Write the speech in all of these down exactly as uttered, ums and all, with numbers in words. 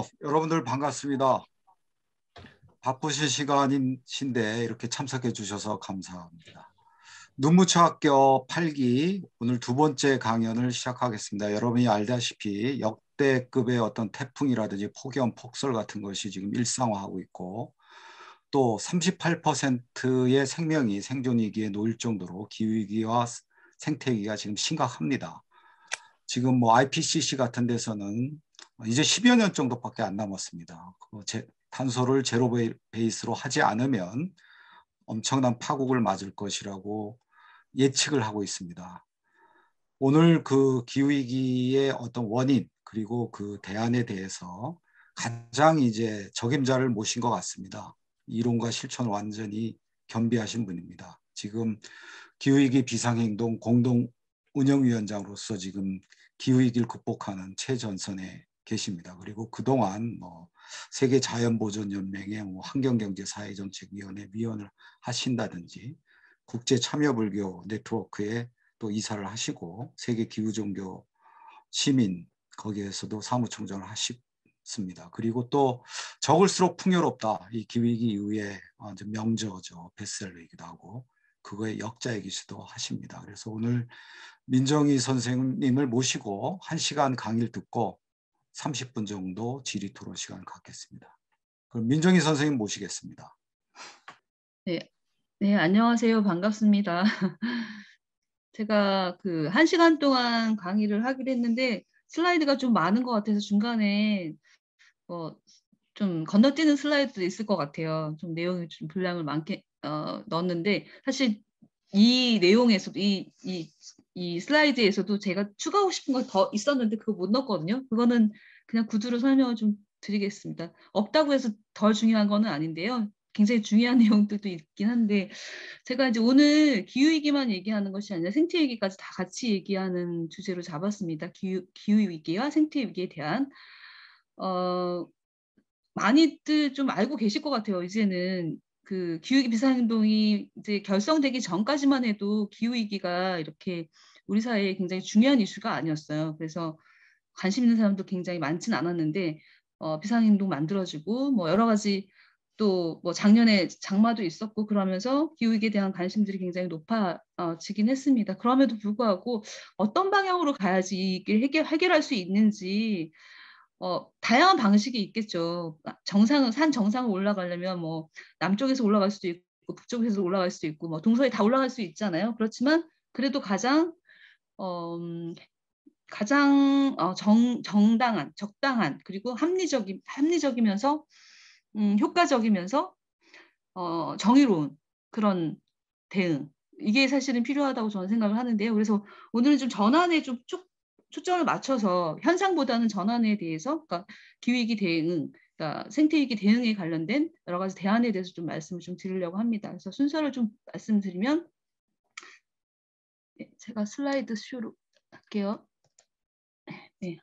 여러분들 반갑습니다. 바쁘신 시간이신데 이렇게 참석해 주셔서 감사합니다. 눈무채 학교 팔 기 오늘 두 번째 강연을 시작하겠습니다. 여러분이 알다시피 역대급의 어떤 태풍이라든지 폭염, 폭설 같은 것이 지금 일상화하고 있고 또 삼십팔 퍼센트의 생명이 생존 위기에 놓일 정도로 기후위기와 생태위기가 지금 심각합니다. 지금 뭐 아이피씨씨 같은 데서는 이제 십여 년 정도밖에 안 남았습니다. 제, 탄소를 제로 베이스로 하지 않으면 엄청난 파국을 맞을 것이라고 예측을 하고 있습니다. 오늘 그 기후위기의 어떤 원인 그리고 그 대안에 대해서 가장 이제 적임자를 모신 것 같습니다. 이론과 실천을 완전히 겸비하신 분입니다. 지금 기후위기 비상행동 공동운영위원장으로서 지금 기후위기를 극복하는 최전선에 계십니다. 그리고 그동안 뭐 세계자연보존연맹의 뭐 환경경제사회정책위원회 위원을 하신다든지 국제참여불교 네트워크에 또 이사를 하시고 세계기후종교 시민 거기에서도 사무총장을 하셨습니다. 그리고 또 적을수록 풍요롭다. 이 기후위기 이후에 명저죠. 베스트셀러이기도 하고 그거의 역자이기도 하십니다. 그래서 오늘 민정희 선생님을 모시고 한 시간 강의를 듣고 삼십 분 정도 질의 토론 시간을 갖겠습니다. 그럼 민정희 선생님 모시겠습니다. 네, 네, 안녕하세요. 반갑습니다. 제가 그 한 시간 동안 강의를 하기로 했는데 슬라이드가 좀 많은 것 같아서 중간에 뭐 좀 건너뛰는 슬라이드도 있을 것 같아요. 좀 내용이 좀 분량을 많게 어, 넣었는데 사실 이 내용에서도 이, 이, 이 슬라이드에서도 제가 추가하고 싶은 거 더 있었는데 그거 못 넣었거든요. 그거는 그냥 구두로 설명을 좀 드리겠습니다. 없다고 해서 덜 중요한 거는 아닌데요. 굉장히 중요한 내용들도 있긴 한데 제가 이제 오늘 기후위기만 얘기하는 것이 아니라 생태위기까지 다 같이 얘기하는 주제로 잡았습니다. 기후, 기후위기와 생태위기에 대한 어, 많이들 좀 알고 계실 것 같아요. 이제는 그 기후위기 비상행동이 이제 결성되기 전까지만 해도 기후위기가 이렇게 우리 사회에 굉장히 중요한 이슈가 아니었어요. 그래서 관심 있는 사람도 굉장히 많지는 않았는데 어, 비상행동 만들어지고 뭐 여러 가지 또 뭐 작년에 장마도 있었고 그러면서 기후위기에 대한 관심들이 굉장히 높아지긴 했습니다. 그럼에도 불구하고 어떤 방향으로 가야지 이게 해결, 해결할 수 있는지 어, 다양한 방식이 있겠죠. 정상, 산 정상을 올라가려면 뭐 남쪽에서 올라갈 수도 있고 북쪽에서 올라갈 수도 있고 뭐 동서에 다 올라갈 수 있잖아요. 그렇지만 그래도 가장 어, 가장 어, 정, 정당한, 적당한 그리고 합리적이, 합리적이면서 음, 효과적이면서 어, 정의로운 그런 대응 이게 사실은 필요하다고 저는 생각을 하는데요. 그래서 오늘은 좀 전환에 좀 쭉 초점을 맞춰서 현상보다는 전환에 대해서, 그러니까 기후위기 대응, 그러니까 생태위기 대응에 관련된 여러 가지 대안에 대해서 좀 말씀을 좀 드리려고 합니다. 그래서 순서를 좀 말씀드리면, 네, 제가 슬라이드 쇼로 할게요. 네.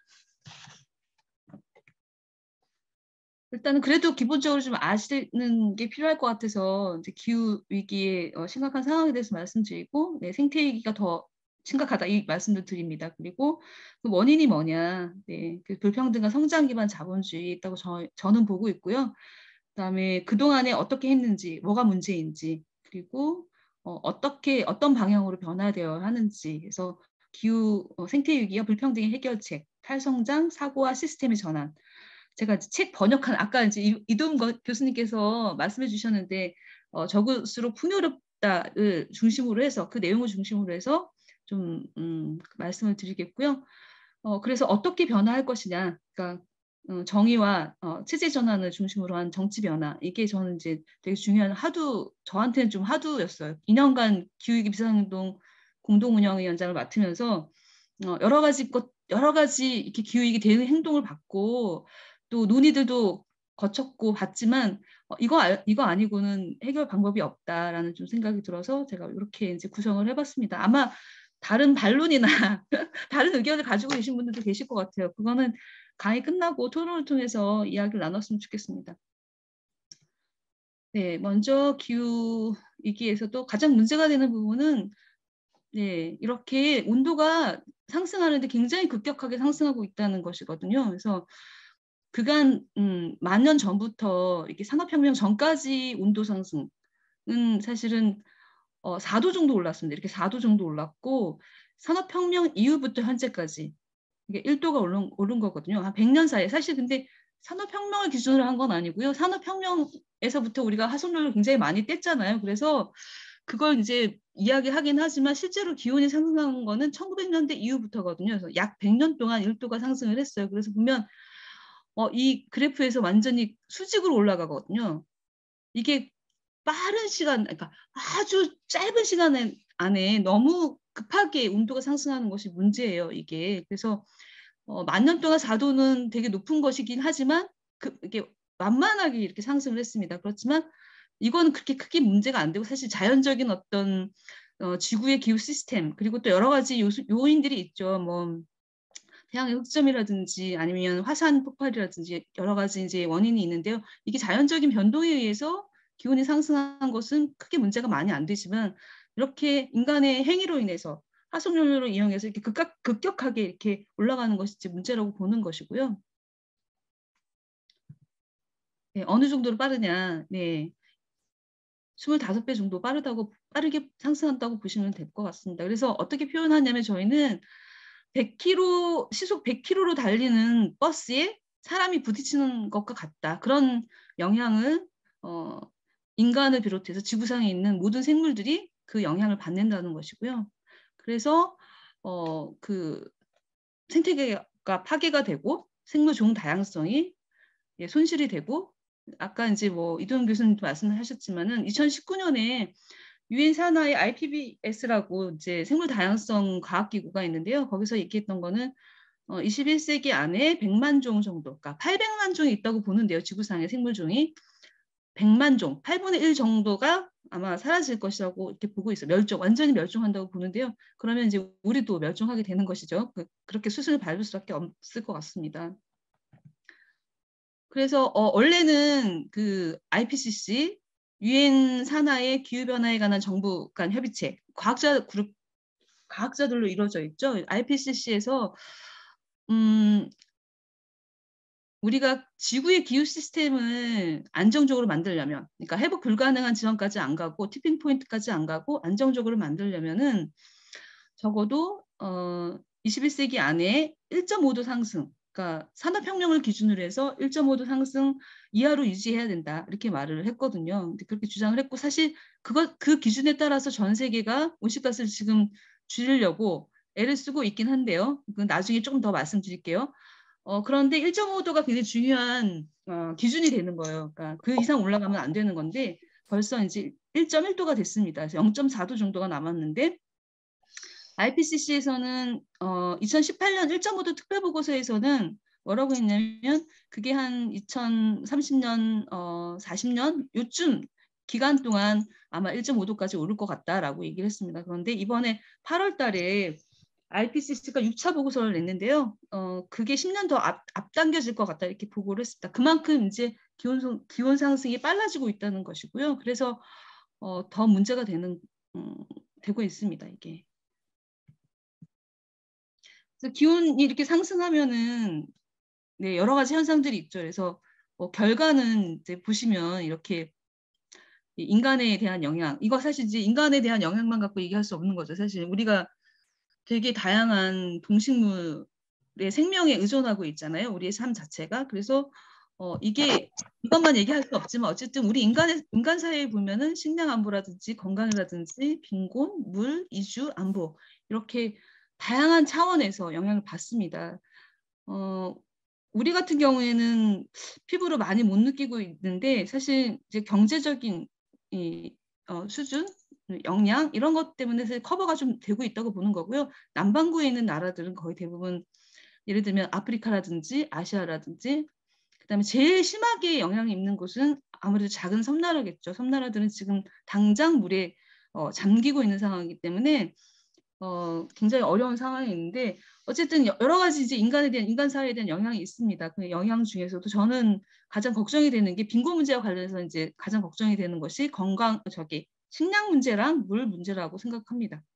일단은 그래도 기본적으로 좀 아시는 게 필요할 것 같아서 이제 기후 위기의 어, 심각한 상황에 대해서 말씀드리고, 네, 생태 위기가 더 심각하다 이 말씀도 드립니다. 그리고 그 원인이 뭐냐, 네, 그 불평등과 성장 기반 자본주의 있다고 저, 저는 보고 있고요. 그다음에 그 동안에 어떻게 했는지, 뭐가 문제인지, 그리고 어, 어떻게 어떤 방향으로 변화되어야 하는지, 그래서 기후 어, 생태 위기와 불평등의 해결책, 탈성장, 사고와 시스템의 전환. 제가 책 번역한 아까 이제 이동 교수님께서 말씀해 주셨는데 어, 적을수록 풍요롭다를 중심으로 해서 그 내용을 중심으로 해서 좀 음, 말씀을 드리겠고요. 어, 그래서 어떻게 변화할 것이냐, 그러니까 어, 정의와 어, 체제 전환을 중심으로 한 정치 변화 이게 저는 이제 되게 중요한 하두 저한테는 좀 하두였어요. 이 년간 기후위기 비상행동 공동운영위원장을 맡으면서 어, 여러 가지 것 여러 가지 이렇게 기후위기 대응 행동을 받고 또 논의들도 거쳤고 봤지만 어, 이거 이거 아니고는 해결 방법이 없다라는 좀 생각이 들어서 제가 이렇게 이제 구성을 해봤습니다. 아마 다른 반론이나 다른 의견을 가지고 계신 분들도 계실 것 같아요. 그거는 강의 끝나고 토론을 통해서 이야기를 나눴으면 좋겠습니다. 네, 먼저 기후 위기에서도 가장 문제가 되는 부분은 네, 이렇게 온도가 상승하는데 굉장히 급격하게 상승하고 있다는 것이거든요. 그래서 그간 음, 만 년 전부터 이렇게 산업혁명 전까지 온도 상승은 사실은 어, 사 도 정도 올랐습니다. 이렇게 사 도 정도 올랐고 산업혁명 이후부터 현재까지 이게 일 도가 오른, 오른 거거든요. 한 백 년 사이에. 사실 근데 산업혁명을 기준으로 한 건 아니고요. 산업혁명에서부터 우리가 화석연료를 굉장히 많이 뗐잖아요. 그래서 그걸 이제 이야기하긴 하지만 실제로 기온이 상승한 거는 천구백 년대 이후부터거든요. 그래서 약 백 년 동안 일 도가 상승을 했어요. 그래서 보면 어, 이 그래프에서 완전히 수직으로 올라가거든요. 이게 빠른 시간, 그러니까 아주 짧은 시간 안에 너무 급하게 온도가 상승하는 것이 문제예요, 이게. 그래서 어, 만 년 동안 사 도는 되게 높은 것이긴 하지만 그, 이게 완만하게 이렇게 상승을 했습니다. 그렇지만 이거는 그렇게 크게 문제가 안 되고 사실 자연적인 어떤 어, 지구의 기후 시스템 그리고 또 여러 가지 요소, 요인들이 있죠. 뭐 태양의 흑점이라든지 아니면 화산 폭발이라든지 여러 가지 이제 원인이 있는데요. 이게 자연적인 변동에 의해서 기온이 상승한 것은 크게 문제가 많이 안 되지만 이렇게 인간의 행위로 인해서 화석연료를 이용해서 이렇게 급각, 급격하게 이렇게 올라가는 것이 문제라고 보는 것이고요. 네, 어느 정도로 빠르냐? 네, 이십오 배 정도 빠르다고 빠르게 상승한다고 보시면 될 것 같습니다. 그래서 어떻게 표현하냐면 저희는 백 킬로미터 시속 백 킬로미터로 달리는 버스에 사람이 부딪히는 것과 같다. 그런 영향을 어, 인간을 비롯해서 지구상에 있는 모든 생물들이 그 영향을 받는다는 것이고요. 그래서 어, 그 생태계가 파괴가 되고 생물 종 다양성이 예, 손실이 되고 아까 이제 뭐 이도현 교수님도 말씀하셨지만은 이천십구 년에 유엔 산하의 아이피비에스라고 이제 생물 다양성 과학 기구가 있는데요. 거기서 얘기했던 거는 어, 이십일 세기 안에 백만 종 정도, 그러니까 팔백만 종이 있다고 보는데요. 지구상의 생물 종이 백만 종, 팔분의 일 정도가 아마 사라질 것이라고 이렇게 보고 있어요. 멸종, 완전히 멸종한다고 보는데요. 그러면 이제 우리도 멸종하게 되는 것이죠. 그, 그렇게 수순을 밟을 수밖에 없을 것 같습니다. 그래서 어, 원래는 그 아이피씨씨 유엔 산하의 기후 변화에 관한 정부 간 협의체 과학자 그룹 과학자들로 이루어져 있죠. 아이피씨씨에서 음, 우리가 지구의 기후 시스템을 안정적으로 만들려면, 그러니까 회복 불가능한 지점까지 안 가고 티핑 포인트까지 안 가고 안정적으로 만들려면은 적어도 어, 이십일 세기 안에 일 점 오 도 상승, 그러니까 산업혁명을 기준으로 해서 일 점 오 도 상승 이하로 유지해야 된다 이렇게 말을 했거든요. 근데 그렇게 주장을 했고 사실 그것 그 기준에 따라서 전 세계가 온실가스를 지금 줄이려고 애를 쓰고 있긴 한데요. 그건 나중에 조금 더 말씀드릴게요. 어, 그런데 일 점 오 도가 굉장히 중요한 어, 기준이 되는 거예요. 그러니까 그 이상 올라가면 안 되는 건데 벌써 이제 일 점 일 도가 됐습니다. 그래서 영 점 사 도 정도가 남았는데 아이피씨씨에서는 어, 이천십팔 년 일 점 오 도 특별보고서에서는 뭐라고 했냐면 그게 한 이천삼십 년, 어, 사십 년 요쯤 기간 동안 아마 일 점 오 도까지 오를 것 같다라고 얘기를 했습니다. 그런데 이번에 팔월 달에 아이피씨씨가 육 차 보고서를 냈는데요. 어, 그게 십 년 더 앞, 앞당겨질 것 같다 이렇게 보고를 했습니다. 그만큼 이제 기온, 기온 상승이 빨라지고 있다는 것이고요. 그래서 어, 더 문제가 되는 음, 되고 있습니다. 이게. 그래서 기온이 이렇게 상승하면은 네, 여러 가지 현상들이 있죠. 그래서 뭐 결과는 이제 보시면 이렇게 인간에 대한 영향, 이거 사실 이제 인간에 대한 영향만 갖고 얘기할 수 없는 거죠. 사실 우리가 되게 다양한 동식물의 생명에 의존하고 있잖아요. 우리의 삶 자체가. 그래서 어, 이게 이것만 얘기할 수 없지만 어쨌든 우리 인간의 인간 사회에 보면은 식량 안보라든지 건강이라든지 빈곤, 물, 이주, 안보 이렇게 다양한 차원에서 영향을 받습니다. 어, 우리 같은 경우에는 피부로 많이 못 느끼고 있는데 사실 이제 경제적인 이, 어, 수준, 역량 이런 것 때문에 커버가 좀 되고 있다고 보는 거고요. 남반구에 있는 나라들은 거의 대부분 예를 들면 아프리카라든지 아시아라든지 그다음에 제일 심하게 영향이 있는 곳은 아무래도 작은 섬나라겠죠. 섬나라들은 지금 당장 물에 어, 잠기고 있는 상황이기 때문에 어, 굉장히 어려운 상황이 있는데 어쨌든 여러 가지 이제 인간에 대한 인간 사회에 대한 영향이 있습니다. 그 영향 중에서도 저는 가장 걱정이 되는 게 빈곤 문제와 관련해서 이제 가장 걱정이 되는 것이 건강 저기 식량 문제랑 물 문제라고 생각합니다.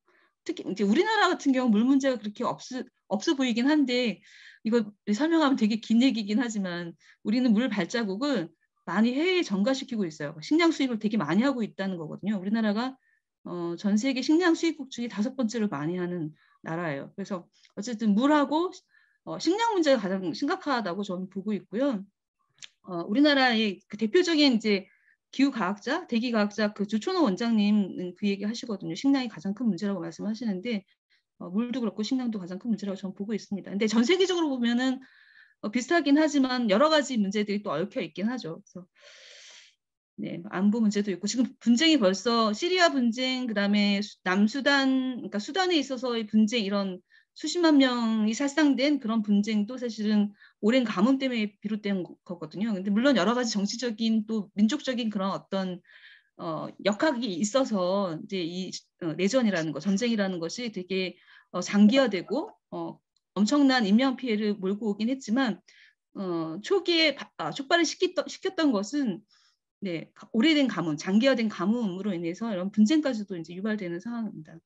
특히 이제 우리나라 같은 경우 물 문제가 그렇게 없, 없어 보이긴 한데 이거 설명하면 되게 긴 얘기긴 하지만 우리는 물 발자국을 많이 해외에 전가시키고 있어요. 식량 수입을 되게 많이 하고 있다는 거거든요. 우리나라가 어, 전 세계 식량 수입국 중에 다섯 번째로 많이 하는 나라예요. 그래서 어쨌든 물하고 어, 식량 문제가 가장 심각하다고 저는 보고 있고요. 어, 우리나라의 그 대표적인 이제 기후과학자, 대기과학자 그 조천호 원장님은 그 얘기 하시거든요. 식량이 가장 큰 문제라고 말씀하시는데 어, 물도 그렇고 식량도 가장 큰 문제라고 저는 보고 있습니다. 근데 전 세계적으로 보면은 어, 비슷하긴 하지만 여러 가지 문제들이 또 얽혀 있긴 하죠. 그래서 네, 안보 문제도 있고 지금 분쟁이 벌써 시리아 분쟁, 그다음에 남수단, 그러니까 수단에 있어서의 분쟁 이런 수십만 명이 살상된 그런 분쟁도 사실은 오랜 가뭄 때문에 비롯된 거거든요. 근데 물론 여러 가지 정치적인 또 민족적인 그런 어떤 어, 역학이 있어서 이제 이 어, 내전이라는 거, 전쟁이라는 것이 되게 어, 장기화되고 어, 엄청난 인명 피해를 몰고 오긴 했지만 어, 초기에 아, 촉발을 시켰던, 시켰던 것은 네, 오래된 가뭄, 장기화된 가뭄으로 인해서 이런 분쟁까지도 이제 유발되는 상황입니다.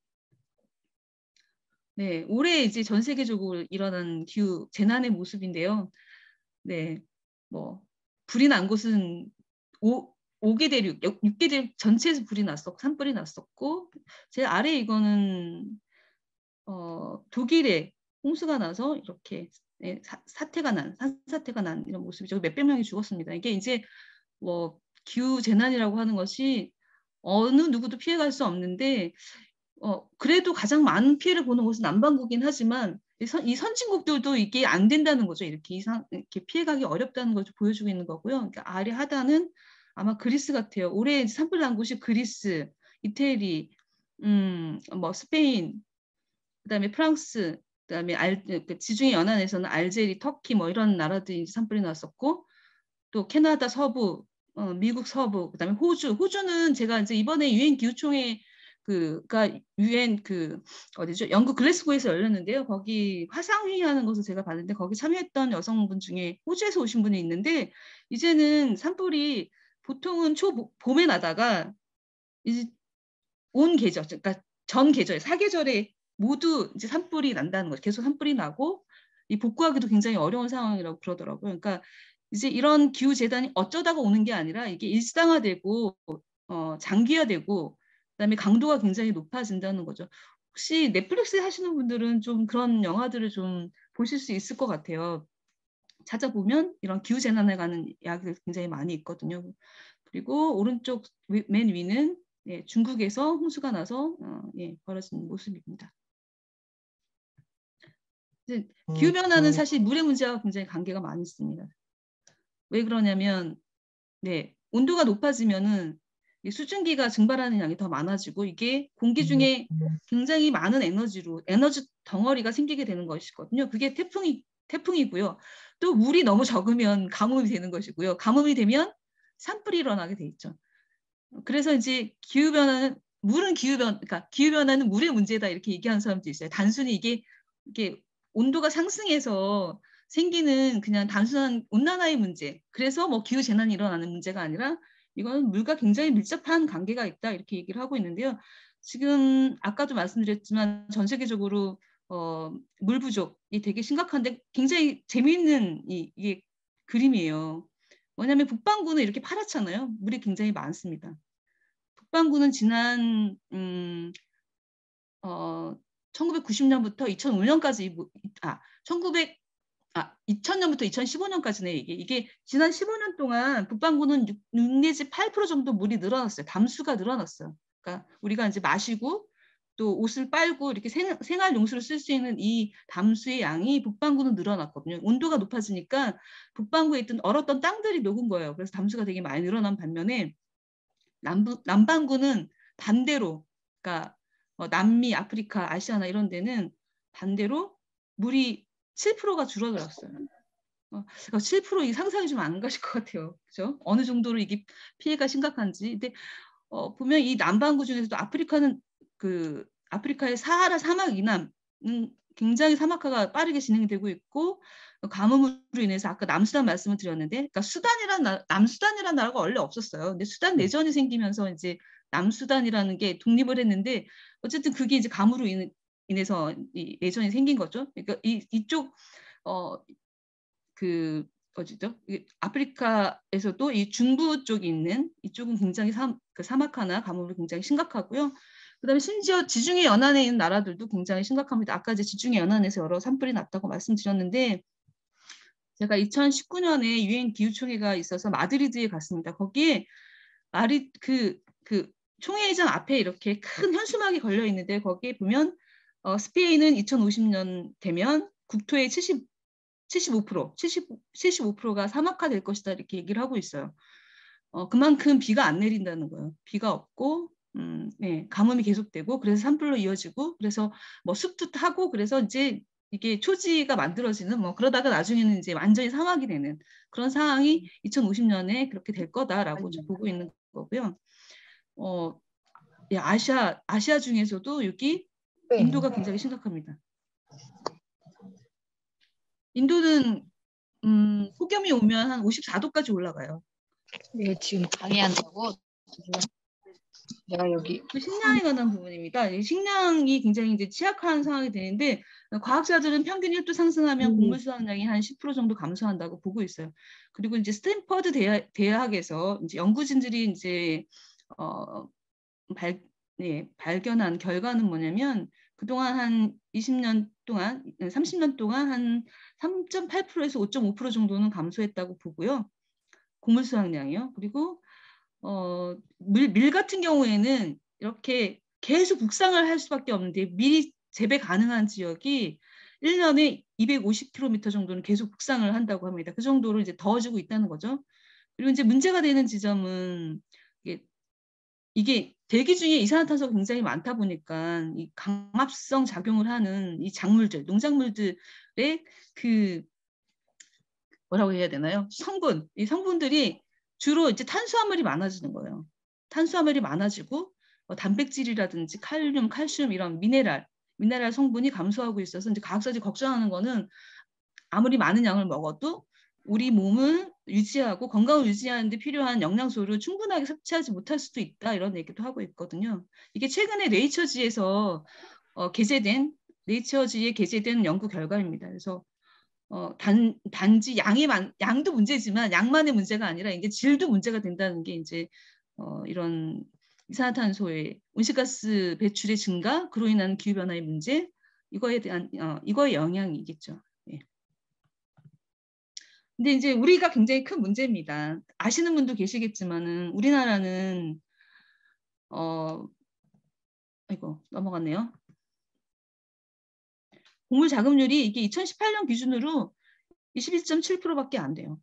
네, 올해 이제 전 세계적으로 일어난 기후 재난의 모습인데요. 네, 뭐 불이 난 곳은 오, 오 개 대륙, 육 개 대륙 전체에서 불이 났었고 산불이 났었고 제 아래 이거는 어, 독일에 홍수가 나서 이렇게 네, 사, 사태가 난, 산사태가 난 이런 모습이죠. 몇백 명이 죽었습니다. 이게 이제 뭐 기후 재난이라고 하는 것이 어느 누구도 피해갈 수 없는데 어, 그래도 가장 많은 피해를 보는 곳은 남반구긴 하지만 이, 선, 이 선진국들도 이게 안 된다는 거죠. 이렇게 이상 이렇게 피해가기 어렵다는 걸 보여주고 있는 거고요. 그러니까 아래 하단은 아마 그리스 같아요. 올해 산불 난 곳이 그리스, 이태리, 음, 뭐 스페인, 그다음에 프랑스, 그다음에 알, 그 지중해 연안에서는 알제리, 터키 뭐 이런 나라들이 산불이 났었고 또 캐나다 서부, 어, 미국 서부, 그다음에 호주. 호주는 제가 이제 이번에 유엔 기후총회 그가 유엔 그 어디죠? 영국 글래스고에서 열렸는데요. 거기 화상회의하는 것을 제가 봤는데 거기 참여했던 여성분 중에 호주에서 오신 분이 있는데 이제는 산불이 보통은 초 봄에 나다가 이제 온 계절, 그러니까 전 계절, 사계절에 모두 이제 산불이 난다는 거죠. 계속 산불이 나고 이 복구하기도 굉장히 어려운 상황이라고 그러더라고요. 그러니까 이제 이런 기후 재단이 어쩌다가 오는 게 아니라 이게 일상화되고 어, 장기화되고 그다음에 강도가 굉장히 높아진다는 거죠. 혹시 넷플릭스 하시는 분들은 좀 그런 영화들을 좀 보실 수 있을 것 같아요. 찾아보면 이런 기후 재난에 관한 이야기가 굉장히 많이 있거든요. 그리고 오른쪽 맨 위는 예, 중국에서 홍수가 나서 어, 예, 벌어진 모습입니다. 기후 변화는 사실 물의 문제와 굉장히 관계가 많이 있습니다. 왜 그러냐면 네, 온도가 높아지면은 수증기가 증발하는 양이 더 많아지고 이게 공기 중에 굉장히 많은 에너지로 에너지 덩어리가 생기게 되는 것이거든요. 그게 태풍이 태풍이고요. 또 물이 너무 적으면 가뭄이 되는 것이고요. 가뭄이 되면 산불이 일어나게 돼 있죠. 그래서 이제 기후 변화는 물은 기후 변 그러니까 기후 변화는 물의 문제다 이렇게 얘기하는 사람도 있어요. 단순히 이게 이게 온도가 상승해서 생기는 그냥 단순한 온난화의 문제. 그래서 뭐 기후 재난이 일어나는 문제가 아니라 이건 물과 굉장히 밀접한 관계가 있다 이렇게 얘기를 하고 있는데요. 지금 아까도 말씀드렸지만 전 세계적으로 어, 물 부족이 되게 심각한데 굉장히 재미있는 이, 이게 그림이에요. 뭐냐면 북반구는 이렇게 파랗잖아요. 물이 굉장히 많습니다. 북반구는 지난 음, 어, 천구백구십 년부터 이천오 년까지 아 천구백 아 이천 년부터 이천십오 년까지네 이게 이게 지난 십오 년 동안 북반구는 육 내지 팔 퍼센트 정도 물이 늘어났어요. 담수가 늘어났어요. 그러니까 우리가 이제 마시고 또 옷을 빨고 이렇게 생, 생활 용수로 쓸 수 있는 이 담수의 양이 북반구는 늘어났거든요. 온도가 높아지니까 북반구에 있던 얼었던 땅들이 녹은 거예요. 그래서 담수가 되게 많이 늘어난 반면에 남부, 남반구는 반대로, 그러니까 어, 남미, 아프리카, 아시아나 이런 데는 반대로 물이 칠 퍼센트가 줄어들었어요. 어, 칠 퍼센트 이 상상이 좀 안 가실 것 같아요. 그죠? 어느 정도로 이게 피해가 심각한지. 근데 어, 보면 이 남반구 중에서도 아프리카는 그 아프리카의 사하라 사막 이남은 굉장히 사막화가 빠르게 진행되고 있고 가뭄으로 인해서 아까 남수단 말씀을 드렸는데, 그러니까 수단이란 나, 남수단이라는 나라가 원래 없었어요. 근데 수단 내전이 생기면서 이제 남수단이라는 게 독립을 했는데 어쨌든 그게 이제 감으로 인, 인해서 이 내전이 생긴 거죠. 그러니까 이 이쪽 어 그 어디죠? 아프리카에서도 이 중부 쪽에 있는 이쪽은 굉장히 사, 그 사막화나 가뭄이 굉장히 심각하고요. 그다음에 심지어 지중해 연안에 있는 나라들도 굉장히 심각합니다. 아까 이제 지중해 연안에서 여러 산불이 났다고 말씀드렸는데 제가 이천십구 년에 유엔 기후총회가 있어서 마드리드에 갔습니다. 거기에 마리 그, 그 총회의장 앞에 이렇게 큰 현수막이 걸려 있는데 거기에 보면 어, 스페인은 이천오십 년 되면 국토의 칠십, 칠십오 퍼센트, 칠십, 칠십오 퍼센트가 사막화될 것이다 이렇게 얘기를 하고 있어요. 어, 그만큼 비가 안 내린다는 거예요. 비가 없고 음, 네, 가뭄이 계속되고 그래서 산불로 이어지고 그래서 뭐 숲도 타고 그래서 이제 이게 초지가 만들어지는 뭐 그러다가 나중에는 이제 완전히 사막이 되는 그런 상황이 이천오십 년에 그렇게 될 거다라고 보고 있는 거고요. 어, 예, 아시아 아시아 중에서도 여기 인도가 굉장히 심각합니다. 인도는 음, 폭염이 오면 한 오십사 도까지 올라가요. 네, 지금 강의한다고 내가 여기 식량에 관한 부분입니다. 식량이 굉장히 이제 취약한 상황이 되는데 과학자들은 평균 일 도 상승하면 음. 곡물 수확량이 한 십 퍼센트 정도 감소한다고 보고 있어요. 그리고 이제 스탠퍼드 대학, 대학에서 이제 연구진들이 이제 어, 발, 네, 발견한 결과는 뭐냐면 그동안 한 이십 년 동안, 삼십 년 동안 한 삼 점 팔 퍼센트에서 오 점 오 퍼센트 정도는 감소했다고 보고요. 곡물 수확량이요. 그리고 어, 밀, 밀 같은 경우에는 이렇게 계속 북상을 할 수밖에 없는데 밀이 재배 가능한 지역이 일 년에 이백오십 킬로미터 정도는 계속 북상을 한다고 합니다. 그 정도로 이제 더워지고 있다는 거죠. 그리고 이제 문제가 되는 지점은 이게, 이게 대기 중에 이산화탄소가 굉장히 많다 보니까 이 강압성 작용을 하는 이 작물들, 농작물들의 그 뭐라고 해야 되나요? 성분, 이 성분들이 주로 이제 탄수화물이 많아지는 거예요. 탄수화물이 많아지고 어, 단백질이라든지 칼륨, 칼슘 이런 미네랄, 미네랄 성분이 감소하고 있어서 이제 과학자들이 걱정하는 거는 아무리 많은 양을 먹어도 우리 몸을 유지하고 건강을 유지하는 데 필요한 영양소를 충분하게 섭취하지 못할 수도 있다 이런 얘기도 하고 있거든요. 이게 최근에 네이처지에서 어, 게재된 네이처지에 게재된 연구 결과입니다. 그래서 어, 단, 단지 양이 만, 양도 문제지만 양만의 문제가 아니라 이게 질도 문제가 된다는 게 이제 어, 이런 이산화탄소의 온실가스 배출의 증가, 그로 인한 기후변화의 문제, 이거에 대한 어, 이거의 영향이겠죠. 예. 근데 이제 우리가 굉장히 큰 문제입니다. 아시는 분도 계시겠지만은 우리나라는 어, 이거 넘어갔네요. 곡물 자급률이 이게 이천십팔 년 기준으로 이십일 점 칠 퍼센트밖에 안 돼요.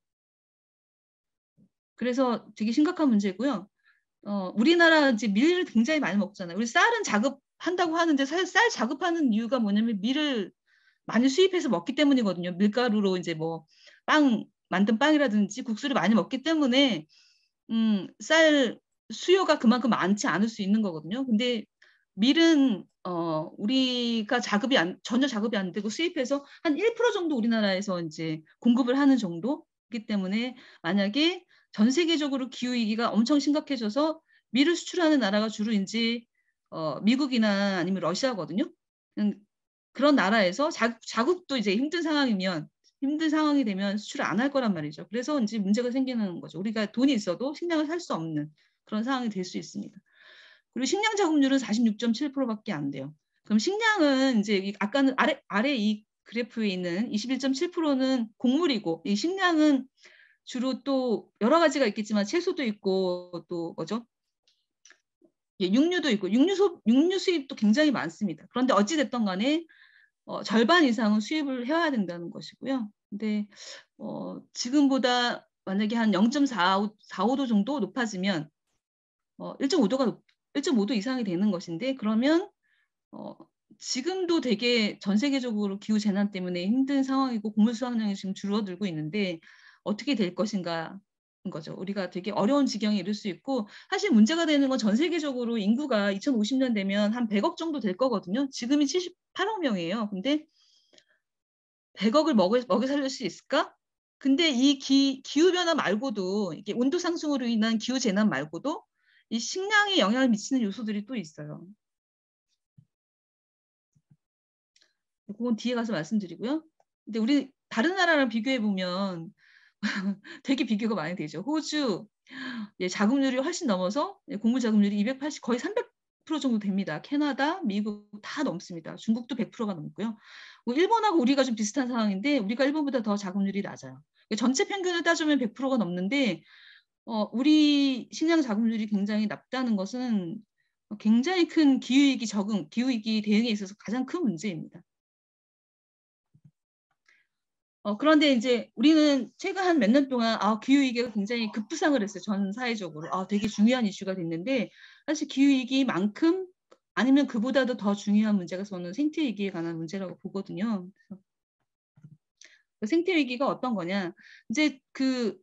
그래서 되게 심각한 문제고요. 어, 우리나라 이제 밀을 굉장히 많이 먹잖아요. 우리 쌀은 자급한다고 하는데 쌀, 쌀 자급하는 이유가 뭐냐면 밀을 많이 수입해서 먹기 때문이거든요. 밀가루로 이제 뭐 빵 만든 빵이라든지 국수를 많이 먹기 때문에 음, 쌀 수요가 그만큼 많지 않을 수 있는 거거든요. 근데 밀은 어, 우리가 자급이 안, 전혀 자급이 안 되고 수입해서 한 일 퍼센트 정도 우리나라에서 이제 공급을 하는 정도이기 때문에 만약에 전 세계적으로 기후 위기가 엄청 심각해져서 밀을 수출하는 나라가 주로 이제 어, 미국이나 아니면 러시아거든요. 그런 나라에서 자, 자국도 이제 힘든 상황이면 힘든 상황이 되면 수출을 안 할 거란 말이죠. 그래서 이제 문제가 생기는 거죠. 우리가 돈이 있어도 식량을 살 수 없는 그런 상황이 될 수 있습니다. 그리고 식량 자급률은 사십육 점 칠 퍼센트밖에 안 돼요. 그럼 식량은 이제 아까는 아래 아래 이 그래프에 있는 이십일 점 칠 퍼센트는 곡물이고 이 식량은 주로 또 여러 가지가 있겠지만 채소도 있고 또 뭐죠? 예, 육류도 있고 육류, 소, 육류 수입도 굉장히 많습니다. 그런데 어찌 됐든 간에 어, 절반 이상은 수입을 해야 된다는 것이고요. 근데 어, 지금보다 만약에 한 영 점 사오 도 정도 높아지면 어, 일 점 오 도가 일 점 오 도 이상이 되는 것인데 그러면 어, 지금도 되게 전 세계적으로 기후 재난 때문에 힘든 상황이고 곡물 수확량이 지금 줄어들고 있는데 어떻게 될 것인가 거죠. 우리가 되게 어려운 지경에 이를 수 있고 사실 문제가 되는 건 전 세계적으로 인구가 이천오십 년 되면 한 백억 정도 될 거거든요. 지금이 칠십팔억 명이에요. 근데 백억을 먹여, 먹여 살릴 수 있을까? 근데 이 기, 기후변화 말고도 이게 온도 상승으로 인한 기후 재난 말고도 이 식량에 영향을 미치는 요소들이 또 있어요. 그건 뒤에 가서 말씀드리고요. 근데 우리 다른 나라랑 비교해 보면 되게 비교가 많이 되죠. 호주 예, 자금률이 훨씬 넘어서 예, 곡물 자금률이 이백팔십 거의 삼백 퍼센트 정도 됩니다. 캐나다, 미국 다 넘습니다. 중국도 백 퍼센트가 넘고요. 뭐 일본하고 우리가 좀 비슷한 상황인데 우리가 일본보다 더 자금률이 낮아요. 전체 평균을 따지면 백 퍼센트가 넘는데 어, 우리 식량 자금률이 굉장히 낮다는 것은 굉장히 큰 기후위기 적응, 기후위기 대응에 있어서 가장 큰 문제입니다. 어, 그런데 이제 우리는 최근 한 몇 년 동안 아, 기후위기가 굉장히 급부상을 했어요. 전 사회적으로. 아, 되게 중요한 이슈가 됐는데 사실 기후위기만큼 아니면 그보다도 더 중요한 문제가 저는 생태위기에 관한 문제라고 보거든요. 그래서 그 생태위기가 어떤 거냐. 이제 그,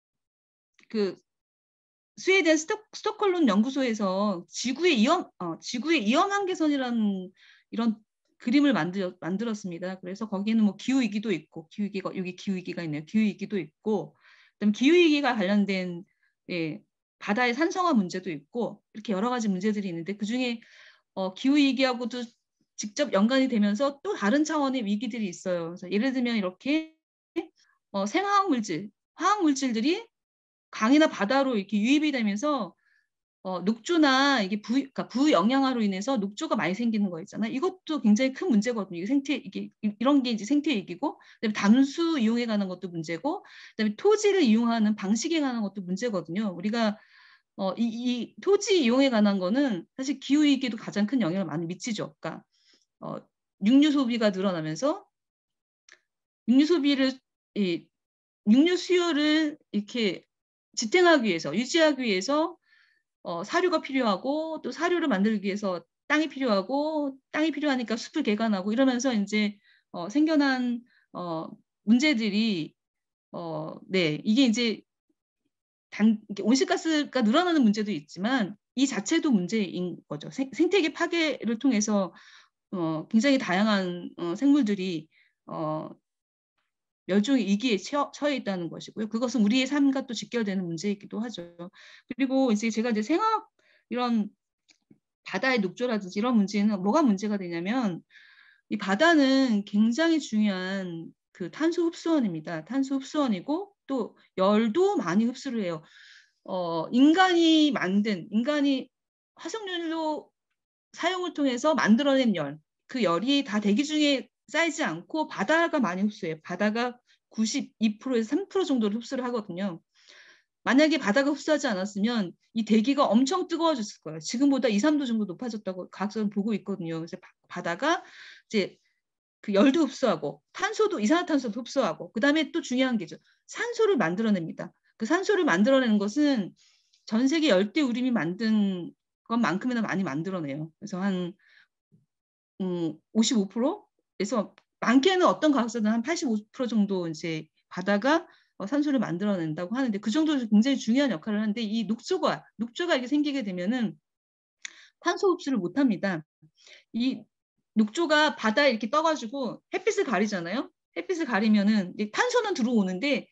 그 스웨덴 스톡, 스톡홀름 연구소에서 지구의 이염, 어, 지구의 이염한계선이라는 이런 그림을 만들, 만들었습니다. 그래서 거기에는 뭐 기후위기도 있고, 기후위기가, 여기 기후위기가 있네요. 기후위기도 있고, 그다음에 기후위기가 관련된 예, 바다의 산성화 문제도 있고, 이렇게 여러 가지 문제들이 있는데, 그 중에 어, 기후위기하고도 직접 연관이 되면서 또 다른 차원의 위기들이 있어요. 그래서 예를 들면 이렇게 어, 생화학물질, 화학물질들이 강이나 바다로 이렇게 유입이 되면서 어, 녹조나 이게 부, 그러니까 부영양화로 인해서 녹조가 많이 생기는 거 있잖아요. 이것도 굉장히 큰 문제거든요. 이게 생태 이게 이런 게 이제 생태 위기고, 그다음에 담수 이용해 가는 것도 문제고, 그다음에 토지를 이용하는 방식에 관한 것도 문제거든요. 우리가 어, 이, 이 토지 이용에 관한 거는 사실 기후 위기에도 가장 큰 영향을 많이 미치죠. 그러니까 어, 육류 소비가 늘어나면서 육류 소비를 이 육류 수요를 이렇게 지탱하기 위해서 유지하기 위해서 어, 사료가 필요하고 또 사료를 만들기 위해서 땅이 필요하고 땅이 필요하니까 숲을 개간하고 이러면서 이제 어, 생겨난 어, 문제들이 어, 네 이게 이제 단 온실가스가 늘어나는 문제도 있지만 이 자체도 문제인 거죠. 생, 생태계 파괴를 통해서 어, 굉장히 다양한 어, 생물들이 어, 멸종의 위기에 처해 있다는 것이고요. 그것은 우리의 삶과 또 직결되는 문제이기도 하죠. 그리고 이제 제가 이제 생학 이런 바다의 녹조라든지 이런 문제는 뭐가 문제가 되냐면 이 바다는 굉장히 중요한 그 탄소 흡수원입니다. 탄소 흡수원이고 또 열도 많이 흡수를 해요. 어, 인간이 만든 인간이 화석연료 사용을 통해서 만들어낸 열, 그 열이 다 대기 중에 쌓이지 않고 바다가 많이 흡수해요. 바다가 구십이 퍼센트에서 삼 퍼센트 정도를 흡수를 하거든요. 만약에 바다가 흡수하지 않았으면 이 대기가 엄청 뜨거워졌을 거예요. 지금보다 이, 삼 도 정도 높아졌다고 과학자는 보고 있거든요. 그래서 바다가 이제 그 열도 흡수하고 탄소도 이산화탄소도 흡수하고 그다음에 또 중요한 게죠. 산소를 만들어냅니다. 그 산소를 만들어내는 것은 전 세계 열대 우림이 만든 것만큼이나 많이 만들어내요. 그래서 한 음, 오십오 퍼센트에서 많게는 어떤 과학자들은 한 팔십오 퍼센트 정도 이제 바다가 어, 산소를 만들어낸다고 하는데 그 정도로 굉장히 중요한 역할을 하는데 이 녹조가 녹조가 이렇게 생기게 되면은 탄소 흡수를 못합니다. 이 녹조가 바다에 이렇게 떠가지고 햇빛을 가리잖아요. 햇빛을 가리면은 탄소는 들어오는데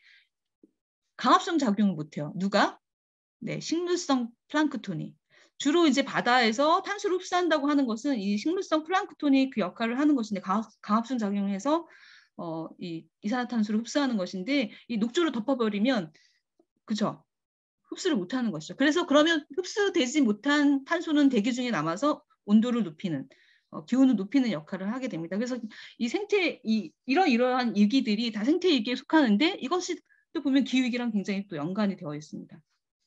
강압성 작용을 못해요. 누가? 네, 식물성 플랑크톤이. 주로 이제 바다에서 탄소를 흡수한다고 하는 것은 이 식물성 플랑크톤이 그 역할을 하는 것인데 강압, 강압성 작용을 해서 어, 이 이산화탄소를 흡수하는 것인데 이 녹조를 덮어버리면 그죠? 흡수를 못하는 것이죠. 그래서 그러면 흡수되지 못한 탄소는 대기 중에 남아서 온도를 높이는 어, 기온을 높이는 역할을 하게 됩니다. 그래서 이 생태 이 이런 이러한 위기들이 다 생태 위기에 속하는데 이것이 또 보면 기후 위기랑 굉장히 또 연관이 되어 있습니다.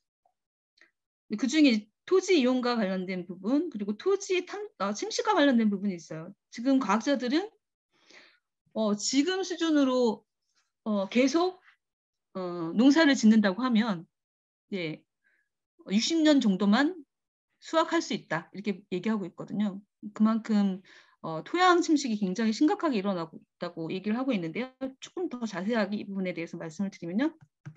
그 중에 토지 이용과 관련된 부분 그리고 토지 탐, 어, 침식과 관련된 부분이 있어요. 지금 과학자들은 어, 지금 수준으로 어, 계속 어, 농사를 짓는다고 하면 예, 육십 년 정도만 수확할 수 있다 이렇게 얘기하고 있거든요. 그만큼 어, 토양 침식이 굉장히 심각하게 일어나고 있다고 얘기를 하고 있는데요. 조금 더 자세하게 이 부분에 대해서 말씀을 드리면요.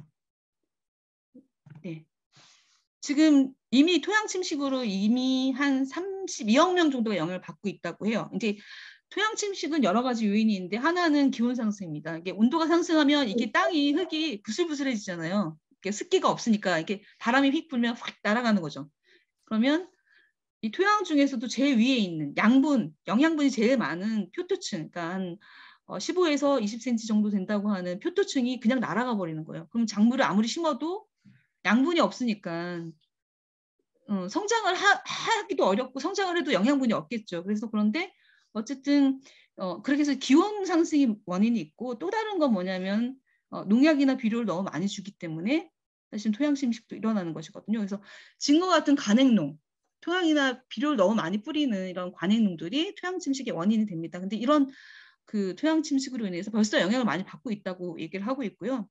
네. 지금 이미 토양 침식으로 이미 한 삼십이억 명 정도가 영향을 받고 있다고 해요. 이제 토양 침식은 여러 가지 요인이 있는데 하나는 기온 상승입니다. 이게 온도가 상승하면 이게 땅이 흙이 부슬부슬해지잖아요. 이게 습기가 없으니까 이게 바람이 휙 불면 확 날아가는 거죠. 그러면 이 토양 중에서도 제일 위에 있는 양분, 영양분이 제일 많은 표토층, 그러니까 한 십오에서 이십 센티미터 정도 된다고 하는 표토층이 그냥 날아가 버리는 거예요. 그럼 작물을 아무리 심어도 양분이 없으니까 어, 성장을 하, 하기도 어렵고 성장을 해도 영양분이 없겠죠. 그래서 그런데 어쨌든 어, 그렇게 해서 기온 상승이 원인이 있고 또 다른 건 뭐냐면 어, 농약이나 비료를 너무 많이 주기 때문에 사실 토양 침식도 일어나는 것이거든요. 그래서 지금과 같은 간행농, 토양이나 비료를 너무 많이 뿌리는 이런 관행농들이 토양 침식의 원인이 됩니다. 근데 이런 그 토양 침식으로 인해서 벌써 영향을 많이 받고 있다고 얘기를 하고 있고요.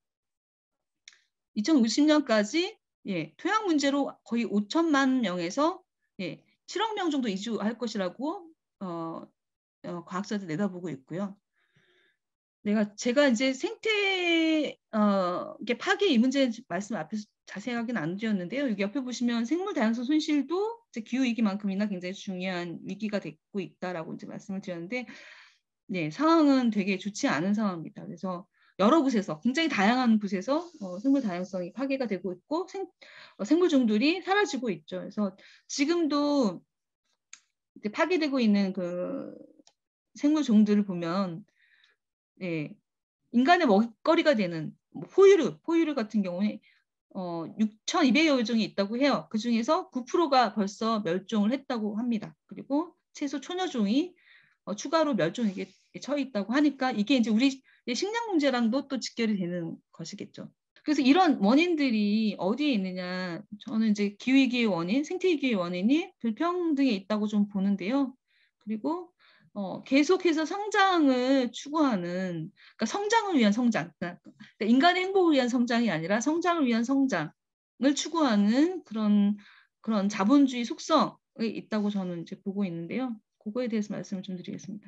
이천오십 년까지 예, 토양 문제로 거의 오천만 명에서 예, 칠억 명 정도 이주할 것이라고 어, 어, 과학자들 내다보고 있고요. 내가 제가 이제 생태 어, 이게 파괴 이 문제 말씀 앞에서 자세하게는 안 드렸는데요. 여기 옆에 보시면 생물 다양성 손실도 이제 기후 위기만큼이나 굉장히 중요한 위기가 되고 있다라고 이제 말씀을 드렸는데, 네, 상황은 되게 좋지 않은 상황입니다. 그래서 여러 곳에서 굉장히 다양한 곳에서 어, 생물 다양성이 파괴가 되고 있고 생, 어, 생물종들이 사라지고 있죠. 그래서 지금도 이제 파괴되고 있는 그 생물종들을 보면 예, 인간의 먹거리가 되는 뭐 포유류, 포유류 같은 경우에 어, 육천이백여 종이 있다고 해요. 그 중에서 구 퍼센트가 벌써 멸종을 했다고 합니다. 그리고 채소 초녀종이 어, 추가로 멸종에 처해 있다고 하니까 이게 이제 우리 식량 문제랑도 또 직결이 되는 것이겠죠. 그래서 이런 원인들이 어디에 있느냐? 저는 이제 기후위기의 원인, 생태위기의 원인이 불평등에 있다고 좀 보는데요. 그리고 어, 계속해서 성장을 추구하는, 그러니까 성장을 위한 성장, 그러니까 인간의 행복을 위한 성장이 아니라 성장을 위한 성장을 추구하는 그런 그런 자본주의 속성이 있다고 저는 이제 보고 있는데요. 그거에 대해서 말씀을 좀 드리겠습니다.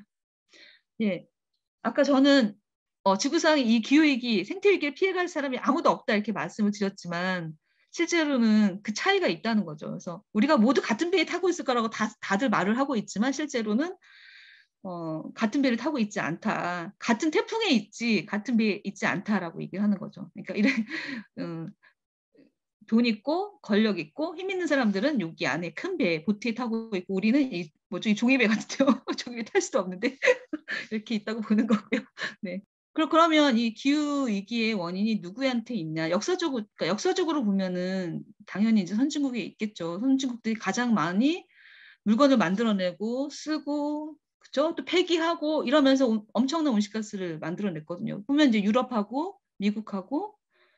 예, 아까 저는 어, 지구상의 이 기후위기, 생태위기를 피해갈 사람이 아무도 없다 이렇게 말씀을 드렸지만 실제로는 그 차이가 있다는 거죠. 그래서 우리가 모두 같은 배에 타고 있을 거라고 다, 다들 말을 하고 있지만 실제로는 어, 같은 배를 타고 있지 않다. 같은 태풍에 있지 같은 배에 있지 않다라고 얘기를 하는 거죠. 그러니까 이래 음, 돈 있고 권력 있고 힘 있는 사람들은 여기 안에 큰 배, 보트에 타고 있고 우리는 이 뭐죠, 이 종이배 같은데요. 종이배 탈 수도 없는데 이렇게 있다고 보는 거고요. 네. 그럼 그러면 이 기후 위기의 원인이 누구한테 있냐? 역사적으로 그러니까 역사적으로 보면은 당연히 이제 선진국에 있겠죠. 선진국들이 가장 많이 물건을 만들어내고 쓰고 그죠? 또 폐기하고 이러면서 엄청난 온실가스를 만들어냈거든요. 보면 이제 유럽하고 미국하고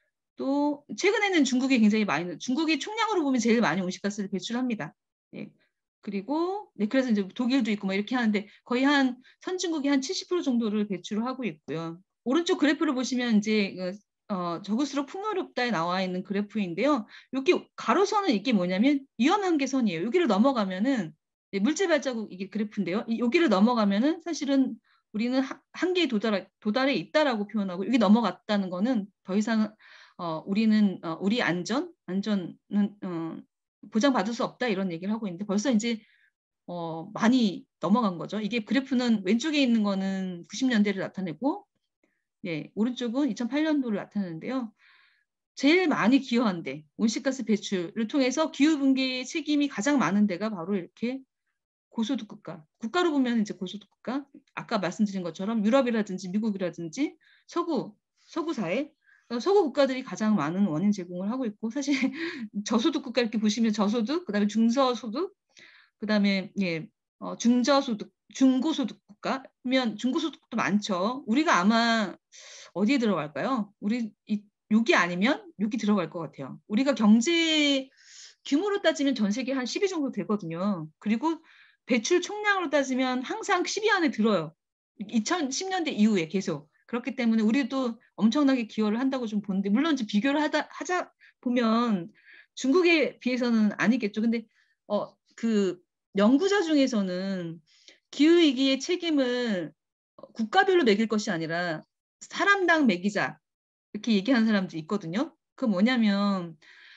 또 최근에는 중국이 굉장히 많이, 중국이 총량으로 보면 제일 많이 온실가스를 배출합니다. 예. 그리고 네, 그래서 이제 독일도 있고 뭐 이렇게 하는데 거의 한 선진국이 한 칠십 퍼센트 정도를 배출을 하고 있고요. 오른쪽 그래프를 보시면 이제 어, 적을수록 풍요롭다에 나와 있는 그래프인데요. 여기 가로선은 이게 뭐냐면 위험한계선이에요. 여기를 넘어가면은 네, 물질 발자국 이게 그래프인데요. 이, 여기를 넘어가면은 사실은 우리는 하, 한계에 도달, 도달해 있다라고 표현하고 여기 넘어갔다는 거는 더 이상 어, 우리는 어, 우리 안전, 안전은 어, 보장받을 수 없다 이런 얘기를 하고 있는데 벌써 이제 어, 많이 넘어간 거죠. 이게 그래프는 왼쪽에 있는 거는 구십 년대를 나타내고 예, 오른쪽은 이천팔 년도를 나타내는데요. 제일 많이 기여한 데, 온실가스 배출을 통해서 기후붕괴의 책임이 가장 많은 데가 바로 이렇게 고소득 국가. 국가로 보면 이제 고소득 국가. 아까 말씀드린 것처럼 유럽이라든지 미국이라든지 서구, 서구 사회, 서구 국가들이 가장 많은 원인 제공을 하고 있고 사실 저소득 국가 이렇게 보시면 저소득, 그다음에 중저소득, 그다음에 예, 어, 중저소득, 중고소득 국가면 중고소득도 많죠. 우리가 아마 어디에 들어갈까요? 우리 이, 여기 아니면 여기 들어갈 것 같아요. 우리가 경제 규모로 따지면 전 세계 한 십 위 정도 되거든요. 그리고 배출 총량으로 따지면 항상 십 위 안에 들어요. 이천십 년대 이후에 계속. 그렇기 때문에 우리도 엄청나게 기여를 한다고 좀 보는데 물론 이제 비교를 하다, 하자 보면 중국에 비해서는 아니겠죠. 근데 어, 그 연구자 중에서는 기후위기의 책임을 국가별로 매길 것이 아니라 사람당 매기자 이렇게 얘기하는 사람도 있거든요. 그 뭐냐면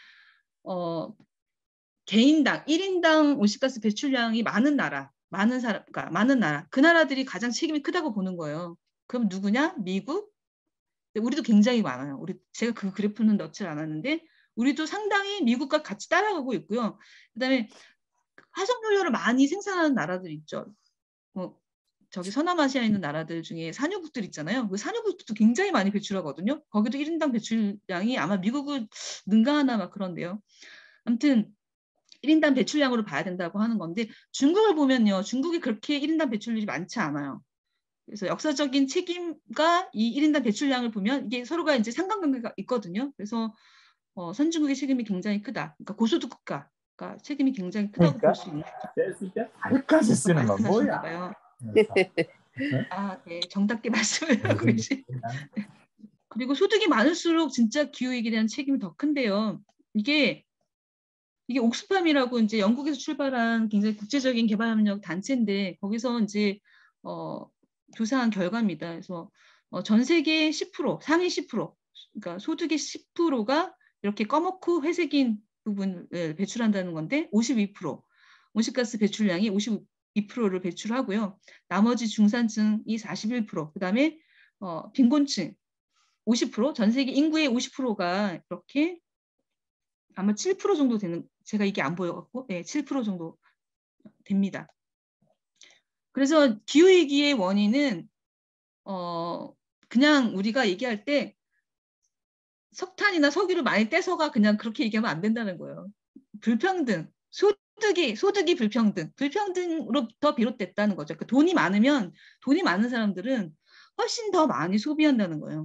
어, 개인당 일 인당 온실가스 배출량이 많은 나라, 많은 사람, 그러니까 많은 나라, 그 나라들이 가장 책임이 크다고 보는 거예요. 그럼 누구냐? 미국? 우리도 굉장히 많아요. 우리 제가 그 그래프는 넣지 않았는데 우리도 상당히 미국과 같이 따라가고 있고요. 그다음에 화석연료를 많이 생산하는 나라들 있죠. 뭐 저기 서남아시아에 있는 나라들 중에 산유국들 있잖아요. 그 산유국들도 굉장히 많이 배출하거든요. 거기도 일 인당 배출량이 아마 미국은 능가하나 막 그런데요. 아무튼 일 인당 배출량으로 봐야 된다고 하는 건데 중국을 보면요. 중국이 그렇게 일 인당 배출률이 많지 않아요. 그래서 역사적인 책임과 이 일 인당 배출량을 보면 이게 서로가 이제 상관관계가 있거든요. 그래서 어, 선진국의 책임이 굉장히 크다. 그러니까 고소득 국가가 책임이 굉장히 크다고 그러니까 볼 수 있는 뺐을 때 발까지 쓰는 건 뭐야? 봐요. 그래서. 아, 네, 정답게 말씀을 하고 계시. 그리고 소득이 많을수록 진짜 기후위기에 대한 책임이 더 큰데요. 이게 이게 옥스팜이라고 이제 영국에서 출발한 굉장히 국제적인 개발협력 단체인데 거기서 이제 어, 조사한 결과입니다. 그래서 어, 전 세계 십 퍼센트, 상위 십 퍼센트, 그러니까 소득의 십 퍼센트가 이렇게 꺼멓고 회색인 부분을 배출한다는 건데 오십이 퍼센트, 온실가스 배출량이 오십이 퍼센트를 배출하고요. 나머지 중산층이 사십일 퍼센트, 그다음에 어, 빈곤층 오십 퍼센트, 전 세계 인구의 오십 퍼센트가 이렇게 아마 칠 퍼센트 정도 되는, 제가 이게 안 보여갖고, 네, 칠 퍼센트 정도 됩니다. 그래서 기후위기의 원인은, 어, 그냥 우리가 얘기할 때 석탄이나 석유를 많이 떼서가 그냥 그렇게 얘기하면 안 된다는 거예요. 불평등, 소득이, 소득이 불평등, 불평등으로부터 비롯됐다는 거죠. 그러니까 돈이 많으면, 돈이 많은 사람들은 훨씬 더 많이 소비한다는 거예요.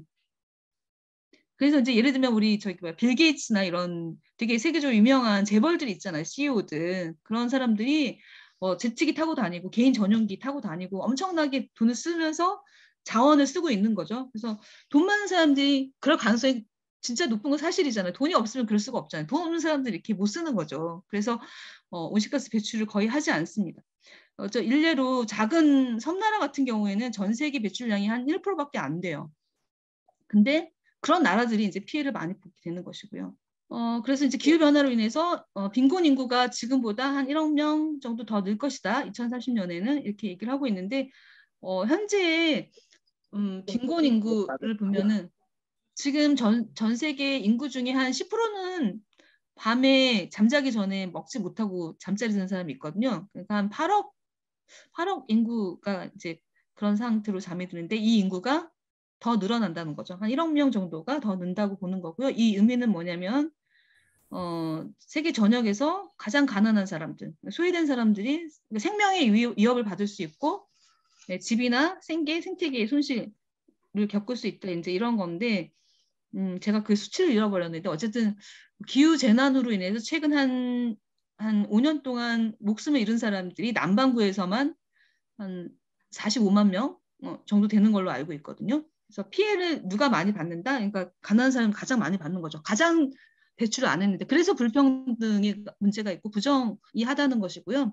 그래서 이제 예를 들면 우리 저기 뭐야 빌 게이츠나 이런 되게 세계적으로 유명한 재벌들 있잖아요. 씨이오들. 그런 사람들이 뭐 제트기 타고 다니고 개인 전용기 타고 다니고 엄청나게 돈을 쓰면서 자원을 쓰고 있는 거죠. 그래서 돈 많은 사람들이 그럴 가능성이 진짜 높은 건 사실이잖아요. 돈이 없으면 그럴 수가 없잖아요. 돈 없는 사람들이 이렇게 못 쓰는 거죠. 그래서 어, 온실가스 배출을 거의 하지 않습니다. 어, 저 일례로 작은 섬나라 같은 경우에는 전 세계 배출량이 한 일 퍼센트밖에 안 돼요. 근데 그런 나라들이 이제 피해를 많이 보게 되는 것이고요. 어, 그래서 이제 기후변화로 인해서 어, 빈곤 인구가 지금보다 한 일억 명 정도 더 늘 것이다. 이천삼십 년에는 이렇게 얘기를 하고 있는데 어, 현재 음, 빈곤 인구를 보면은 지금 전, 전 세계 인구 중에 한 십 퍼센트는 밤에 잠자기 전에 먹지 못하고 잠자리 드는 사람이 있거든요. 그러니까 한 팔억, 팔억 인구가 이제 그런 상태로 잠이 드는데 이 인구가 더 늘어난다는 거죠. 한 일억 명 정도가 더 는다고 보는 거고요. 이 의미는 뭐냐면 어, 세계 전역에서 가장 가난한 사람들, 소외된 사람들이 생명의 위협을 받을 수 있고 네, 집이나 생계, 생태계의 손실을 겪을 수 있다. 이제 이런 건데 음, 제가 그 수치를 잃어버렸는데 어쨌든 기후 재난으로 인해서 최근 한, 한 오 년 동안 목숨을 잃은 사람들이 남반구에서만 한 사십오만 명 정도 되는 걸로 알고 있거든요. 그래서 피해를 누가 많이 받는다? 그러니까 가난한 사람이 가장 많이 받는 거죠. 가장 배출을 안 했는데 그래서 불평등의 문제가 있고 부정이 하다는 것이고요.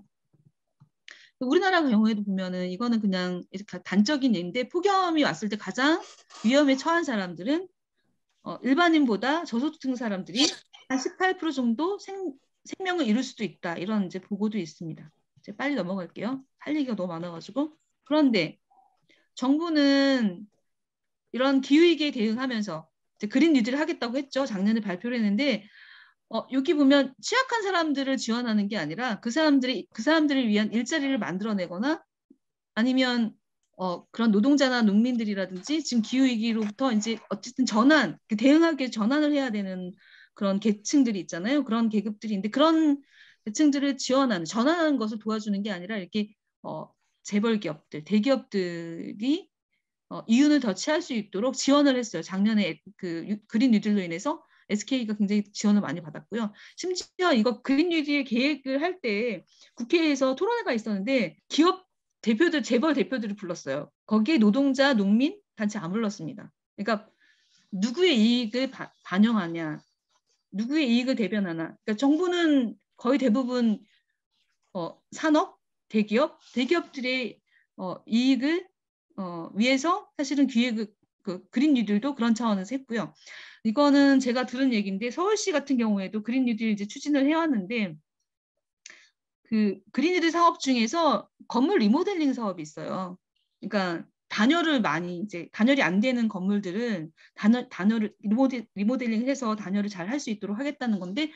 우리나라 경우에도 보면은 이거는 그냥 단적인 예인데 폭염이 왔을 때 가장 위험에 처한 사람들은 어, 일반인보다 저소득층 사람들이 한 십팔 퍼센트 정도 생, 생명을 잃을 수도 있다. 이런 이제 보고도 있습니다. 이제 빨리 넘어갈게요. 할 얘기가 너무 많아가지고. 그런데 정부는 이런 기후위기에 대응하면서 이제 그린 뉴딜을 하겠다고 했죠. 작년에 발표를 했는데 어, 여기 보면 취약한 사람들을 지원하는 게 아니라 그 사람들이 그 사람들을 위한 일자리를 만들어내거나 아니면 어, 그런 노동자나 농민들이라든지 지금 기후위기로부터 이제 어쨌든 전환, 대응하게 전환을 해야 되는 그런 계층들이 있잖아요. 그런 계급들인데 그런 계층들을 지원하는, 전환하는 것을 도와주는 게 아니라 이렇게 어, 재벌 기업들, 대기업들이 어, 이윤을 더 취할 수 있도록 지원을 했어요. 작년에 그 그린 뉴딜로 인해서 에스케이가 굉장히 지원을 많이 받았고요. 심지어 이거 그린 뉴딜 계획을 할 때 국회에서 토론회가 있었는데 기업 대표들, 재벌 대표들을 불렀어요. 거기에 노동자, 농민 단체 안 불렀습니다. 그러니까 누구의 이익을 바, 반영하냐, 누구의 이익을 대변하나. 그러니까 정부는 거의 대부분 어, 산업, 대기업, 대기업들의 어, 이익을 어, 위해서 사실은 기획 그 그린 뉴딜도 그런 차원에서 했고요. 이거는 제가 들은 얘기인데 서울시 같은 경우에도 그린 뉴딜 이제 추진을 해왔는데 그 그린 뉴딜 사업 중에서 건물 리모델링 사업이 있어요. 그러니까 단열을 많이 이제 단열이 안 되는 건물들은 단열 단열을 리모델, 리모델링을 해서 단열을 잘 할 수 있도록 하겠다는 건데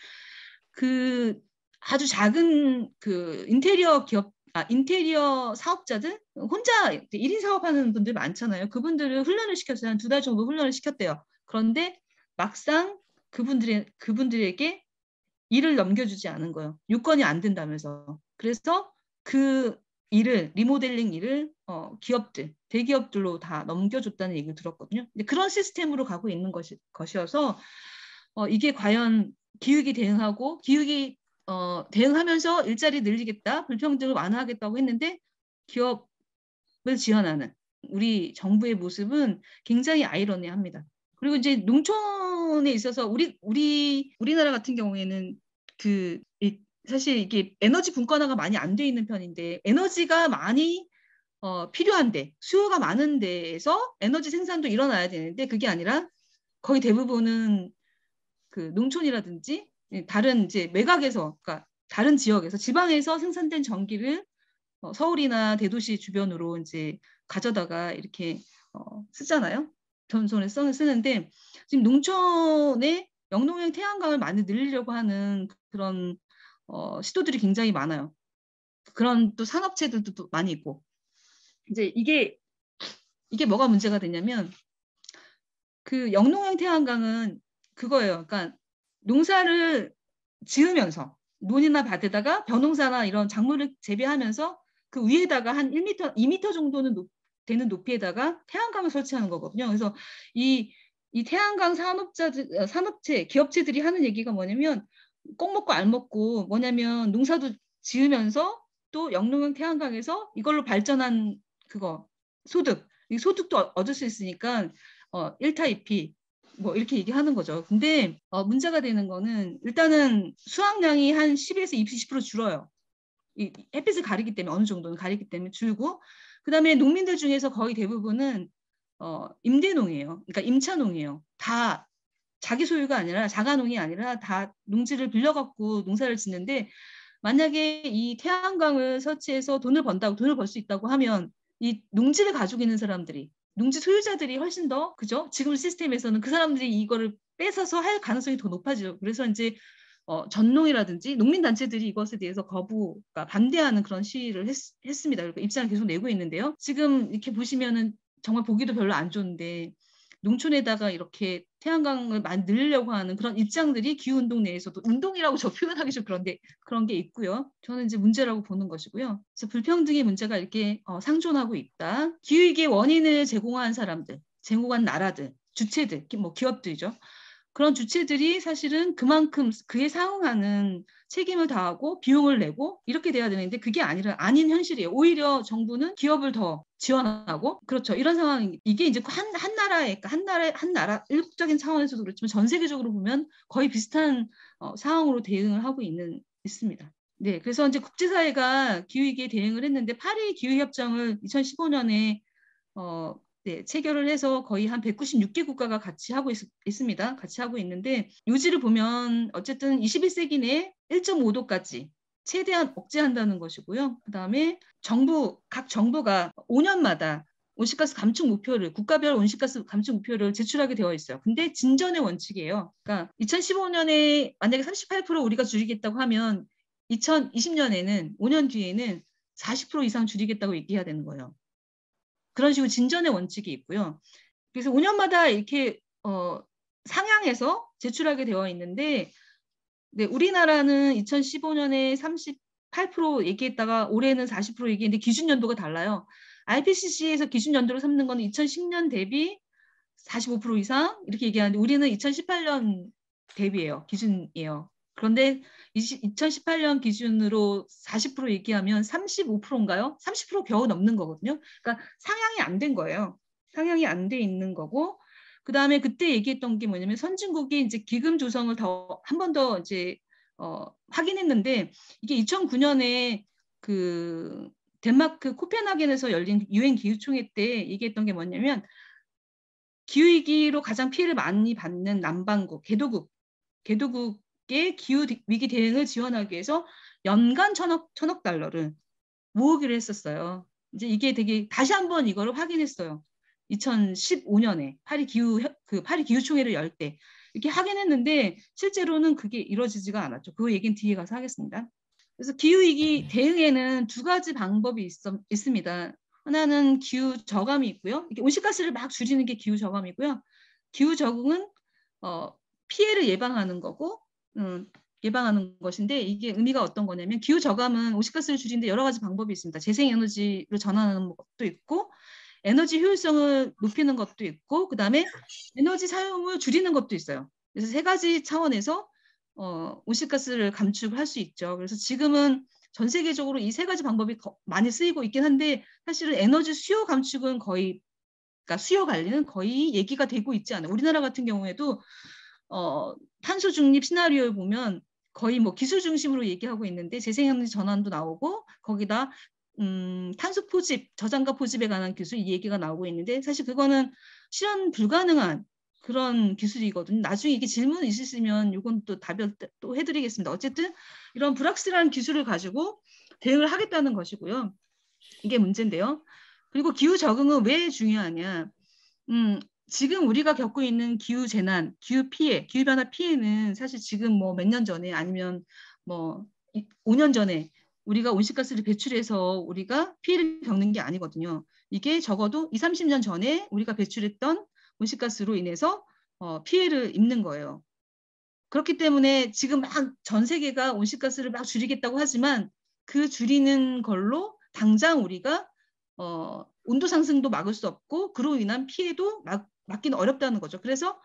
그 아주 작은 그 인테리어 기업 아, 인테리어 사업자들 혼자 일 인 사업하는 분들 많잖아요. 그분들을 훈련을 시켰어요. 한 두 달 정도 훈련을 시켰대요. 그런데 막상 그분들의 그분들에게 일을 넘겨주지 않은 거예요. 요건이 안 된다면서. 그래서 그 일을 리모델링 일을 어, 기업들, 대기업들로 다 넘겨줬다는 얘기를 들었거든요. 근데 그런 시스템으로 가고 있는 것이, 것이어서 어, 이게 과연 기후위기 대응하고 기후위기 어, 대응하면서 일자리 늘리겠다, 불평등을 완화하겠다고 했는데 기업을 지원하는 우리 정부의 모습은 굉장히 아이러니합니다. 그리고 이제 농촌에 있어서 우리 우리 우리나라 같은 경우에는 그 이, 사실 이게 에너지 분권화가 많이 안 돼 있는 편인데 에너지가 많이 어, 필요한데 수요가 많은 데에서 에너지 생산도 일어나야 되는데 그게 아니라 거의 대부분은 그 농촌이라든지 다른 이제 매각에서 그러니까 다른 지역에서 지방에서 생산된 전기를 어, 서울이나 대도시 주변으로 이제 가져다가 이렇게 어, 쓰잖아요. 전선에 써 쓰는데 지금 농촌에 영농형 태양광을 많이 늘리려고 하는 그런 어, 시도들이 굉장히 많아요. 그런 또 산업체들도 또 많이 있고 이제 이게 이게 뭐가 문제가 되냐면 그 영농형 태양광은 그거예요. 그러니까 농사를 지으면서 논이나 밭에다가 벼농사나 이런 작물을 재배하면서 그 위에다가 한 일 미터, 이 미터 정도는 높, 되는 높이에다가 태양광을 설치하는 거거든요. 그래서 이, 이 태양광 산업자들, 산업체, 기업체들이 하는 얘기가 뭐냐면 꼭 먹고 알 먹고 뭐냐면 농사도 지으면서 또 영농형 태양광에서 이걸로 발전한 그거 소득, 이 소득도 얻을 수 있으니까 어, 일타이피 뭐 이렇게 얘기하는 거죠. 근데 어, 문제가 되는 거는 일단은 수확량이 한 십에서 이십 퍼센트 줄어요. 이 햇빛을 가리기 때문에 어느 정도는 가리기 때문에 줄고 그다음에 농민들 중에서 거의 대부분은 어, 임대농이에요. 그러니까 임차농이에요. 다 자기 소유가 아니라 자가농이 아니라 다 농지를 빌려갖고 농사를 짓는데 만약에 이 태양광을 설치해서 돈을 번다고 돈을 벌 수 있다고 하면 이 농지를 가지고 있는 사람들이 농지 소유자들이 훨씬 더 그죠? 지금 시스템에서는 그 사람들이 이거를 뺏어서 할 가능성이 더 높아지죠. 그래서 이제 어, 전농이라든지 농민 단체들이 이것에 대해서 거부, 그러니까 반대하는 그런 시위를 했, 했습니다. 그리고 입장을 계속 내고 있는데요. 지금 이렇게 보시면은 정말 보기도 별로 안 좋은데 농촌에다가 이렇게 태양광을 많이 늘리려고 하는 그런 입장들이 기후운동 내에서도 운동이라고 저 표현하기 좀 그런데 그런 게 있고요. 저는 이제 문제라고 보는 것이고요. 그래서 불평등의 문제가 이렇게 어, 상존하고 있다. 기후위기의 원인을 제공한 사람들, 제공한 나라들, 주체들, 뭐 기업들이죠. 그런 주체들이 사실은 그만큼 그에 상응하는 책임을 다하고 비용을 내고 이렇게 돼야 되는데 그게 아니라 아닌 현실이에요. 오히려 정부는 기업을 더 지원하고 그렇죠. 이런 상황 이게 이제 한, 한 나라의 한 나라 한 나라 일국적인 차원에서도 그렇지만 전 세계적으로 보면 거의 비슷한 어, 상황으로 대응을 하고 있는 있습니다. 네, 그래서 이제 국제사회가 기후위기에 대응을 했는데 파리 기후협정을 이천십오 년에 어, 네, 체결을 해서 거의 한 백구십육 개 국가가 같이 하고 있, 있습니다. 같이 하고 있는데 요지를 보면 어쨌든 이십일 세기 내 일 점 오 도까지 최대한 억제한다는 것이고요. 그다음에 정부 각 정부가 오 년마다 온실가스 감축 목표를 국가별 온실가스 감축 목표를 제출하게 되어 있어요. 근데 진전의 원칙이에요. 그러니까 이천십오 년에 만약에 삼십팔 퍼센트 우리가 줄이겠다고 하면 이천이십 년에는 오 년 뒤에는 사십 퍼센트 이상 줄이겠다고 얘기해야 되는 거예요. 그런 식으로 진전의 원칙이 있고요. 그래서 오 년마다 이렇게 어, 상향해서 제출하게 되어 있는데 네, 우리나라는 이천십오 년에 삼십팔 퍼센트 얘기했다가 올해는 사십 퍼센트 얘기했는데 기준 연도가 달라요. 아이피씨씨에서 기준 연도로 삼는 건 이천십 년 대비 사십오 퍼센트 이상 이렇게 얘기하는데 우리는 이천십팔 년 대비예요. 기준이에요. 그런데 이천십팔 년 기준으로 사십 퍼센트 얘기하면 삼십오 퍼센트인가요? 삼십 퍼센트 겨우 넘는 거거든요. 그러니까 상향이 안 된 거예요. 상향이 안 돼 있는 거고 그 다음에 그때 얘기했던 게 뭐냐면 선진국이 이제 기금 조성을 더 한 번 더 이제 어, 확인했는데 이게 이천구 년에 그 덴마크 코펜하겐에서 열린 유엔 기후총회 때 얘기했던 게 뭐냐면 기후위기로 가장 피해를 많이 받는 남반국, 개도국, 개도국의 기후위기 대응을 지원하기 위해서 연간 천억, 천억 달러를 모으기로 했었어요. 이제 이게 되게 다시 한번 이거를 확인했어요. 이천십오 년에 파리 기후 그 파리 기후 총회를 열 때 이렇게 확인했는데 실제로는 그게 이루어지지가 않았죠. 그 얘기는 뒤에 가서 하겠습니다. 그래서 기후 위기 대응에는 두 가지 방법이 있, 있습니다. 하나는 기후 저감이 있고요. 이렇게 온실가스를 막 줄이는 게 기후 저감이고요. 기후 적응은 어, 피해를 예방하는 거고 음, 예방하는 것인데 이게 의미가 어떤 거냐면 기후 저감은 온실가스를 줄이는데 여러 가지 방법이 있습니다. 재생에너지로 전환하는 것도 있고 에너지 효율성을 높이는 것도 있고 그다음에 에너지 사용을 줄이는 것도 있어요. 그래서 세 가지 차원에서 어, 온실가스를 감축할 수 있죠. 그래서 지금은 전 세계적으로 이 세 가지 방법이 많이 쓰이고 있긴 한데 사실은 에너지 수요 감축은 거의 그러니까 수요 관리는 거의 얘기가 되고 있지 않아요. 우리나라 같은 경우에도 어, 탄소 중립 시나리오를 보면 거의 뭐 기술 중심으로 얘기하고 있는데 재생에너지 전환도 나오고 거기다 음, 탄소 포집, 저장과 포집에 관한 기술 이 얘기가 나오고 있는데 사실 그거는 실현 불가능한 그런 기술이거든요. 나중에 이게 질문 있으시면 이건 또 답변 또 해드리겠습니다. 어쨌든 이런 불확실한 기술을 가지고 대응을 하겠다는 것이고요. 이게 문제인데요. 그리고 기후 적응은 왜 중요하냐? 음, 지금 우리가 겪고 있는 기후 재난, 기후 피해, 기후 변화 피해는 사실 지금 뭐 몇 년 전에 아니면 뭐 오 년 전에 우리가 온실가스를 배출해서 우리가 피해를 겪는 게 아니거든요. 이게 적어도 이십, 삼십 년 전에 우리가 배출했던 온실가스로 인해서 어, 피해를 입는 거예요. 그렇기 때문에 지금 막 전 세계가 온실가스를 막 줄이겠다고 하지만 그 줄이는 걸로 당장 우리가 어, 온도 상승도 막을 수 없고 그로 인한 피해도 막, 막기는 어렵다는 거죠. 그래서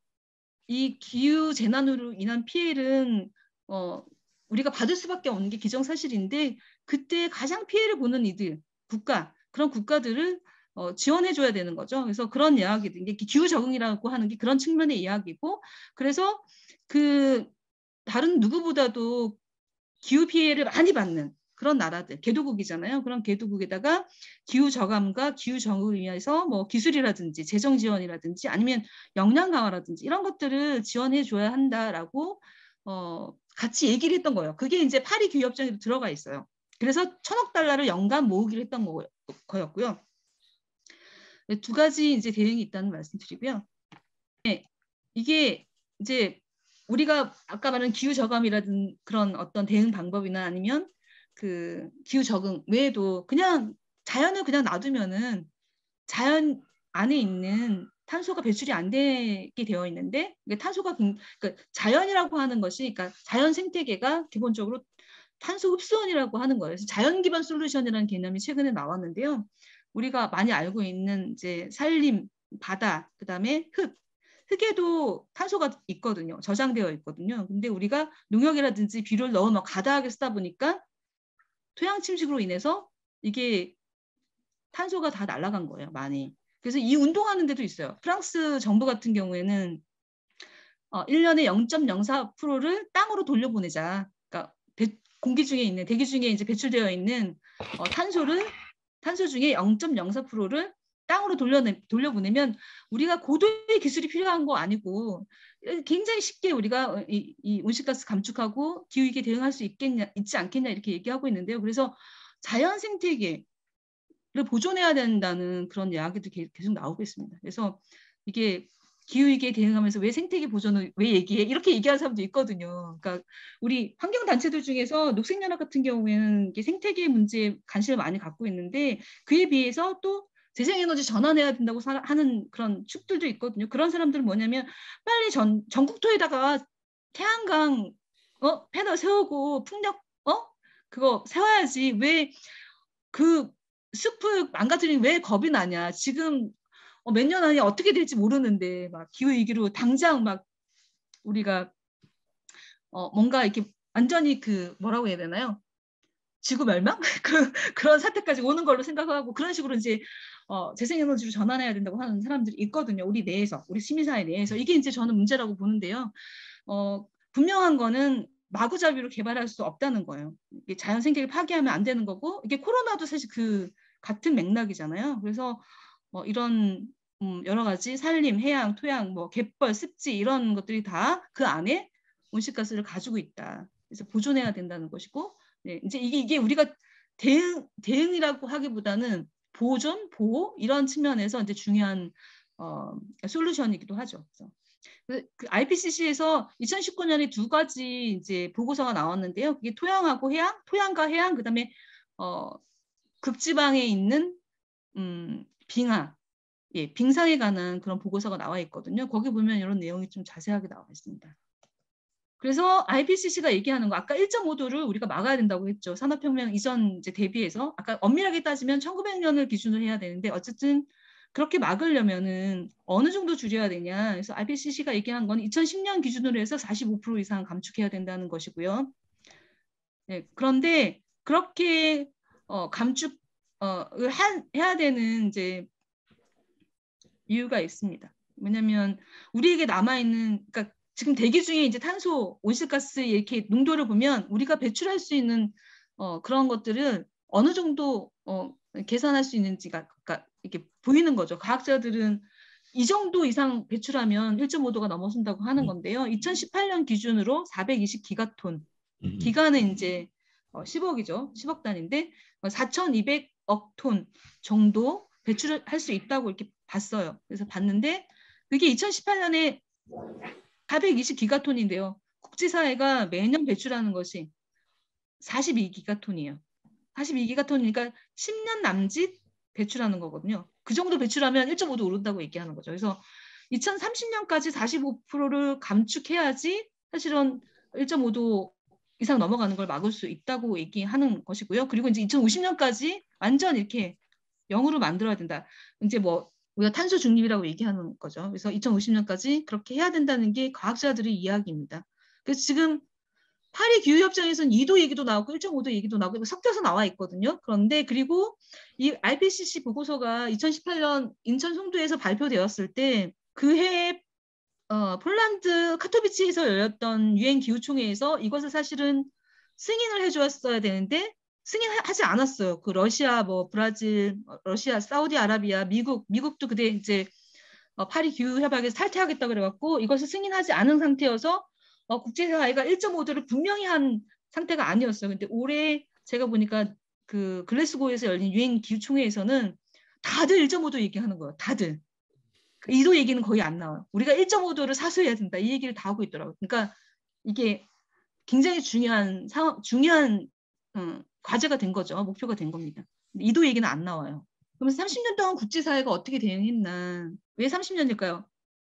이 기후 재난으로 인한 피해는 어, 우리가 받을 수밖에 없는 게 기정사실인데 그때 가장 피해를 보는 이들, 국가, 그런 국가들을 어, 지원해줘야 되는 거죠. 그래서 그런 이야기들, 이게 기후 적응이라고 하는 게 그런 측면의 이야기고 그래서 그 다른 누구보다도 기후 피해를 많이 받는 그런 나라들, 개도국이잖아요. 그런 개도국에다가 기후 저감과 기후 적응을 위해서 뭐 기술이라든지 재정 지원이라든지 아니면 역량 강화라든지 이런 것들을 지원해 줘야 한다라고 어, 같이 얘기를 했던 거예요. 그게 이제 파리 기후협정에도 들어가 있어요. 그래서 천억 달러를 연간 모으기로 했던 거, 거였고요. 두 가지 이제 대응이 있다는 말씀드리고요. 네, 이게 이제 우리가 아까 말한 기후 저감이라든 그런 어떤 대응 방법이나 아니면 그 기후 적응 외에도 그냥 자연을 그냥 놔두면은 자연 안에 있는 탄소가 배출이 안 되게 되어 있는데 탄소가 그러니까 자연이라고 하는 것이 그러니까 자연 생태계가 기본적으로 탄소 흡수원이라고 하는 거예요. 그래서 자연 기반 솔루션이라는 개념이 최근에 나왔는데요. 우리가 많이 알고 있는 이제 산림, 바다, 그다음에 흙 흙에도 탄소가 있거든요. 저장되어 있거든요. 근데 우리가 농약이라든지 비료를 너무 막 가다하게 쓰다 보니까 토양 침식으로 인해서 이게 탄소가 다 날아간 거예요. 많이. 그래서 이 운동하는 데도 있어요. 프랑스 정부 같은 경우에는 어, 일 년에 영 점 영사 퍼센트를 땅으로 돌려보내자. 그러니까 배, 공기 중에 있는 대기 중에 이제 배출되어 있는 어, 탄소를 탄소 중에 영 점 영사 퍼센트를 땅으로 돌려내, 돌려보내면 우리가 고도의 기술이 필요한 거 아니고 굉장히 쉽게 우리가 이, 이 온실가스 감축하고 기후위기에 대응할 수 있겠냐, 있지 않겠냐 이렇게 얘기하고 있는데요. 그래서 자연 생태계를 보존해야 된다는 그런 이야기도 계속 나오고 있습니다. 그래서 이게 기후위기에 대응하면서 왜 생태계 보존을 왜 얘기해? 이렇게 얘기하는 사람도 있거든요. 그러니까 우리 환경단체들 중에서 녹색연합 같은 경우에는 이게 생태계 문제에 관심을 많이 갖고 있는데 그에 비해서 또 재생에너지 전환해야 된다고 하는 그런 축들도 있거든요. 그런 사람들은 뭐냐면 빨리 전, 전국토에다가 태양광 어? 패널 세우고 풍력 어? 그거 세워야지. 왜 그 숲을 망가뜨리는 왜 겁이 나냐. 지금 어, 몇 년 안에 어떻게 될지 모르는데 막 기후위기로 당장 막 우리가 어, 뭔가 이렇게 완전히 그 뭐라고 해야 되나요? 지구 멸망? 그, 그런 사태까지 오는 걸로 생각하고 그런 식으로 이제 어, 재생에너지로 전환해야 된다고 하는 사람들이 있거든요. 우리 내에서, 우리 시민사회 내에서. 이게 이제 저는 문제라고 보는데요. 어, 분명한 거는 마구잡이로 개발할 수 없다는 거예요. 이게 자연 생태계를 파괴하면 안 되는 거고 이게 코로나도 사실 그 같은 맥락이잖아요. 그래서 어, 이런 음, 여러 가지 산림, 해양, 토양, 뭐 갯벌, 습지 이런 것들이 다 그 안에 온실가스를 가지고 있다. 그래서 보존해야 된다는 것이고 네, 이제 이게, 이게 우리가 대응 대응이라고 하기보다는 보존, 보호 이런 측면에서 이제 중요한 어, 솔루션이기도 하죠. 그래서 그 아이피씨씨에서 이천십구 년에 두 가지 이제 보고서가 나왔는데요. 그게 토양하고 해양, 토양과 해양, 그다음에 어, 극지방에 있는 음, 빙하, 예, 빙상에 관한 그런 보고서가 나와 있거든요. 거기 보면 이런 내용이 좀 자세하게 나와 있습니다. 그래서 아이피씨씨가 얘기하는 거 아까 일 점 오 도를 우리가 막아야 된다고 했죠. 산업혁명 이전 이제 대비해서 아까 엄밀하게 따지면 천구백 년을 기준으로 해야 되는데 어쨌든 그렇게 막으려면은 어느 정도 줄여야 되냐. 그래서 아이피씨씨가 얘기한 건 이천십 년 기준으로 해서 사십오 퍼센트 이상 감축해야 된다는 것이고요. 네, 그런데 그렇게 어, 감축 어, 하, 해야 되는 이제 이유가 있습니다. 왜냐하면 우리에게 남아 있는 그러니까 지금 대기 중에 이제 탄소, 온실가스 이렇게 농도를 보면 우리가 배출할 수 있는 어, 그런 것들을 어느 정도 어, 계산할 수 있는지가 그러니까 이렇게 보이는 거죠. 과학자들은 이 정도 이상 배출하면 일 점 오 도가 넘어선다고 하는 건데요. 이천십팔 년 기준으로 사백이십 기가톤, 기가는 이제 어, 십억이죠. 십억 단위인데 사천이백억 톤 정도 배출을 할 수 있다고 이렇게 봤어요. 그래서 봤는데 그게 이천십팔 년에 사백이십 기가톤인데요. 국제사회가 매년 배출하는 것이 사십이 기가톤이에요. 사십이 기가톤이니까 십 년 남짓 배출하는 거거든요. 그 정도 배출하면 일 점 오 도 오른다고 얘기하는 거죠. 그래서 이천삼십 년까지 사십오 퍼센트를 감축해야지 사실은 일 점 오 도 이상 넘어가는 걸 막을 수 있다고 얘기하는 것이고요. 그리고 이제 이천오십 년까지 완전 이렇게 영으로 만들어야 된다. 이제 뭐 우리가 탄소 중립이라고 얘기하는 거죠. 그래서 이천오십 년까지 그렇게 해야 된다는 게 과학자들의 이야기입니다. 그래서 지금 파리 기후협정에서는 이 도 얘기도 나오고 일 점 오 도 얘기도 나오고 섞여서 나와 있거든요. 그런데 그리고 이 아이피씨씨 보고서가 이천십팔 년 인천 송도에서 발표되었을 때 그 해에 어, 폴란드 카토비치에서 열렸던 유엔 기후총회에서 이것을 사실은 승인을 해주었어야 되는데 승인하지 않았어요. 그 러시아, 뭐 브라질, 러시아, 사우디아라비아, 미국, 미국도 그때 이제 어, 파리 기후 협약에서 탈퇴하겠다 그래갖고 이것을 승인하지 않은 상태여서 어, 국제사회가 일 점 오 도를 분명히 한 상태가 아니었어요. 근데 올해 제가 보니까 그 글래스고에서 열린 유엔 기후총회에서는 다들 일 점 오 도 얘기하는 거예요. 다들. 이 도 얘기는 거의 안 나와요. 우리가 일 점 오 도를 사수해야 된다. 이 얘기를 다 하고 있더라고요. 그러니까 이게 굉장히 중요한 상황, 중요한 음, 과제가 된 거죠. 목표가 된 겁니다. 이 도 얘기는 안 나와요. 그러면 삼십 년 동안 국제사회가 어떻게 대응했나? 왜 삼십 년일까요?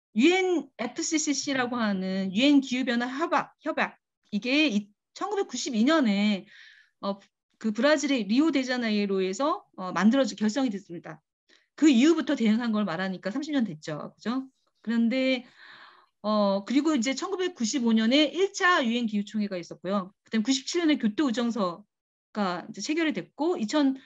유엔에프씨씨씨라고 하는 유엔 기후변화 협약, 협약 이게 천구백구십이 년에 어, 그 브라질의 리오데자네이로에서 어, 만들어져 결성이 됐습니다. 그 이후부터 대응한 걸 말하니까 삼십 년 됐죠. 그죠? 그런데 어, 그리고 이제 천구백구십오 년에 일 차 유엔 기후총회가 있었고요. 그다음 구십칠 년에 교토 의정서가 이제 체결이 됐고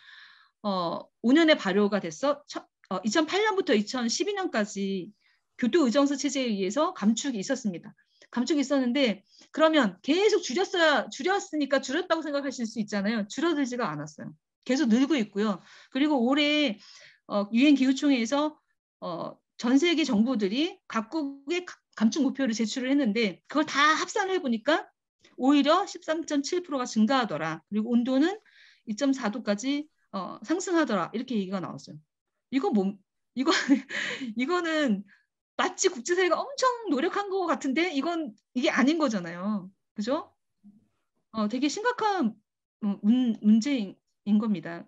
이천오 년에 발효가 됐어. 어, 이천팔 년부터 이천십이 년까지 교토 의정서 체제에 의해서 감축이 있었습니다. 감축이 있었는데 그러면 계속 줄였어야 줄였으니까 줄였다고 생각하실 수 있잖아요. 줄어들지가 않았어요. 계속 늘고 있고요. 그리고 올해 어, 유엔 기후총회에서 어, 전 세계 정부들이 각국의 감축 목표를 제출을 했는데 그걸 다 합산을 해보니까 오히려 십삼 점 칠 퍼센트가 증가하더라. 그리고 온도는 이 점 사 도까지 어, 상승하더라. 이렇게 얘기가 나왔어요. 이거 뭐 이거 이거는 마치 국제사회가 엄청 노력한 것 같은데 이건 이게 아닌 거잖아요. 그죠? 어, 되게 심각한 문, 문제인 겁니다.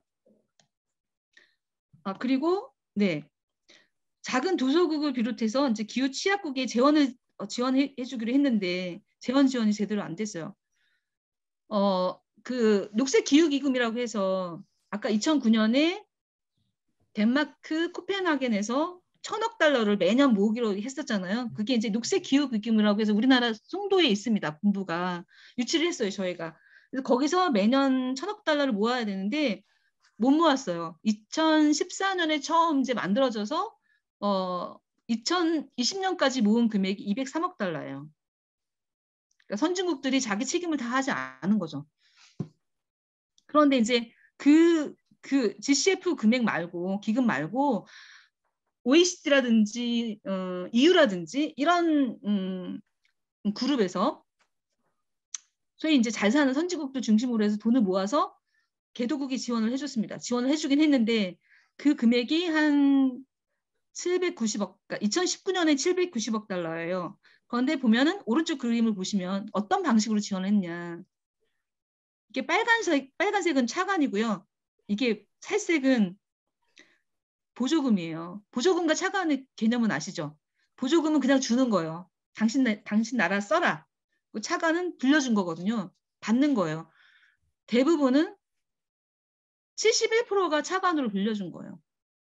아, 그리고 네. 작은 도서국을 비롯해서 이제 기후 취약국에 재원을 어, 지원해 주기로 했는데 재원 지원이 제대로 안 됐어요. 어, 그 녹색 기후 기금이라고 해서 아까 이천구 년에 덴마크 코펜하겐에서 천억 달러를 매년 모으기로 했었잖아요. 그게 이제 녹색 기후 기금이라고 해서 우리나라 송도에 있습니다. 본부가 유치를 했어요. 저희가. 그래서 거기서 매년 천억 달러를 모아야 되는데 못 모았어요. 이천십사 년에 처음 이제 만들어져서 어, 이천이십 년까지 모은 금액이 이백삼억 달러예요. 그러니까 선진국들이 자기 책임을 다 하지 않은 거죠. 그런데 이제 그, 그 지씨에프 금액 말고, 기금 말고, 오이시디라든지, 어, 이유라든지, 이런, 음, 그룹에서, 소위 이제 잘 사는 선진국들 중심으로 해서 돈을 모아서, 개도국이 지원을 해줬습니다. 지원을 해주긴 했는데 그 금액이 한 칠백구십억, 그러니까 이천십구 년에 칠백구십억 달러예요. 그런데 보면은 오른쪽 그림을 보시면 어떤 방식으로 지원했냐. 이게 빨간색, 빨간색은 차관이고요. 이게 살색은 보조금이에요. 보조금과 차관의 개념은 아시죠? 보조금은 그냥 주는 거예요. 당신, 당신 나라 써라. 차관은 빌려준 거거든요. 받는 거예요. 대부분은 칠십일 퍼센트가 차관으로 빌려준 거예요.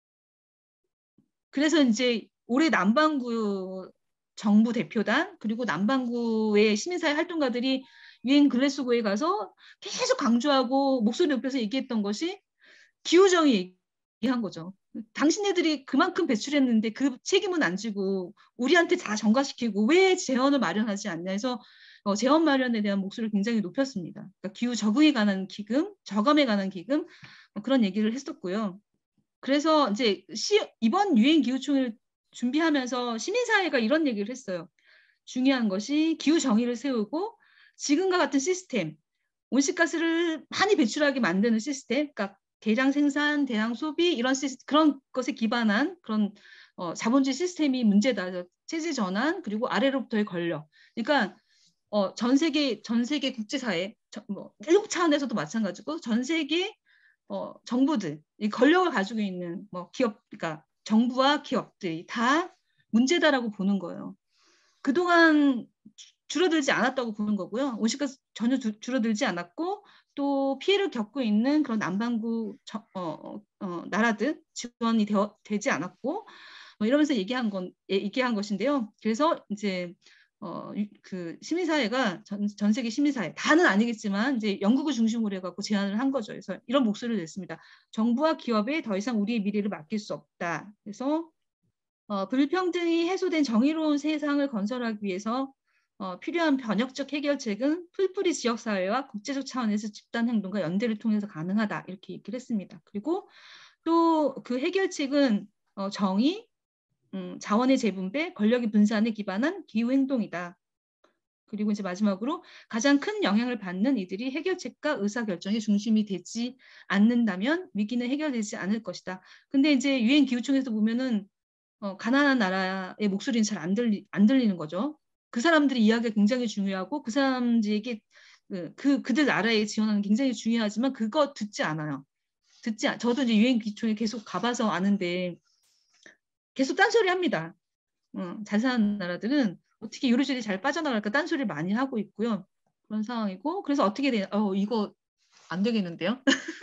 그래서 이제 올해 남반구 정부 대표단 그리고 남반구의 시민사회 활동가들이 유엔 글래스고에 가서 계속 강조하고 목소리 높여서 얘기했던 것이 기후정의 얘기한 거죠. 당신네들이 그만큼 배출했는데 그 책임은 안 지고 우리한테 다 전가시키고 왜 재원을 마련하지 않냐 해서 어, 재원 마련에 대한 목소리를 굉장히 높였습니다. 그러니까 기후 적응에 관한 기금, 저감에 관한 기금 어, 그런 얘기를 했었고요. 그래서 이제 시, 이번 유엔 기후총회를 준비하면서 시민사회가 이런 얘기를 했어요. 중요한 것이 기후 정의를 세우고 지금과 같은 시스템, 온실가스를 많이 배출하게 만드는 시스템, 그러니까 대량 생산, 대량 소비 이런 시스템, 그런 것에 기반한 그런 어, 자본주의 시스템이 문제다. 체제 전환 그리고 아래로부터의 권력. 그러니까 어, 전 세계 전 세계 국제사회, 저, 뭐 일곱 차원에서도 마찬가지고 전 세계 어, 정부들, 이 권력을 가지고 있는 뭐 기업, 그러니까 정부와 기업들이 다 문제다라고 보는 거예요. 그동안 줄어들지 않았다고 보는 거고요. 온실가스 전혀 주, 줄어들지 않았고 또 피해를 겪고 있는 그런 남반구 저, 어, 어, 나라들 지원이 되어, 되지 않았고 뭐 이러면서 얘기한 건 얘기한 것인데요. 그래서 이제 어, 그 시민사회가 전, 전 세계 시민사회 다는 아니겠지만 이제 영국을 중심으로 해갖고 제안을 한 거죠. 그래서 이런 목소리를 냈습니다. 정부와 기업에 더 이상 우리의 미래를 맡길 수 없다. 그래서 어, 불평등이 해소된 정의로운 세상을 건설하기 위해서 어, 필요한 변혁적 해결책은 풀뿌리 지역사회와 국제적 차원에서 집단행동과 연대를 통해서 가능하다. 이렇게 얘기를 했습니다. 그리고 또 그 해결책은 어, 정의, 음, 자원의 재분배, 권력의 분산에 기반한 기후행동이다. 그리고 이제 마지막으로 가장 큰 영향을 받는 이들이 해결책과 의사결정의 중심이 되지 않는다면 위기는 해결되지 않을 것이다. 근데 이제 유엔 기후총회에서 보면은 어, 가난한 나라의 목소리는 잘 안 들리, 안 들리는 거죠. 그 사람들의 이야기가 굉장히 중요하고 그 사람들에게 그, 그 그들 나라에 지원하는 게 굉장히 중요하지만 그거 듣지 않아요. 듣지 않, 저도 이제 유엔 기후총회 계속 가봐서 아는데 계속 딴소리 합니다. 어, 잘 사는 나라들은 어떻게 요리조리 잘 빠져나갈까 딴소리를 많이 하고 있고요. 그런 상황이고 그래서 어떻게 돼요? 어, 이거 안 되겠는데요?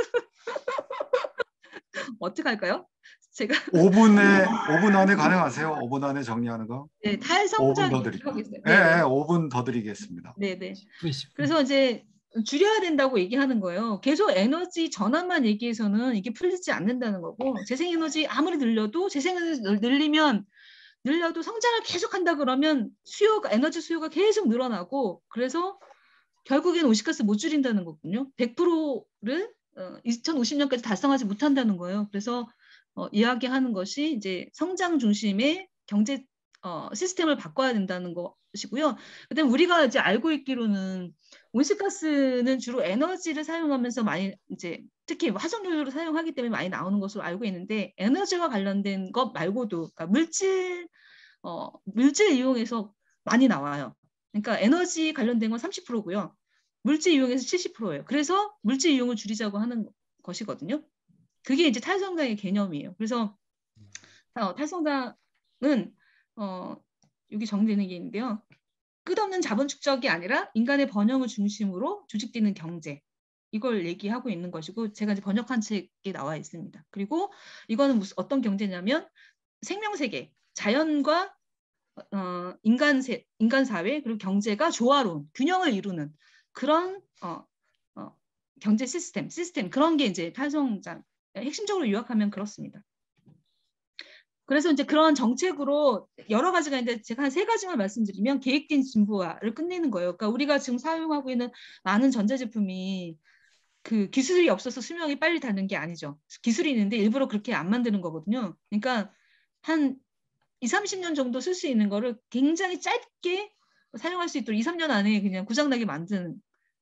어떻게 할까요? 제가 오 분에 오 분 안에 가능하세요? 오 분 안에 정리하는 거? 네, 오 분 탈성장 더 드릴게요. 하겠어요. 네, 네, 네, 오 분 더 드리겠습니다. 네, 네. 그래서 이제 줄여야 된다고 얘기하는 거예요. 계속 에너지 전환만 얘기해서는 이게 풀리지 않는다는 거고 재생에너지 아무리 늘려도 재생에너지 늘리면 늘려도 성장을 계속한다 그러면 수요가 에너지 수요가 계속 늘어나고 그래서 결국엔 온실가스 못 줄인다는 거군요. 백 퍼센트를 어, 이천오십 년까지 달성하지 못한다는 거예요. 그래서 어, 이야기하는 것이 이제 성장 중심의 경제 어, 시스템을 바꿔야 된다는 것이고요. 그다음 우리가 이제 알고 있기로는 온실가스는 주로 에너지를 사용하면서 많이 이제 특히 화석연료를 사용하기 때문에 많이 나오는 것으로 알고 있는데 에너지와 관련된 것 말고도 그러니까 물질 어, 물질 이용해서 많이 나와요. 그러니까 에너지 관련된 건 삼십 퍼센트고요. 물질 이용해서 칠십 퍼센트예요. 그래서 물질 이용을 줄이자고 하는 것이거든요. 그게 이제 탈성장의 개념이에요. 그래서 어, 탈성장은 어, 여기 정리되는 게 있는데요. 끝없는 자본 축적이 아니라 인간의 번영을 중심으로 조직되는 경제. 이걸 얘기하고 있는 것이고 제가 이제 번역한 책에 나와 있습니다. 그리고 이거는 무슨 어떤 경제냐면 생명세계, 자연과 어, 인간 세, 인간 사회 그리고 경제가 조화로운 균형을 이루는 그런 어, 어, 경제 시스템, 시스템 그런 게 이제 탈성장 핵심적으로 요약하면 그렇습니다. 그래서 이제 그런 정책으로 여러 가지가 있는데 제가 한 세 가지만 말씀드리면 계획된 진보화를 끝내는 거예요. 그러니까 우리가 지금 사용하고 있는 많은 전자제품이 그 기술이 없어서 수명이 빨리 닿는 게 아니죠. 기술이 있는데 일부러 그렇게 안 만드는 거거든요. 그러니까 한 이삼십 년 정도 쓸 수 있는 거를 굉장히 짧게 사용할 수 있도록 이, 삼 년 안에 그냥 고장나게 만드는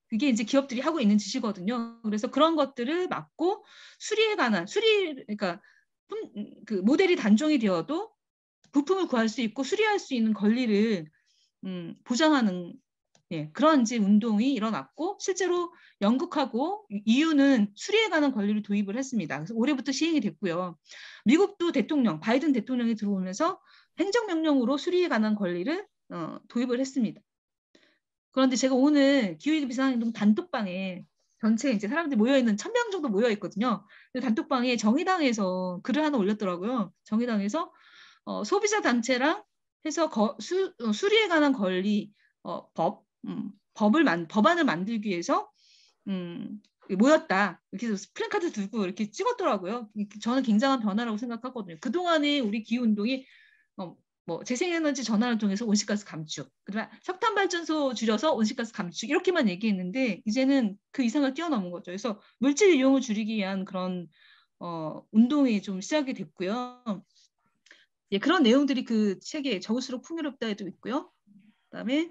그게 이제 기업들이 하고 있는 짓이거든요. 그래서 그런 것들을 막고 수리에 관한 수리 그러니까 그 모델이 단종이 되어도 부품을 구할 수 있고 수리할 수 있는 권리를 음, 보장하는 예, 그런 이제 운동이 일어났고 실제로 영국하고 이유는 수리에 관한 권리를 도입을 했습니다. 그래서 올해부터 시행이 됐고요. 미국도 대통령 바이든 대통령이 들어오면서 행정명령으로 수리에 관한 권리를 어, 도입을 했습니다. 그런데 제가 오늘 기후위기 비상행동 단톡방에 전체 이제 사람들이 모여있는 천 명 정도 모여있거든요. 단톡방에 정의당에서 글을 하나 올렸더라고요. 정의당에서 어, 소비자 단체랑 해서 거, 수, 어, 수리에 관한 권리 어, 법, 음, 법을 만, 법안을 만들기 위해서 음, 모였다. 이렇게 해서 플랜카드 들고 이렇게 찍었더라고요. 저는 굉장한 변화라고 생각하거든요. 그동안에 우리 기후운동이 어, 뭐 재생에너지 전환을 통해서 온실가스 감축, 그다음에 석탄 발전소 줄여서 온실가스 감축 이렇게만 얘기했는데 이제는 그 이상을 뛰어넘은 거죠. 그래서 물질 이용을 줄이기 위한 그런 어, 운동이 좀 시작이 됐고요. 예, 그런 내용들이 그 책에 적을수록 풍요롭다에도 있고요. 그다음에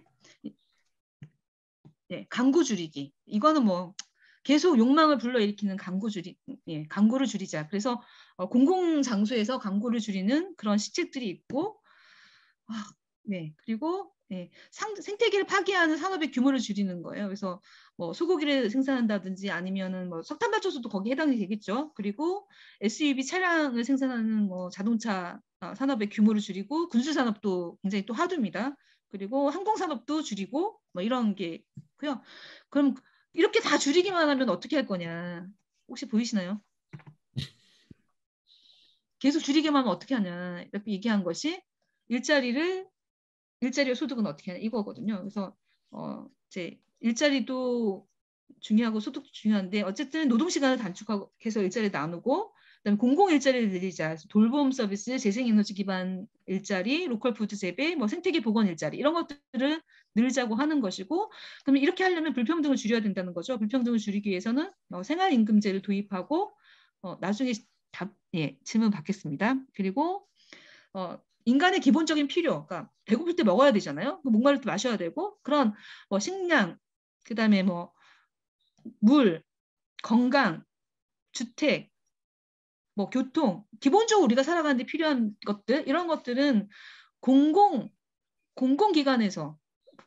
예, 광고 줄이기. 이거는 뭐 계속 욕망을 불러일으키는 광고 줄이, 예, 광고를 줄이자. 그래서 어, 공공 장소에서 광고를 줄이는 그런 시책들이 있고, 아, 네, 그리고 예, 상, 생태계를 파괴하는 산업의 규모를 줄이는 거예요. 그래서 뭐 소고기를 생산한다든지 아니면은 뭐 석탄 발전소도 거기에 해당이 되겠죠. 그리고 에스유브이 차량을 생산하는 뭐 자동차 산업의 규모를 줄이고 군수 산업도 굉장히 또 하두입니다. 그리고 항공 산업도 줄이고 뭐 이런 게 있고요. 그럼 이렇게 다 줄이기만 하면 어떻게 할 거냐? 혹시 보이시나요? 계속 줄이기만 하면 어떻게 하냐? 이렇게 얘기한 것이 일자리를 일자리의 소득은 어떻게 하냐 이거거든요. 그래서 어 이제 일자리도 중요하고 소득도 중요한데 어쨌든 노동 시간을 단축하고 해서 일자리를 나누고 그다음에 공공 일자리를 늘리자. 돌봄 서비스, 재생에너지 기반 일자리, 로컬 푸드 재배, 뭐 생태계 보건 일자리 이런 것들을 늘자고 하는 것이고 그러면 이렇게 하려면 불평등을 줄여야 된다는 거죠. 불평등을 줄이기 위해서는 어, 생활임금제를 도입하고 어, 나중에 답, 예, 질문 받겠습니다. 그리고 어, 인간의 기본적인 필요, 그러니까 배고플 때 먹어야 되잖아요. 목마를 때 마셔야 되고 그런 뭐 식량, 그다음에 뭐 물, 건강, 주택, 뭐 교통, 기본적으로 우리가 살아가는데 필요한 것들 이런 것들은 공공 공공기관에서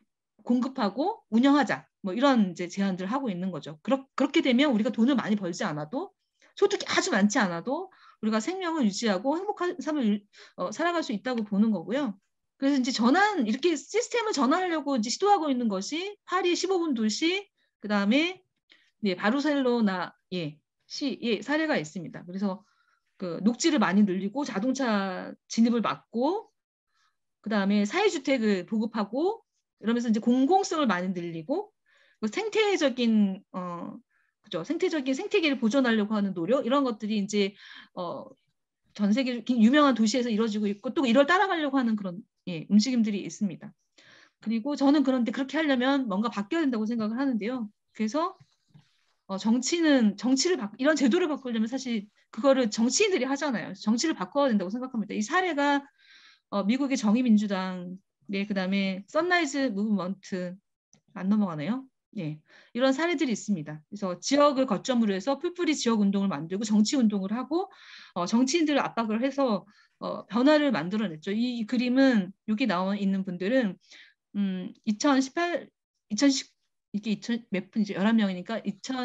공급하고 운영하자. 뭐 이런 이제 제안들을 하고 있는 거죠. 그렇, 그렇게 되면 우리가 돈을 많이 벌지 않아도 소득이 아주 많지 않아도 우리가 생명을 유지하고 행복한 삶을 어, 살아갈 수 있다고 보는 거고요. 그래서 이제 전환 이렇게 시스템을 전환하려고 이제 시도하고 있는 것이 파리 십오 분 도시 그다음에 네, 바르셀로나 예, 시 예, 사례가 있습니다. 그래서 그 녹지를 많이 늘리고 자동차 진입을 막고 그다음에 사회주택을 보급하고 이러면서 이제 공공성을 많이 늘리고 뭐 생태적인 어 그죠 생태적인 생태계를 보존하려고 하는 노력 이런 것들이 이제 어 전 세계 유명한 도시에서 이루어지고 있고 또 이걸 따라가려고 하는 그런 예, 움직임들이 있습니다. 그리고 저는 그런데 그렇게 하려면 뭔가 바뀌어야 된다고 생각을 하는데요. 그래서 어, 정치는 정치를 바, 이런 제도를 바꾸려면 사실 그거를 정치인들이 하잖아요. 정치를 바꿔야 된다고 생각합니다. 이 사례가 어, 미국의 정의민주당, 네, 그다음에 선라이즈 무브먼트 안 넘어가네요. 예, 이런 사례들이 있습니다. 그래서 지역을 거점으로 해서 풀뿌리 지역 운동을 만들고 정치 운동을 하고 어, 정치인들을 압박을 해서 어, 변화를 만들어냈죠. 이, 이 그림은 여기 나와 있는 분들은 음, 이천십팔, 이천십 이게 이천 몇 분이죠? 열한 명이니까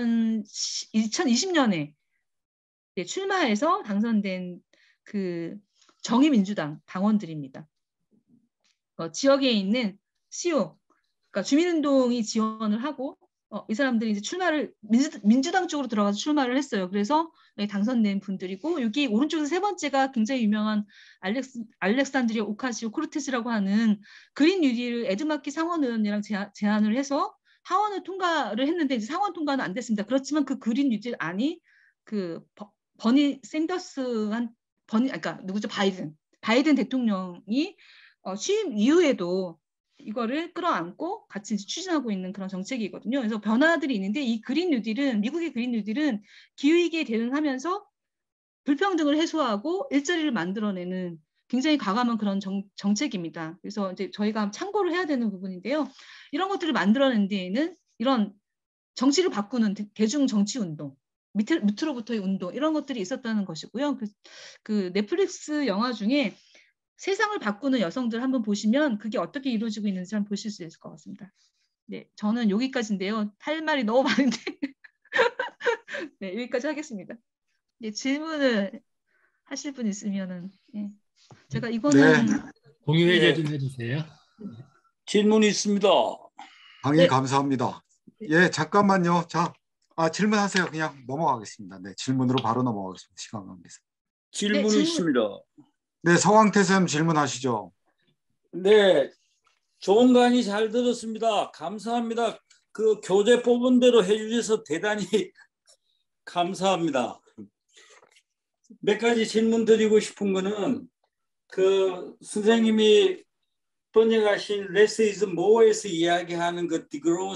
이천이십 년에 네, 출마해서 당선된 그 정의민주당 당원들입니다. 어, 지역에 있는 씨오, 그러니까 주민운동이 지원을 하고 어, 이 사람들이 이제 출마를 민주, 민주당 쪽으로 들어가서 출마를 했어요. 그래서 네, 당선된 분들이고 여기 오른쪽에서 세 번째가 굉장히 유명한 알렉스, 알렉산드리아 오카시오 코르테스라고 하는 그린 뉴딜을 에드마키 상원 의원이랑 제안, 제안을 해서 하원을 통과를 했는데 이제 상원 통과는 안 됐습니다. 그렇지만 그 그린 뉴딜 안이 그 버, 버니 샌더스한 버니 그러니까 누구죠? 바이든 바이든 대통령이 어, 취임 이후에도 이거를 끌어안고 같이 추진하고 있는 그런 정책이거든요. 그래서 변화들이 있는데 이 그린 뉴딜은 미국의 그린 뉴딜은 기후위기에 대응하면서 불평등을 해소하고 일자리를 만들어내는 굉장히 과감한 그런 정, 정책입니다. 그래서 이제 저희가 참고를 해야 되는 부분인데요. 이런 것들을 만들어낸 데에는 이런 정치를 바꾸는 대- 대중 정치 운동, 밑에, 밑으로부터의 운동 이런 것들이 있었다는 것이고요. 그, 그 넷플릭스 영화 중에 세상을 바꾸는 여성들 한번 보시면 그게 어떻게 이루어지고 있는지 한번 보실 수 있을 것 같습니다. 네, 저는 여기까지인데요. 할 말이 너무 많은데 네, 여기까지 하겠습니다. 네, 질문을 하실 분 있으면은 예. 제가 이거는 네, 공유 해제 네. 좀 해주세요. 질문이 있습니다. 강의 네. 감사합니다. 예, 잠깐만요. 자, 아, 질문하세요. 그냥 넘어가겠습니다. 네, 질문으로 바로 넘어가겠습니다. 시간 관계상. 질문이 질문. 있습니다. 네, 서광태 쌤 질문하시죠. 네, 좋은 강의 잘 들었습니다. 감사합니다. 그 교재 뽑은 대로 해주셔서 대단히 감사합니다. 몇 가지 질문 드리고 싶은 거는 그 선생님이 번역하신 Less is More에서 이야기하는 그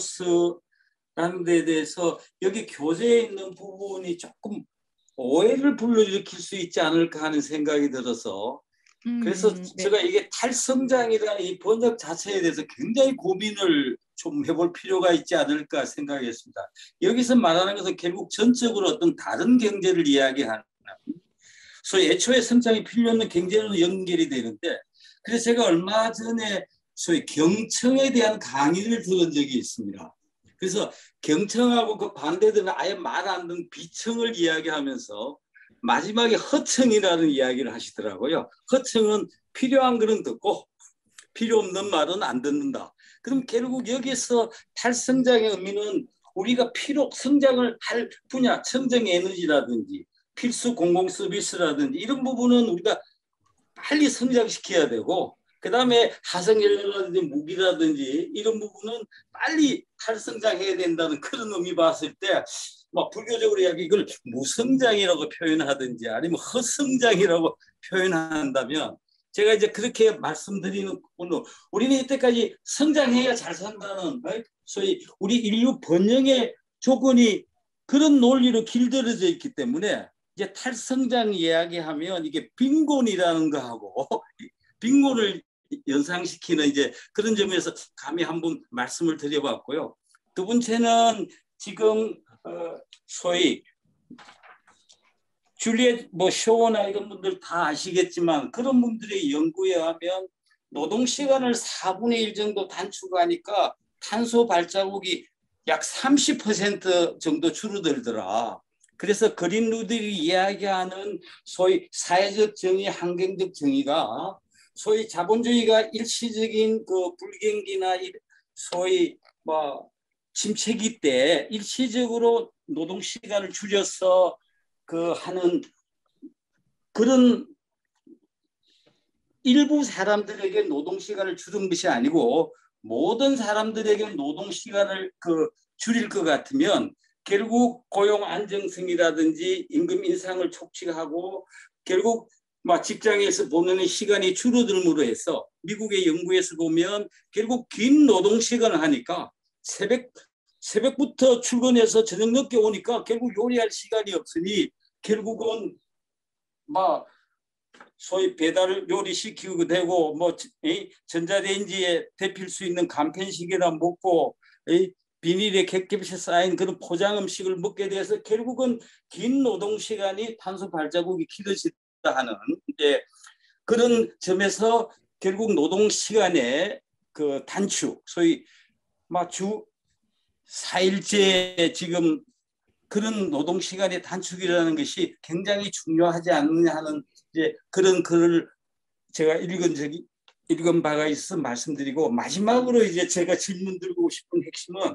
디그로스라는 데에 대해서 여기 교재에 있는 부분이 조금 오해를 불러일으킬 수 있지 않을까 하는 생각이 들어서 음, 그래서 네. 제가 이게 탈성장이라는 이 번역 자체에 대해서 굉장히 고민을 좀 해볼 필요가 있지 않을까 생각했습니다. 여기서 말하는 것은 결국 전적으로 어떤 다른 경제를 이야기하는 소위 애초에 성장이 필요 없는 경제로 연결이 되는데 그래서 제가 얼마 전에 소위 경청에 대한 강의를 들은 적이 있습니다. 그래서 경청하고 그 반대들은 아예 말 안 듣는 비청을 이야기하면서 마지막에 허청이라는 이야기를 하시더라고요. 허청은 필요한 거는 듣고 필요 없는 말은 안 듣는다. 그럼 결국 여기서 탈성장의 의미는 우리가 필요 성장을 할 분야, 청정 에너지라든지 필수 공공 서비스라든지 이런 부분은 우리가 빨리 성장시켜야 되고 그 다음에 하성연료라든지 무기라든지 이런 부분은 빨리 탈성장해야 된다는 그런 의미 봤을 때 막 불교적으로 이야기 이걸 무성장이라고 표현하든지 아니면 허성장이라고 표현한다면 제가 이제 그렇게 말씀드리는 거는 우리는 이때까지 성장해야 잘 산다는 소위 우리 인류 번영의 조건이 그런 논리로 길들여져 있기 때문에 이제 탈성장 이야기하면 이게 빈곤이라는 거하고 빈곤을 연상시키는 이제 그런 점에서 감히 한번 말씀을 드려봤고요. 두 번째는 지금 어, 소위 줄리엣 뭐 쇼나 이런 분들 다 아시겠지만 그런 분들의 연구에 하면 노동 시간을 사분의 일 정도 단축하니까 탄소 발자국이 약 삼십 퍼센트 정도 줄어들더라. 그래서 그린 루들이 이야기하는 소위 사회적 정의, 환경적 정의가 소위 자본주의가 일시적인 그 불경기나 소위 뭐 침체기 때 일시적으로 노동 시간을 줄여서 그 하는 그런 일부 사람들에게 노동 시간을 줄인 것이 아니고 모든 사람들에게 노동 시간을 그 줄일 것 같으면 결국 고용 안정성이라든지 임금 인상을 촉진하고 결국 막 직장에서 보내는 시간이 줄어들므로 해서 미국의 연구에서 보면 결국 긴 노동 시간을 하니까 새벽 새벽부터 출근해서 저녁 늦게 오니까 결국 요리할 시간이 없으니 결국은 막 소위 배달 요리 시키고 되고 뭐 전자레인지에 데필 수 있는 간편식이나 먹고 비닐에 겹겹이 쌓인 그런 포장 음식을 먹게 돼서 결국은 긴 노동 시간이 탄소 발자국이 길어진다 하는 이제 그런 점에서 결국 노동 시간의 그 단축, 소위 막 주 사 일제 지금 그런 노동 시간의 단축이라는 것이 굉장히 중요하지 않느냐 하는 이제 그런 글을 제가 읽은 적이 읽은 바가 있어서 말씀드리고 마지막으로 이제 제가 질문 드리고 싶은 핵심은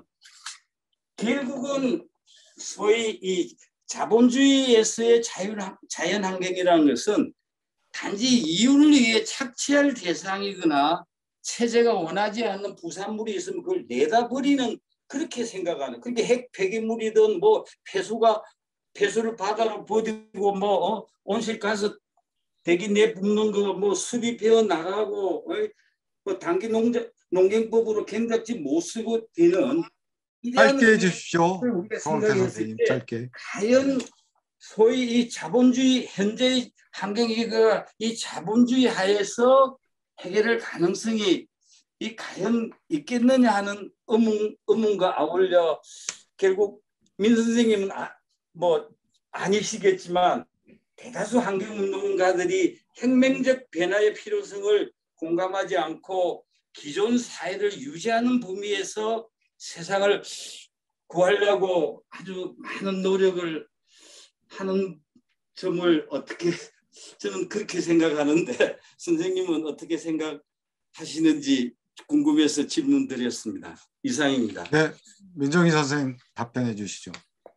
결국은 소위 이 자본주의에서의 자유, 자연 환경이라는 것은 단지 이윤을 위해 착취할 대상이거나 체제가 원하지 않는 부산물이 있으면 그걸 내다 버리는 그렇게 생각하는. 그게 핵 폐기물이든 뭐 폐수가 폐수를 바다로 버리고 뭐 어? 온실 가스 대기 내뿜는 거 뭐 숲이 베어 나가고 뭐 단기 농장 농경법으로 경작지 못 쓰고 되는 짧게 해주십시오. 우리가 서광태 생각했을 선생님 때 짧게. 과연 소위 이 자본주의 현재의 환경이가 이 자본주의 하에서 해결할 가능성이 이 과연 있겠느냐 하는 의문, 의문과 아울러 결국 민 선생님은 아, 뭐 아니시겠지만 대다수 환경운동가들이 혁명적 변화의 필요성을 공감하지 않고 기존 사회를 유지하는 범위에서 세상을 구하려고 아주 많은 노력을 하는 점을 어떻게 저는 그렇게 생각하는데 선생님은 어떻게 생각하시는지 궁금해서 질문 드렸습니다. 이상입니다. 네, 민정희 선생님 답변해 주시죠.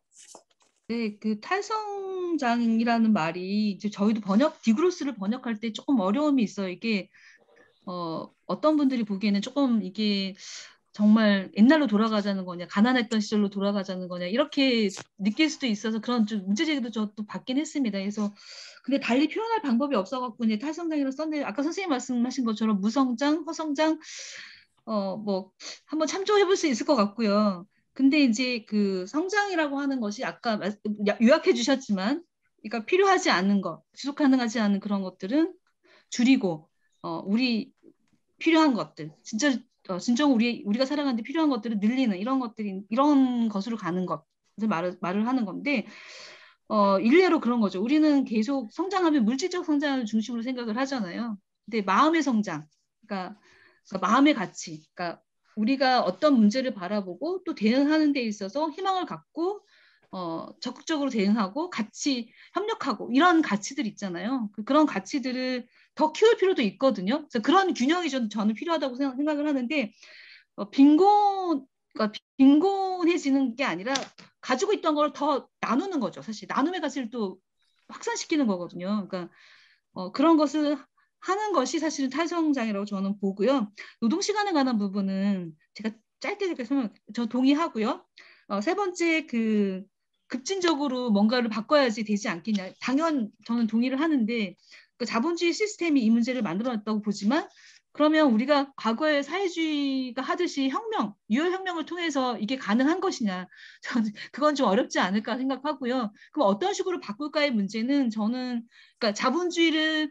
네, 그 탈성장이라는 말이 이제 저희도 번역 디그로스를 번역할 때 조금 어려움이 있어요. 이게 어, 어떤 분들이 보기에는 조금 이게 정말 옛날로 돌아가자는 거냐, 가난했던 시절로 돌아가자는 거냐 이렇게 느낄 수도 있어서 그런 좀 문제 제기도 저도 받긴 했습니다. 그래서 근데 달리 표현할 방법이 없어갖고 이제 탈성장이라고 썼는데 아까 선생님 말씀하신 것처럼 무성장, 허성장 어, 뭐 한번 참조해볼 수 있을 것 같고요. 근데 이제 그 성장이라고 하는 것이 아까 요약해 주셨지만, 그러니까 필요하지 않은 것, 지속 가능하지 않은 그런 것들은 줄이고, 어, 우리 필요한 것들, 진짜 어, 진정 우리 우리가 살아가는데 필요한 것들을 늘리는 이런 것들이 이런 것으로 가는 것, 말을 말을 하는 건데, 어, 일례로 그런 거죠. 우리는 계속 성장하면 물질적 성장을 중심으로 생각을 하잖아요. 근데 마음의 성장, 그러니까, 그러니까 마음의 가치, 그러니까 우리가 어떤 문제를 바라보고 또 대응하는 데 있어서 희망을 갖고 어, 적극적으로 대응하고 같이 협력하고 이런 가치들 있잖아요. 그, 그런 가치들을 더 키울 필요도 있거든요. 그래서 그런 균형이 저는, 저는 필요하다고 생각, 생각을 하는데 어, 빈곤, 그러니까 빈곤해지는 게 아니라 가지고 있던 걸 더 나누는 거죠. 사실 나눔의 가치를 또 확산시키는 거거든요. 그러니까 어, 그런 것을 하는 것이 사실은 탈성장이라고 저는 보고요. 노동시간에 관한 부분은 제가 짧게 짧게 설명, 저 동의하고요. 어, 세 번째 그 급진적으로 뭔가를 바꿔야지 되지 않겠냐. 당연 저는 동의를 하는데 그 자본주의 시스템이 이 문제를 만들어냈다고 보지만 그러면 우리가 과거에 사회주의가 하듯이 혁명, 유혈혁명을 통해서 이게 가능한 것이냐. 저는 그건 좀 어렵지 않을까 생각하고요. 그럼 어떤 식으로 바꿀까의 문제는 저는 그러니까 자본주의를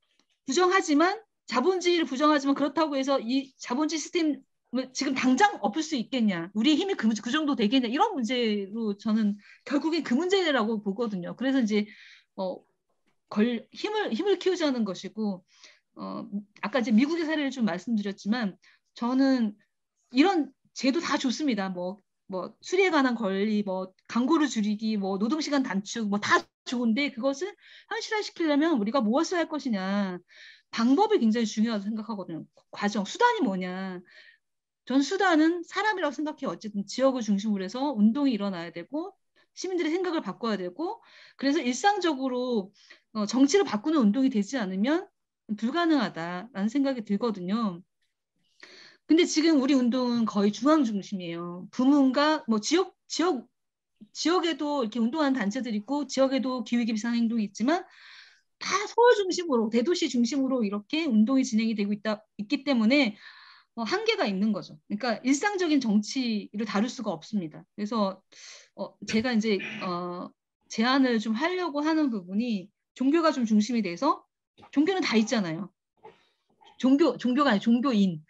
부정하지만 자본주의를 부정하지만 그렇다고 해서 이 자본주의 시스템 지금 당장 엎을 수 있겠냐, 우리의 힘이 그, 그 정도 되겠냐, 이런 문제로 저는 결국엔 그 문제라고 보거든요. 그래서 이제 어, 걸, 힘을 힘을 키우자는 것이고 어, 아까 이제 미국의 사례를 좀 말씀드렸지만 저는 이런 제도 다 좋습니다. 뭐, 뭐 수리에 관한 권리, 뭐 광고를 줄이기, 뭐 노동시간 단축, 뭐 다 좋은데 그것을 현실화시키려면 우리가 무엇을 할 것이냐, 방법이 굉장히 중요하다고 생각하거든요. 과정, 수단이 뭐냐. 전 수단은 사람이라고 생각해요. 어쨌든 지역을 중심으로 해서 운동이 일어나야 되고 시민들의 생각을 바꿔야 되고 그래서 일상적으로 어, 정치를 바꾸는 운동이 되지 않으면 불가능하다라는 생각이 들거든요. 근데 지금 우리 운동은 거의 중앙 중심이에요. 부문과 뭐 지역 지역 지역에도 이렇게 운동하는 단체들이 있고 지역에도 기후위기 비상행동이 있지만 다 서울 중심으로 대도시 중심으로 이렇게 운동이 진행이 되고 있다 있기 때문에 어, 한계가 있는 거죠. 그러니까 일상적인 정치를 다룰 수가 없습니다. 그래서 어, 제가 이제 어, 제안을 좀 하려고 하는 부분이 종교가 좀 중심이 돼서 종교는 다 있잖아요. 종교 종교가 아니라 종교인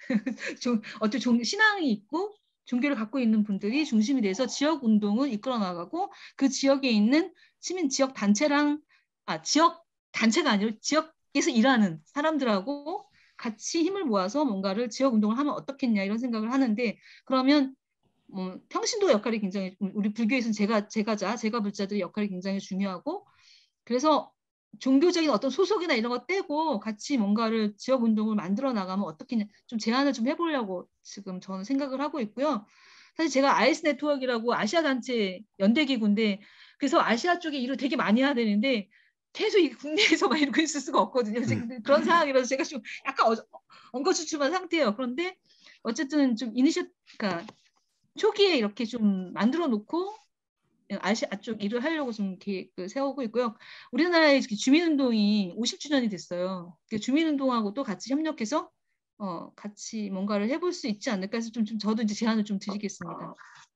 어떤 종, 신앙이 있고 종교를 갖고 있는 분들이 중심이 돼서 지역 운동을 이끌어 나가고 그 지역에 있는 시민 지역 단체랑 아 지역 단체가 아니라 지역에서 일하는 사람들하고 같이 힘을 모아서 뭔가를 지역 운동을 하면 어떻겠냐 이런 생각을 하는데 그러면 어, 평신도 역할이 굉장히 우리 불교에서는 제가 제가자 제가 불자들의 역할이 굉장히 중요하고 그래서 종교적인 어떤 소속이나 이런 거 떼고 같이 뭔가를 지역 운동을 만들어 나가면 어떻겠냐 좀 제안을 좀 해보려고 지금 저는 생각을 하고 있고요. 사실 제가 아이에스 네트워크라고 아시아 단체 연대기구인데 그래서 아시아 쪽에 일을 되게 많이 해야 되는데 계속 이 국내에서만 이러고 있을 수가 없거든요. 지금 그런 상황이라서 제가 좀 약간 엉거주춤한 상태예요. 그런데 어쨌든 좀 이니셔 그러니까 초기에 이렇게 좀 만들어 놓고 아시아 쪽 일을 하려고 좀 계획을 세우고 있고요. 우리나라의 주민운동이 오십 주년이 됐어요. 주민운동하고 또 같이 협력해서 어, 같이 뭔가를 해볼 수 있지 않을까 해서 좀, 좀 저도 이제 제안을 좀 드리겠습니다.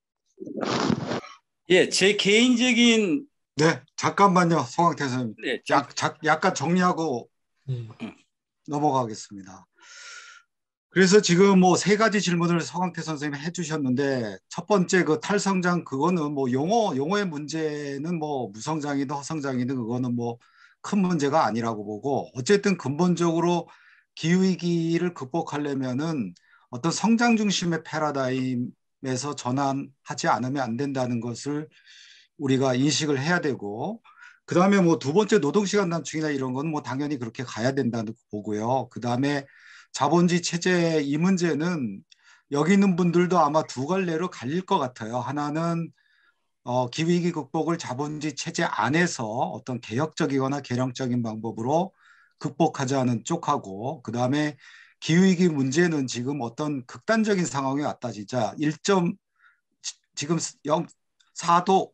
예, 제 개인적인 네, 잠깐만요, 송학태 선생님. 네, 약, 자, 약간 정리하고 음. 넘어가겠습니다. 그래서 지금 뭐 세 가지 질문을 서강태 선생님이 해주셨는데 첫 번째 그 탈성장 그거는 뭐 용어 용어의 문제는 뭐 무성장이든 허성장이든 그거는 뭐 큰 문제가 아니라고 보고 어쨌든 근본적으로 기후위기를 극복하려면은 어떤 성장 중심의 패러다임에서 전환하지 않으면 안 된다는 것을 우리가 인식을 해야 되고 그 다음에 뭐 두 번째 노동시간 단축이나 이런 건 뭐 당연히 그렇게 가야 된다는 보고요. 그 다음에 자본주의 체제 이 문제는 여기 있는 분들도 아마 두 갈래로 갈릴 것 같아요. 하나는 어, 기후위기 극복을 자본주의 체제 안에서 어떤 개혁적이거나 개량적인 방법으로 극복하자는 쪽하고 그 다음에 기후위기 문제는 지금 어떤 극단적인 상황이 왔다. 진짜 일 점 지금 영 사 도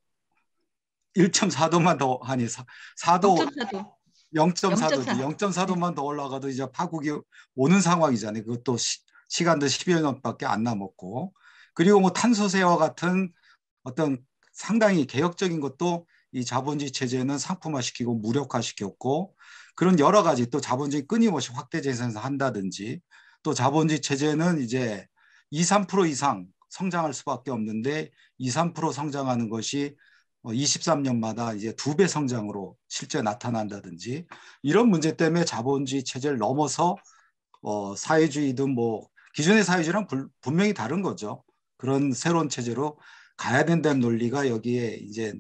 일 점 사 도만 더 하니 사 도 영 점 사 도. 영 점 사 도지 영 점 사. 영 점 사 도만 더 올라가도 이제 파국이 오는 상황이잖아요. 그것도 시, 시간도 십여 년밖에 안 남았고 그리고 뭐 탄소세와 같은 어떤 상당히 개혁적인 것도 이 자본주의 체제는 상품화시키고 무력화시켰고 그런 여러 가지 또 자본주의 끊임없이 확대 재생산 한다든지 또 자본주의 체제는 이제 이, 삼 퍼센트 이상 성장할 수밖에 없는데 이, 삼 퍼센트 성장하는 것이 이십삼 년마다 이제 두 배 성장으로 실제 나타난다든지 이런 문제 때문에 자본주의 체제를 넘어서 어, 사회주의든 뭐 기존의 사회주의랑 불, 분명히 다른 거죠. 그런 새로운 체제로 가야 된다는 논리가 여기에 이제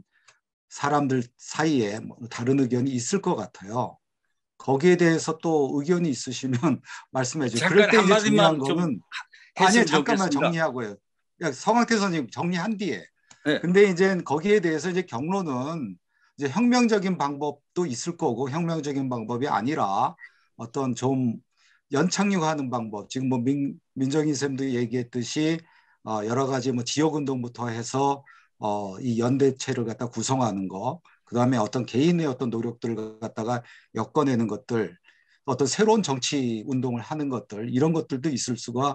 사람들 사이에 뭐 다른 의견이 있을 것 같아요. 거기에 대해서 또 의견이 있으시면 말씀해 주세요. 그럴 때 이제 중요한 거는 아니요 잠깐만 좋겠습니다. 정리하고요. 서강태 선생님 정리한 뒤에. 네. 근데 이제 거기에 대해서 이제 경로는 이제 혁명적인 방법도 있을 거고 혁명적인 방법이 아니라 어떤 좀 연착륙하는 방법. 지금 뭐 민, 민정희 쌤도 얘기했듯이 어, 여러 가지 뭐 지역운동부터 해서 어, 이 연대체를 갖다 구성하는 거, 그 다음에 어떤 개인의 어떤 노력들을 갖다가 엮어내는 것들, 어떤 새로운 정치 운동을 하는 것들, 이런 것들도 있을 수가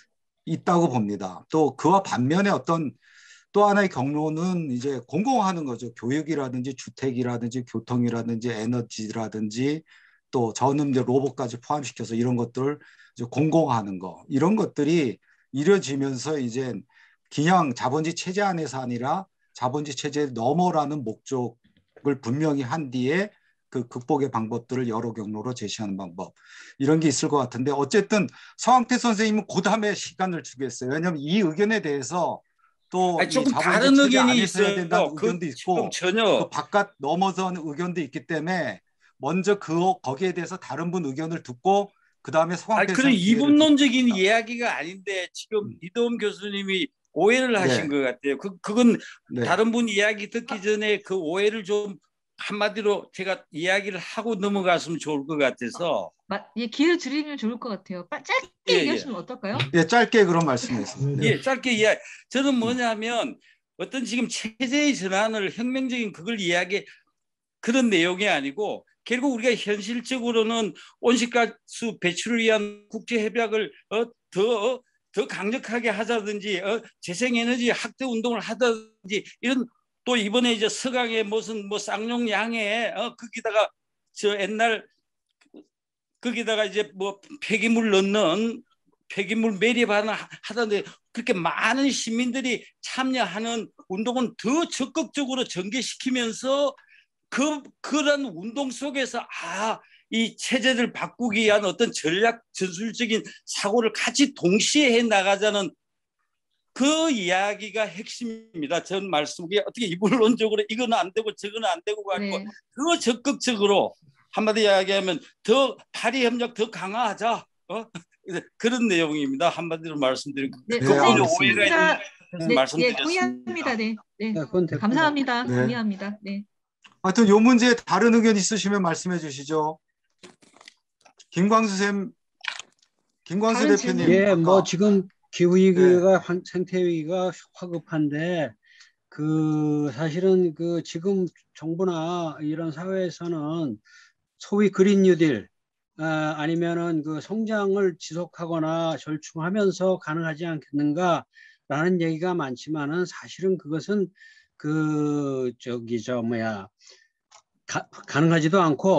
있다고 봅니다. 또 그와 반면에 어떤 또 하나의 경로는 이제 공공화하는 거죠. 교육이라든지 주택이라든지 교통이라든지 에너지라든지 또 저는 이제 로봇까지 포함시켜서 이런 것들을 이제 공공화하는 거, 이런 것들이 이뤄지면서 이제 그냥 자본주의 체제 안에서 아니라 자본주의 체제 너머라는 목적을 분명히 한 뒤에 그 극복의 방법들을 여러 경로로 제시하는 방법 이런 게 있을 것 같은데 어쨌든 서강태 선생님은 그 다음에 시간을 주겠어요. 왜냐하면 이 의견에 대해서 또 아니, 조금 이 자본주의 다른 체제 의견이 안에서 해야 있어요. 된다는 그 의견도 지금 있고 전혀 그 바깥 넘어선 의견도 있기 때문에 먼저 그 거기에 대해서 다른 분 의견을 듣고 그 다음에 아니 서강태 그런 선생님 기회를 이분론적인 드립니다. 이야기가 아닌데 지금 음. 이도움 교수님이 오해를 하신 네. 것 같아요. 그 그건 네. 다른 분 이야기 듣기 전에 그 오해를 좀 한마디로 제가 이야기를 하고 넘어갔으면 좋을 것 같아서. 마, 예, 기회를 드리면 좋을 것 같아요. 빠, 짧게 예, 얘기하시면 어떨까요? 예, 짧게 그런 말씀이었습니다. 네. 예, 짧게 이야기. 저는 뭐냐면 어떤 지금 체제의 전환을 혁명적인 그걸 이야기 그런 내용이 아니고 결국 우리가 현실적으로는 온실가스 배출을 위한 국제협약을 어, 더, 더 강력하게 하자든지 어, 재생에너지 확대 운동을 하든지 이런 또 이번에 이제 서강에 무슨 뭐 쌍용양에 어, 거기다가 저 옛날 거기다가 이제 뭐 폐기물 넣는 폐기물 매립하는 하던데 그렇게 많은 시민들이 참여하는 운동은 더 적극적으로 전개시키면서 그 그런 운동 속에서 아, 이 체제를 바꾸기 위한 어떤 전략 전술적인 사고를 같이 동시에 해 나가자는 그 이야기가 핵심입니다. 전 말씀이 어떻게 이분론적으로 이거는 안 되고 저거는 안 되고 가지고 네. 더 적극적으로 한마디 이야기하면 더 파리 협력 더 강화하자. 어? 그런 내용입니다. 한마디로 말씀드리고 네, 네, 선생님, 알겠습니다. 오해가 있는 네, 네, 말씀드렸습니다. 동의합니다. 네, 네, 네, 그건 됐고요. 감사합니다. 네. 동의합니다. 네. 하여튼 요 문제에 다른 의견 있으시면 말씀해 주시죠. 김광수 쌤, 김광수 다른 대표님. 질문. 예, 뭐 아까. 지금 기후위기가 환- 생태위기가 화급한데 그 사실은 그 지금 정부나 이런 사회에서는 소위 그린 뉴딜 아, 아니면은 그 성장을 지속하거나 절충하면서 가능하지 않겠는가라는 얘기가 많지만은 사실은 그것은 그 저기 저 뭐야 가, 가능하지도 않고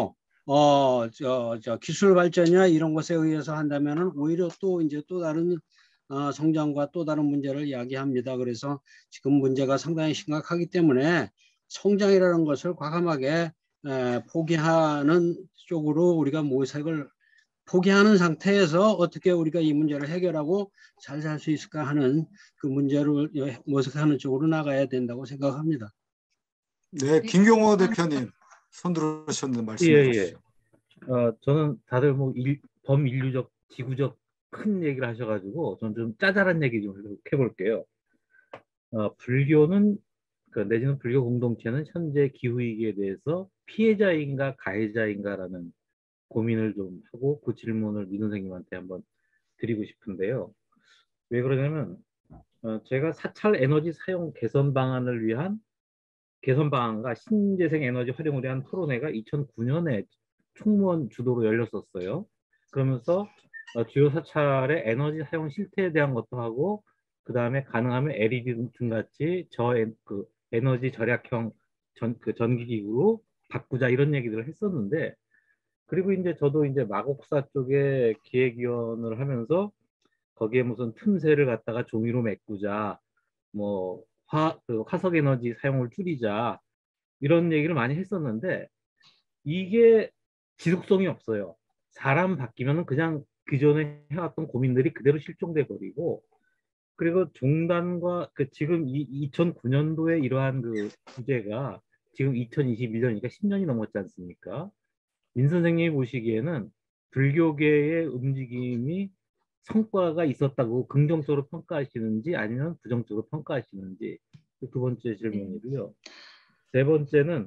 어, 저, 저 기술 발전이나 이런 것에 의해서 한다면은 오히려 또 이제 또 다른 어, 성장과 또 다른 문제를 이야기합니다. 그래서 지금 문제가 상당히 심각하기 때문에 성장이라는 것을 과감하게 에, 포기하는 쪽으로 우리가 모색을 포기하는 상태에서 어떻게 우리가 이 문제를 해결하고 잘 살 수 있을까 하는 그 문제를 모색하는 쪽으로 나가야 된다고 생각합니다. 네, 김경호 대표님 손 들으셨는데 말씀해 예, 예. 주시죠. 어, 저는 다들 뭐 일, 범인류적, 지구적 큰 얘기를 하셔가지고 저는 좀 짜잘한 얘기 좀 해볼게요. 어, 불교는 그 내지는 불교 공동체는 현재 기후 위기에 대해서 피해자인가 가해자인가라는 고민을 좀 하고 그 질문을 민 선생님한테 한번 드리고 싶은데요. 왜 그러냐면 어, 제가 사찰 에너지 사용 개선 방안을 위한 개선 방안과 신재생 에너지 활용을 위한 토론회가 이천구 년에 총무원 주도로 열렸었어요. 그러면서 어, 주요 사찰의 에너지 사용 실태에 대한 것도 하고 그 다음에 가능하면 엘이디 등 같이 저 에, 그 에너지 절약형 전, 그 전기기구로 바꾸자 이런 얘기들을 했었는데 그리고 이제 저도 이제 마곡사 쪽에 기획위원을 하면서 거기에 무슨 틈새를 갖다가 종이로 메꾸자 뭐 화, 그 화석 에너지 사용을 줄이자 이런 얘기를 많이 했었는데 이게 지속성이 없어요. 사람 바뀌면 그냥 그전에 해왔던 고민들이 그대로 실종돼 버리고 그리고 종단과 그 지금 이 이천구 년도에 이러한 그 주제가 지금 이천이십일 년이니까 십 년이 넘었지 않습니까? 민 선생님이 보시기에는 불교계의 움직임이 성과가 있었다고 긍정적으로 평가하시는지 아니면 부정적으로 평가하시는지 두 번째 질문이고요. 세 번째는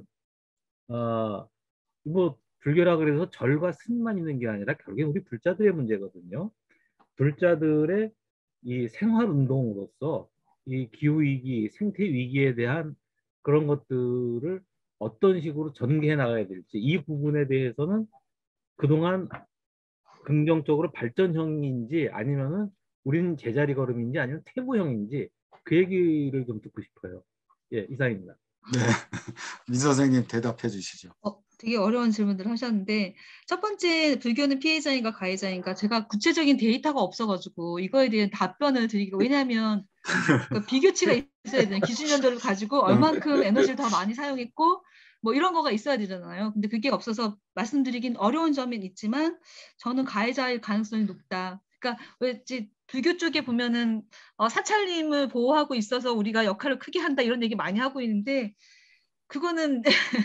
어, 뭐 불교라 그래서 절과 스님만 있는 게 아니라 결국에 우리 불자들의 문제거든요. 불자들의 이 생활 운동으로서 이 기후 위기, 생태 위기에 대한 그런 것들을 어떤 식으로 전개해 나가야 될지 이 부분에 대해서는 그동안 긍정적으로 발전형인지 아니면은 우리는 제자리 걸음인지 아니면 퇴보형인지 그 얘기를 좀 듣고 싶어요. 예, 이상입니다. 네, 민 선생님 대답해 주시죠. 어, 되게 어려운 질문들을 하셨는데 첫 번째 불교는 피해자인가 가해자인가 제가 구체적인 데이터가 없어가지고 이거에 대한 답변을 드리기가 왜냐하면 그 비교치가 있어야 되는 기준연도를 가지고 얼만큼 에너지를 더 많이 사용했고 뭐 이런 거가 있어야 되잖아요. 근데 그게 없어서 말씀드리긴 어려운 점은 있지만 저는 가해자일 가능성이 높다. 그러니까 왜지 불교 쪽에 보면은 어, 사찰님을 보호하고 있어서 우리가 역할을 크게 한다 이런 얘기 많이 하고 있는데 그거는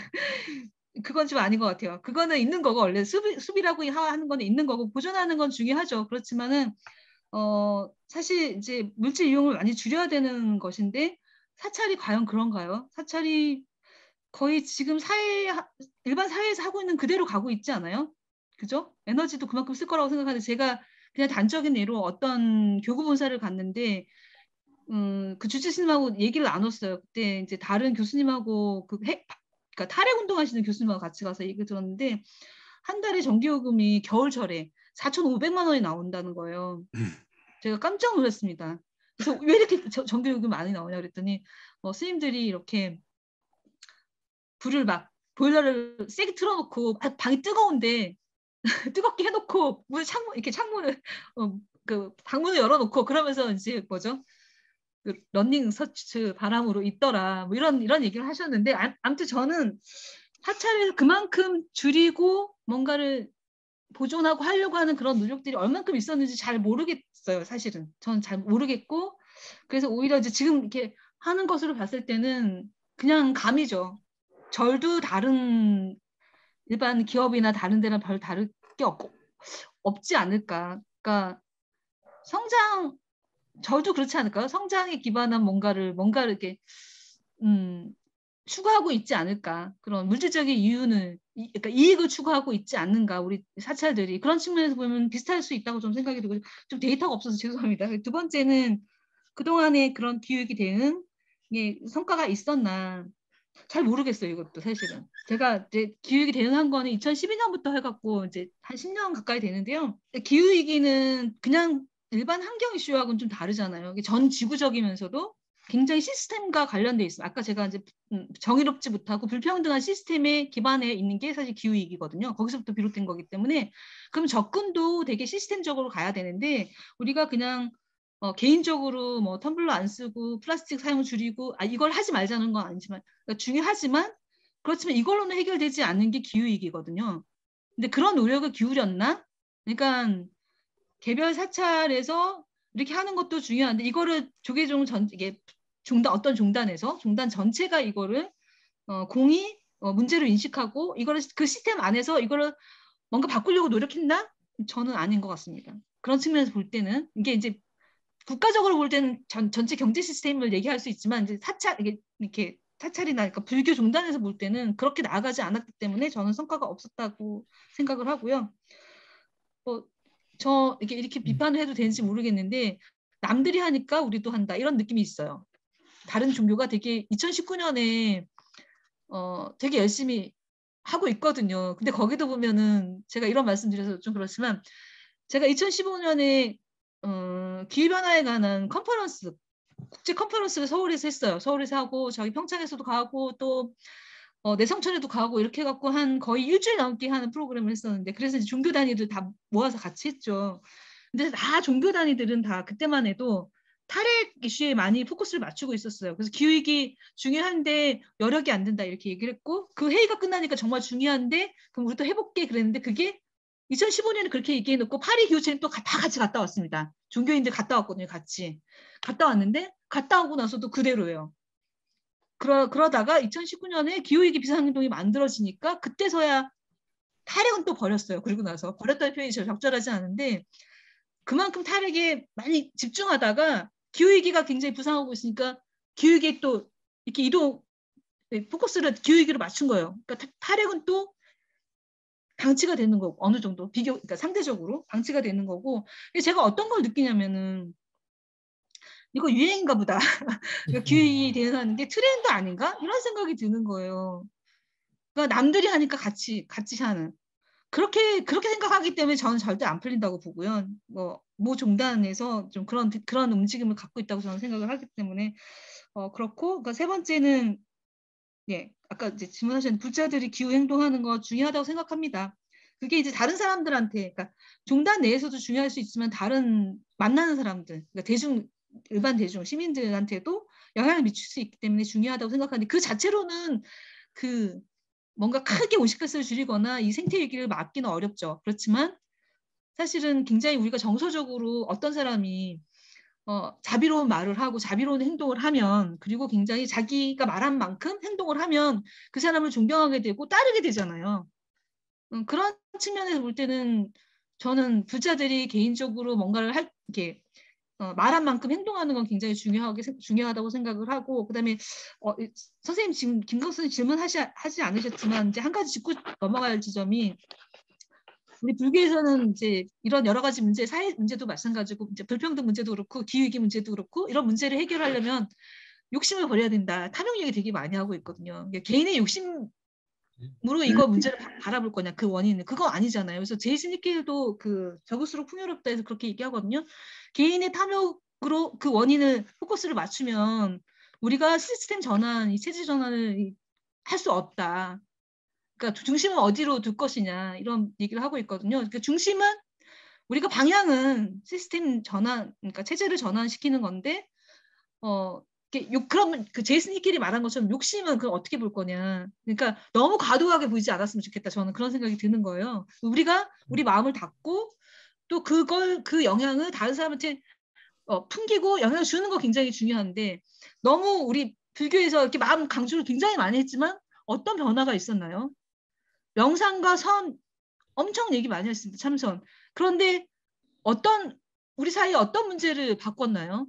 그건 좀 아닌 것 같아요. 그거는 있는 거고 원래 수비, 수비라고 하는 건 있는 거고 보존하는 건 중요하죠. 그렇지만은 어, 사실 이제 물질 이용을 많이 줄여야 되는 것인데 사찰이 과연 그런가요? 사찰이 거의 지금 사회 일반 사회에서 하고 있는 그대로 가고 있지 않아요? 그죠? 에너지도 그만큼 쓸 거라고 생각하는데 제가 그냥 단적인 예로 어떤 교구 본사를 갔는데 음, 그 주치스님하고 얘기를 나눴어요. 그때 이제 다른 교수님하고 그 해, 그러니까 탈핵 운동하시는 교수님하고 같이 가서 얘기 들었는데 한 달에 전기요금이 겨울철에 사천오백만 원이 나온다는 거예요. 제가 깜짝 놀랐습니다. 그래서 왜 이렇게 전기요금이 많이 나오냐 그랬더니 어, 스님들이 이렇게 불을 막 보일러를 세게 틀어놓고 방이 뜨거운데 뜨겁게 해놓고 문 창문 이렇게 창문을 어, 그 방문을 열어놓고 그러면서 이제 뭐죠? 그 러닝 서츠 바람으로 있더라. 뭐 이런 이런 얘기를 하셨는데 아, 아무튼 저는 사찰을 그만큼 줄이고 뭔가를 보존하고 하려고 하는 그런 노력들이 얼만큼 있었는지 잘 모르겠어요. 사실은 저는 잘 모르겠고 그래서 오히려 이제 지금 이렇게 하는 것으로 봤을 때는 그냥 감이죠. 절도 다른 일반 기업이나 다른 데랑 별 다를 게 없고 없지 않을까. 그러니까 성장 절도 그렇지 않을까요? 성장에 기반한 뭔가를 뭔가를 이렇게 음, 추구하고 있지 않을까. 그런 물질적인 이유는 이, 그러니까 이익을 추구하고 있지 않는가. 우리 사찰들이 그런 측면에서 보면 비슷할 수 있다고 좀 생각이 들고 좀 데이터가 없어서 죄송합니다. 두 번째는 그동안의 그런 기획이 대응 예, 성과가 있었나 잘 모르겠어요. 이것도 사실은 제가 이제 기후위기 대응한 거는 이천십이 년부터 해갖고 이제 한 십 년 가까이 되는데요. 기후위기는 그냥 일반 환경 이슈하고는 좀 다르잖아요. 전 지구적이면서도 굉장히 시스템과 관련돼 있어요. 아까 제가 이제 정의롭지 못하고 불평등한 시스템에 기반해 있는 게 사실 기후위기거든요. 거기서부터 비롯된 거기 때문에 그럼 접근도 되게 시스템적으로 가야 되는데 우리가 그냥 어, 개인적으로 뭐 텀블러 안 쓰고 플라스틱 사용 줄이고 아, 이걸 하지 말자는 건 아니지만 그러니까 중요하지만 그렇지만 이걸로는 해결되지 않는 게 기후위기거든요. 근데 그런 노력을 기울였나? 그러니까 개별 사찰에서 이렇게 하는 것도 중요한데 이거를 조계종 전 이게 종단 어떤 종단에서 종단 전체가 이거를 어, 공히 어, 문제로 인식하고 이거를 그 시스템 안에서 이거를 뭔가 바꾸려고 노력했나? 저는 아닌 것 같습니다. 그런 측면에서 볼 때는 이게 이제 국가적으로 볼 때는 전, 전체 경제 시스템을 얘기할 수 있지만 이제 사찰 이게 이렇게 사찰이나 그러니까 불교 종단에서 볼 때는 그렇게 나아가지 않았기 때문에 저는 성과가 없었다고 생각을 하고요. 뭐 저 이렇게 이렇게 비판을 해도 되는지 모르겠는데 남들이 하니까 우리도 한다 이런 느낌이 있어요. 다른 종교가 되게 이천십구 년에 어 되게 열심히 하고 있거든요. 근데 거기도 보면은 제가 이런 말씀드려서 좀 그렇지만 제가 이천십오 년에 어, 기후변화에 관한 컨퍼런스 국제 컨퍼런스를 서울에서 했어요. 서울에서 하고 저기 평창에서도 가고 또 어, 내성천에도 가고 이렇게 해갖고 한 거의 일주일 넘게 하는 프로그램을 했었는데 그래서 이제 종교 단위들 다 모아서 같이 했죠. 근데 다 종교 단위들은 다 그때만 해도 탈핵 이슈에 많이 포커스를 맞추고 있었어요. 그래서 기후위기 중요한데 여력이 안 된다 이렇게 얘기를 했고 그 회의가 끝나니까 정말 중요한데 그럼 우리 또 해볼게 그랬는데 그게 이천십오 년에 그렇게 얘기해놓고 파리 기후체는 또 다 같이 갔다 왔습니다. 종교인들 갔다 왔거든요. 같이. 갔다 왔는데 갔다 오고 나서도 그대로예요. 그러, 그러다가 이천십구 년에 기후위기 비상행동이 만들어지니까 그때서야 탈핵은 또 버렸어요. 그리고 나서 버렸다는 표현이 적절하지 않은데 그만큼 탈핵에 많이 집중하다가 기후위기가 굉장히 부상하고 있으니까 기후위기에 또 이렇게 이동 포커스를 기후위기로 맞춘 거예요. 그러니까 탈핵은 또 방치가 되는 거고 어느 정도 비교 그러니까 상대적으로 방치가 되는 거고 제가 어떤 걸 느끼냐면은 이거 유행인가 보다. 기후위기 대응하는 게 트렌드 아닌가? 이런 생각이 드는 거예요. 그러니까 남들이 하니까 같이 같이 하는. 그렇게 그렇게 생각하기 때문에 저는 절대 안 풀린다고 보고요. 뭐, 모 종단에서 좀 그런 그런 움직임을 갖고 있다고 저는 생각을 하기 때문에 어, 그렇고 그러니까 세 번째는 예 아까 이제 질문하신 불자들이 기후 행동하는 거 중요하다고 생각합니다. 그게 이제 다른 사람들한테 그러니까 종단 내에서도 중요할 수 있지만 다른 만나는 사람들 그러니까 대중 일반 대중 시민들한테도 영향을 미칠 수 있기 때문에 중요하다고 생각하는데 그 자체로는 그 뭔가 크게 온실가스를 줄이거나 이 생태 위기를 막기는 어렵죠. 그렇지만 사실은 굉장히 우리가 정서적으로 어떤 사람이 어, 자비로운 말을 하고 자비로운 행동을 하면 그리고 굉장히 자기가 말한 만큼 행동을 하면 그 사람을 존경하게 되고 따르게 되잖아요. 음, 그런 측면에서 볼 때는 저는 부자들이 개인적으로 뭔가를 할 이렇게 어, 말한 만큼 행동하는 건 굉장히 중요하게 중요하다고 생각을 하고 그다음에 어, 선생님 지금 김광선 질문하지 하지 않으셨지만 이제 한 가지 짚고 넘어갈 지점이 우리 불교에서는 이제 이런 여러 가지 문제 사회 문제도 마찬가지고 이제 불평등 문제도 그렇고 기후위기 문제도 그렇고 이런 문제를 해결하려면 욕심을 버려야 된다 탐욕 얘기 되게 많이 하고 있거든요. 그러니까 개인의 욕심으로 이거 문제를 바라볼 거냐 그 원인은 그거 아니잖아요. 그래서 제이슨 니켈도 그 적을수록 풍요롭다 해서 그렇게 얘기하거든요. 개인의 탐욕으로 그 원인을 포커스를 맞추면 우리가 시스템 전환, 이 체제 전환을 할 수 없다. 그러니까 중심은 어디로 둘 것이냐 이런 얘기를 하고 있거든요. 그러니까 중심은 우리가 방향은 시스템 전환, 그러니까 체제를 전환시키는 건데 어 요, 그러면 그 제이슨 히켈이 말한 것처럼 욕심은 그걸 어떻게 볼 거냐. 그러니까 너무 과도하게 보이지 않았으면 좋겠다. 저는 그런 생각이 드는 거예요. 우리가 우리 마음을 닫고 또 그걸 그 영향을 다른 사람한테 어, 풍기고 영향을 주는 거 굉장히 중요한데 너무 우리 불교에서 이렇게 마음 강조를 굉장히 많이 했지만 어떤 변화가 있었나요? 명상과 선 엄청 얘기 많이 했습니다. 참선. 그런데 어떤 우리 사이에 어떤 문제를 바꿨나요?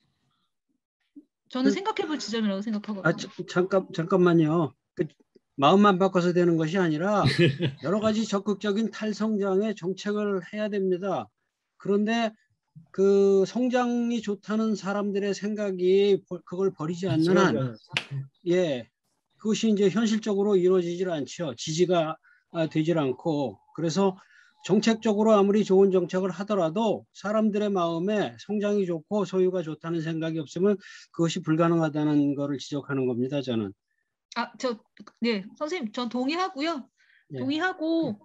저는 생각해 볼 지점이라고 생각하거든요. 아, 자, 잠깐, 잠깐만요. 그 마음만 바꿔서 되는 것이 아니라 여러 가지 적극적인 탈성장의 정책을 해야 됩니다. 그런데 그 성장이 좋다는 사람들의 생각이 그걸 버리지 않는 한, 예, 그것이 이제 현실적으로 이루어지질 않죠. 지지가 되질 않고. 그래서 정책적으로 아무리 좋은 정책을 하더라도 사람들의 마음에 성장이 좋고 소유가 좋다는 생각이 없으면 그것이 불가능하다는 것을 지적하는 겁니다. 저는. 아, 저, 네, 선생님, 전 동의하고요. 예. 동의하고,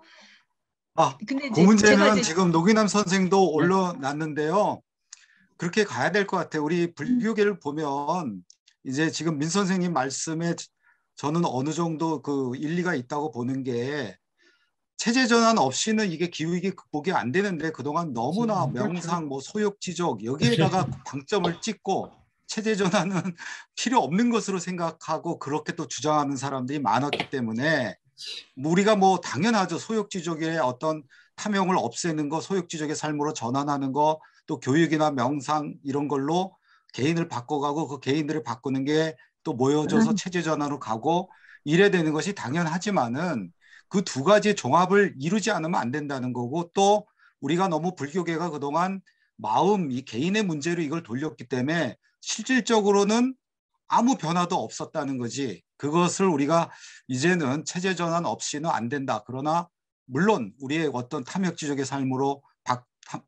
아, 근데 그 이제 문제는 제가 이제 지금 노기남 선생도 네. 올려놨는데요. 그렇게 가야 될 것 같아요. 우리 불교계를 보면 이제 지금 민 선생님 말씀에 저는 어느 정도 그 일리가 있다고 보는 게 체제 전환 없이는 이게 기후위기 극복이 안 되는데 그동안 너무나 명상, 뭐 소욕지족 여기에다가 방점을 찍고 체제 전환은 필요 없는 것으로 생각하고 그렇게 또 주장하는 사람들이 많았기 때문에 우리가 뭐 당연하죠. 소욕지족의 어떤 탐욕을 없애는 거, 소욕지족의 삶으로 전환하는 거, 또 교육이나 명상 이런 걸로 개인을 바꿔가고 그 개인들을 바꾸는 게 또 모여져서 체제 전환으로 가고 이래 되는 것이 당연하지만은 그 두 가지 종합을 이루지 않으면 안 된다는 거고 또 우리가 너무 불교계가 그동안 마음, 이 개인의 문제로 이걸 돌렸기 때문에 실질적으로는 아무 변화도 없었다는 거지. 그것을 우리가 이제는 체제 전환 없이는 안 된다. 그러나 물론 우리의 어떤 탐욕지족의 삶으로 바, 바,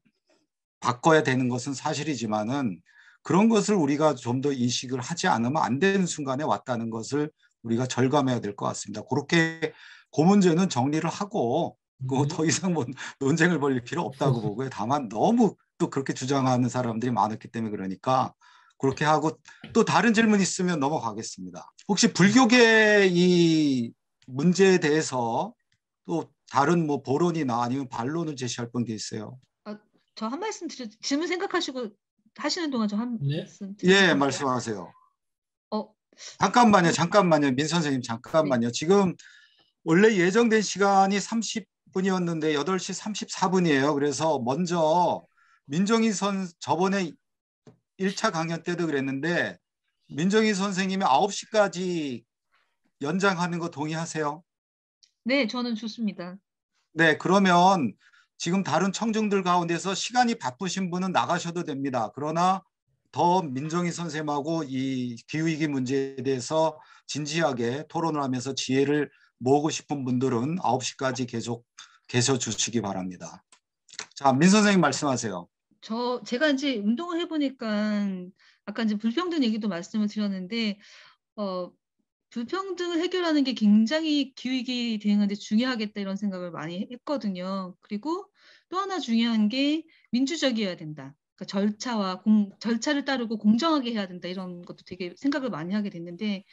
바꿔야 되는 것은 사실이지만은 그런 것을 우리가 좀 더 인식을 하지 않으면 안 되는 순간에 왔다는 것을 우리가 절감해야 될 것 같습니다. 그렇게 그 문제는 정리를 하고 그 더 이상 뭐 논쟁을 벌일 필요 없다고 보고요. 다만 너무 또 그렇게 주장하는 사람들이 많았기 때문에 그러니까 그렇게 하고 또 다른 질문 있으면 넘어가겠습니다. 혹시 불교계 이 문제에 대해서 또 다른 뭐 보론이나 아니면 반론을 제시할 분 계세요? 아, 저 한 말씀 드려 질문 생각하시고 하시는 동안 저 한 네. 말씀 드릴게요. 예, 말씀하세요. 어, 잠깐만요, 잠깐만요, 민 선생님 잠깐만요. 네. 지금 원래 예정된 시간이 삼십 분이었는데 여덟 시 삼십사 분이에요. 그래서 먼저 민정희 선 저번에 일 차 강연 때도 그랬는데 민정희 선생님이 아홉 시까지 연장하는 거 동의하세요? 네, 저는 좋습니다. 네, 그러면 지금 다른 청중들 가운데서 시간이 바쁘신 분은 나가셔도 됩니다. 그러나 더 민정희 선생님하고 이 기후위기 문제에 대해서 진지하게 토론을 하면서 지혜를 모으고 싶은 분들은 아홉 시까지 계속 계셔 주시기 바랍니다. 자, 민 선생님 말씀하세요. 저 제가 이제 운동을 해보니까 아까 이제 불평등 얘기도 말씀을 드렸는데 어, 불평등을 해결하는 게 굉장히 기후위기 대응하는데 중요하겠다 이런 생각을 많이 했거든요. 그리고 또 하나 중요한 게 민주적이어야 된다. 그러니까 절차와 공, 절차를 따르고 공정하게 해야 된다 이런 것도 되게 생각을 많이 하게 됐는데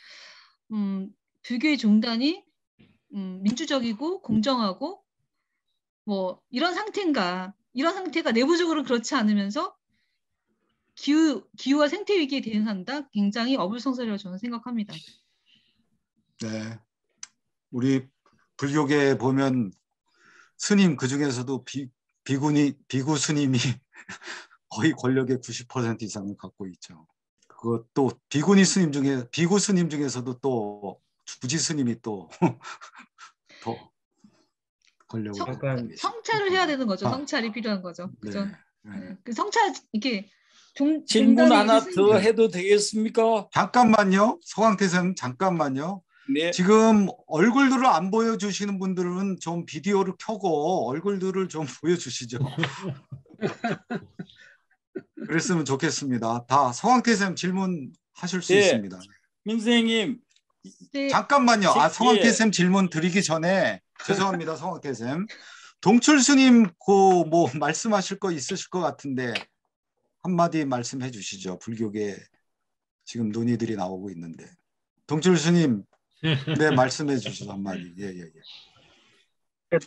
음, 불교의 종단이 음, 민주적이고 공정하고 뭐 이런 상태인가 이런 상태가 내부적으로 그렇지 않으면서 기후, 기후와 생태 위기에 대응한다 굉장히 어불성설이라고 저는 생각합니다. 네, 우리 불교계에 보면 스님 그 중에서도 비, 비구니 비구 스님이 거의 권력의 구십 퍼센트 이상을 갖고 있죠. 그것도 비구니 스님 중에 비구 스님 중에서도 또 주지 스님이 또 더 권력을 성, 갖고 잠깐 계시죠. 성찰을 해야 되는 거죠. 아, 성찰이 필요한 거죠. 네, 그죠? 네. 네. 그 성찰 이렇게 종, 질문 종단의 하나 일이 더 네. 해도 되겠습니까? 잠깐만요. 서강태선 잠깐만요. 네. 지금 얼굴들을 안 보여주시는 분들은 좀 비디오를 켜고 얼굴들을 좀 보여주시죠. 그랬으면 좋겠습니다. 다 서강태선 질문하실 수 네. 있습니다. 민 선생님. 네. 잠깐만요. 아, 지- 성황태쌤 질문 드리기 전에 죄송합니다. 성황태쌤. 동출스님 그 뭐 말씀하실 거 있으실 것 같은데 한마디 말씀해 주시죠. 불교계 지금 논의들이 나오고 있는데. 동출스님 네 말씀해 주시죠. 한마디. 예, 예, 예.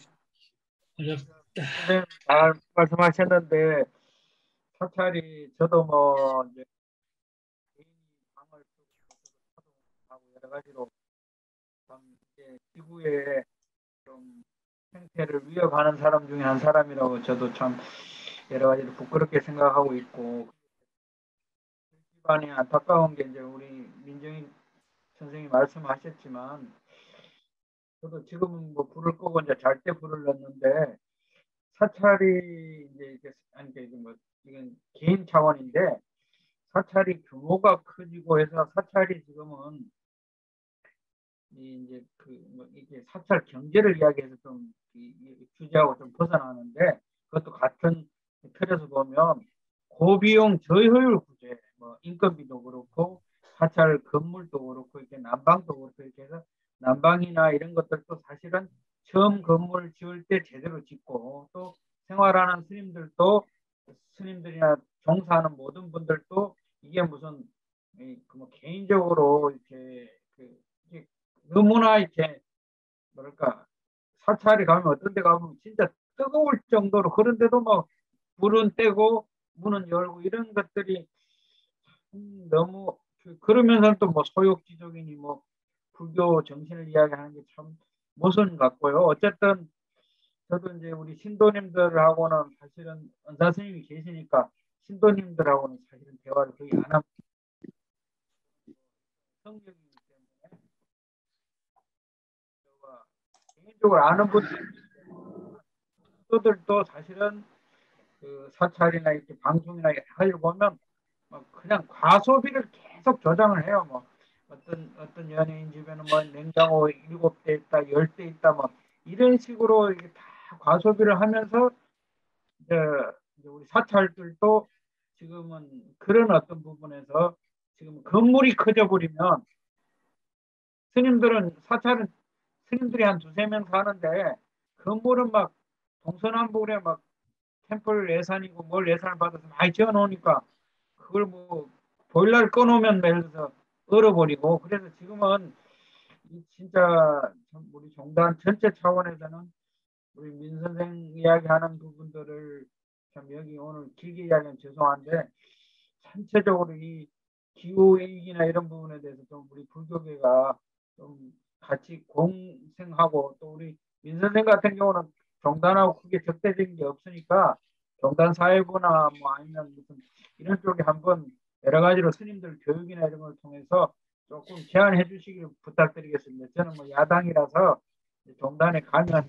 선생님 잘 말씀하셨는데 사찰이 저도 뭐 이제 개인이 방을 쓰고 하고 여러 가지로 참 이제 지구의 좀 생태를 위협하는 사람 중에 한 사람이라고 저도 참 여러 가지로 부끄럽게 생각하고 있고 집안이 안타까운 게 이제 우리 민정희 선생님이 말씀하셨지만 저도 지금은 뭐 불을 끄고 이제 잘 때 불을 넣는데 사찰이 이제 이게 아니 이게 뭐 이건 개인 차원인데 사찰이 규모가 커지고 해서 사찰이 지금은 이 이제 그 뭐 이게 사찰 경제를 이야기해서 좀 이, 이 주제하고 좀 벗어나는데 그것도 같은 틀에서 보면 고비용 저효율 구제, 뭐 인건비도 그렇고 사찰 건물도 그렇고 이렇게 난방도 그렇고 이렇게 해서 난방이나 이런 것들도 사실은 처음 건물 지을 때 제대로 짓고 또 생활하는 스님들도 스님들이나 종사하는 모든 분들도 이게 무슨 뭐 개인적으로 이렇게 그 이게 너무나 이렇게 뭐랄까 사찰에 가면 어떤 데 가면 진짜 뜨거울 정도로 그런데도 막 불은 떼고 문은 열고 이런 것들이 너무 그러면서 또 뭐 소욕지족이니 뭐 불교 정신을 이야기하는 게 참 모순 같고요. 어쨌든 저도 이제 우리 신도님들하고는 사실은 은사 스님이 계시니까 신도님들하고는 사실은 대화를 거의 안 합니다. 성격이기 때문에 개인적으로 아는 분들도 사실은 그 사찰이나 이렇게 방송이나 이렇게 하려고 보면 그냥 과소비를 계속 조장을 해요. 뭐 어떤 어떤 연예인 집에는 뭐 냉장고 일곱 대 있다, 열 대 있다, 뭐 이런 식으로 이게 다 과소비를 하면서 이제 우리 사찰들도 지금은 그런 어떤 부분에서 지금 건물이 커져 버리면 스님들은 사찰은 스님들이 한 두세 명 사는데 건물은 막 동서남북에 막 템플 예산이고 뭘 예산을 받아서 많이 지어 놓으니까 그걸 뭐 보일러를 꺼놓으면 예를 들어서 얼어버리고 그래서 지금은 진짜 우리 종단 전체 차원에서는 우리 민 선생 이야기하는 부분들을 참 여기 오늘 길게 이야기하면 죄송한데 전체적으로 이 기후위기나 이런 부분에 대해서 좀 우리 불교계가 좀 같이 공생하고 또 우리 민 선생 같은 경우는 종단하고 크게 적대적인 게 없으니까 종단 사회부나 뭐 아니면 무슨 이런 쪽에 한번 여러 가지로 스님들 교육이나 이런 걸 통해서 조금 제안해 주시길 부탁드리겠습니다. 저는 뭐 야당이라서 종단에 관여하는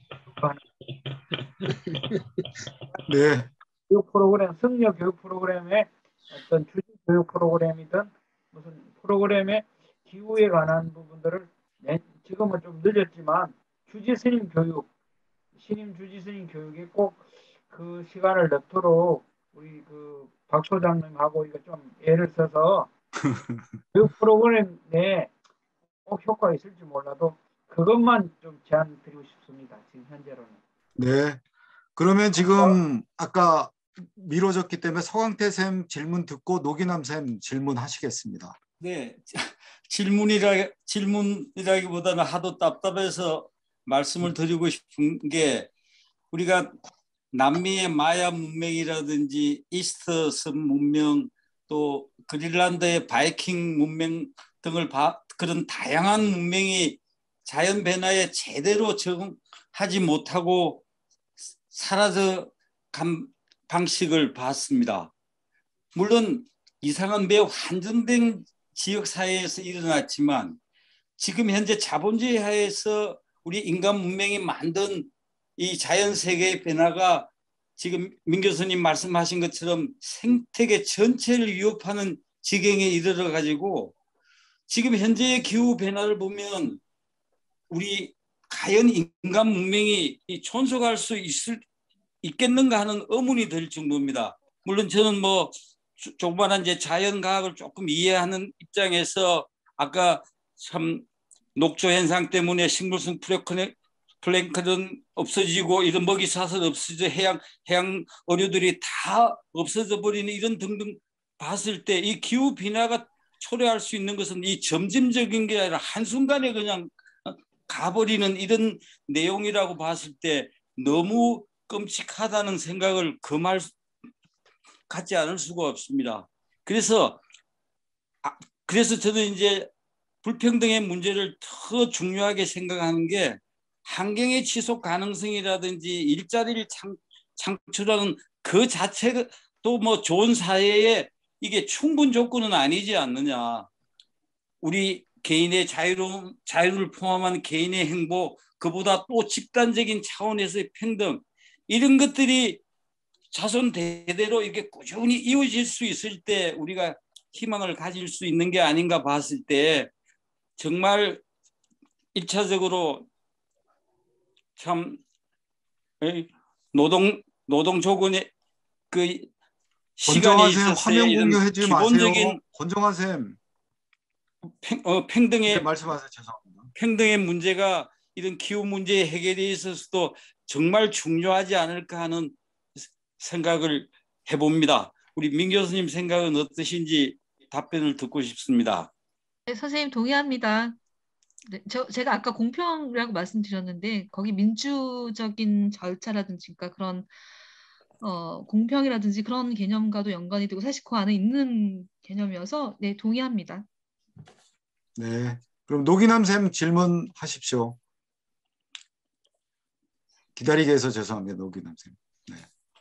네. 교육 프로그램, 승려 교육 프로그램의 어떤 주지 교육 프로그램이든 무슨 프로그램의 기후에 관한 부분들을 지금은 좀 늦었지만 주지 스님 교육, 신임 주지 스님 교육에 꼭 그 시간을 넣도록 우리 그 박 소장님하고 이거 좀 예를 써서 교육 프로그램 내에 꼭 효과가 있을지 몰라도 그것만 좀 제안 드리고 싶습니다. 지금 현재로는. 네. 그러면 지금 아까 미뤄졌기 때문에 서광태 쌤 질문 듣고 노기남 쌤 질문하시겠습니다. 네. 질문이라, 질문이라기보다는 하도 답답해서 말씀을 드리고 싶은 게 우리가 남미의 마야 문명이라든지 이스트 섬 문명 또 그린란드의 바이킹 문명 등을 봐, 그런 다양한 문명이 자연 변화에 제대로 적응하지 못하고 사라져 간 방식을 봤습니다. 물론 이상은 매우 한정된 지역 사회에서 일어났지만 지금 현재 자본주의 하에서 우리 인간 문명이 만든 이 자연 세계의 변화가 지금 민 교수님 말씀하신 것처럼 생태계 전체를 위협하는 지경에 이르러 가지고 지금 현재의 기후 변화를 보면 우리 과연 인간 문명이 존속할 수 있을, 있겠는가 하는 의문이 들 정도입니다. 물론 저는 뭐 조그만한 이제 자연과학을 조금 이해하는 입장에서 아까 참 녹조 현상 때문에 식물성 플랭크ton 없어지고 이런 먹이 사슬 없어져 해양 해양 어류들이 다 없어져 버리는 이런 등등 봤을 때 이 기후 변화가 초래할 수 있는 것은 이 점진적인 게 아니라 한순간에 그냥 가버리는 이런 내용이라고 봤을 때 너무 끔찍하다는 생각을 금할 갖지 않을 수가 없습니다. 그래서 그래서 저는 이제 불평등의 문제를 더 중요하게 생각하는 게 환경의 지속 가능성이라든지 일자리를 창, 창출하는 그 자체도 뭐 좋은 사회에 이게 충분 조건은 아니지 않느냐. 우리 개인의 자유로움, 자유를 포함한 개인의 행복, 그보다 또 집단적인 차원에서의 평등 이런 것들이 자손 대대로 이게 꾸준히 이어질 수 있을 때 우리가 희망을 가질 수 있는 게 아닌가 봤을 때 정말 일차적으로 참 노동 노동 조건의 그 시간에 권정아 쌤 있어서의 화면 이런 공유하지 마세요. 기본적인 권정아 쌤. 평, 어, 네, 평등의 말씀하세요. 죄송합니다. 평등의 문제가 이런 기후 문제의 해결에 있어서도 정말 중요하지 않을까 하는 생각을 해봅니다. 우리 민 교수님 생각은 어떠신지 답변을 듣고 싶습니다. 네, 선생님 동의합니다. 네, 저, 제가 아까 공평이라고 말씀드렸는데 거기 민주적인 절차라든지 그러니까 그런 어, 공평이라든지 그런 개념과도 연관이 되고 사실 그 안에 있는 개념이어서 네, 동의합니다. 네. 그럼 노기남 쌤 질문하십시오. 기다리게 해서 죄송합니다. 노기남 쌤. 네.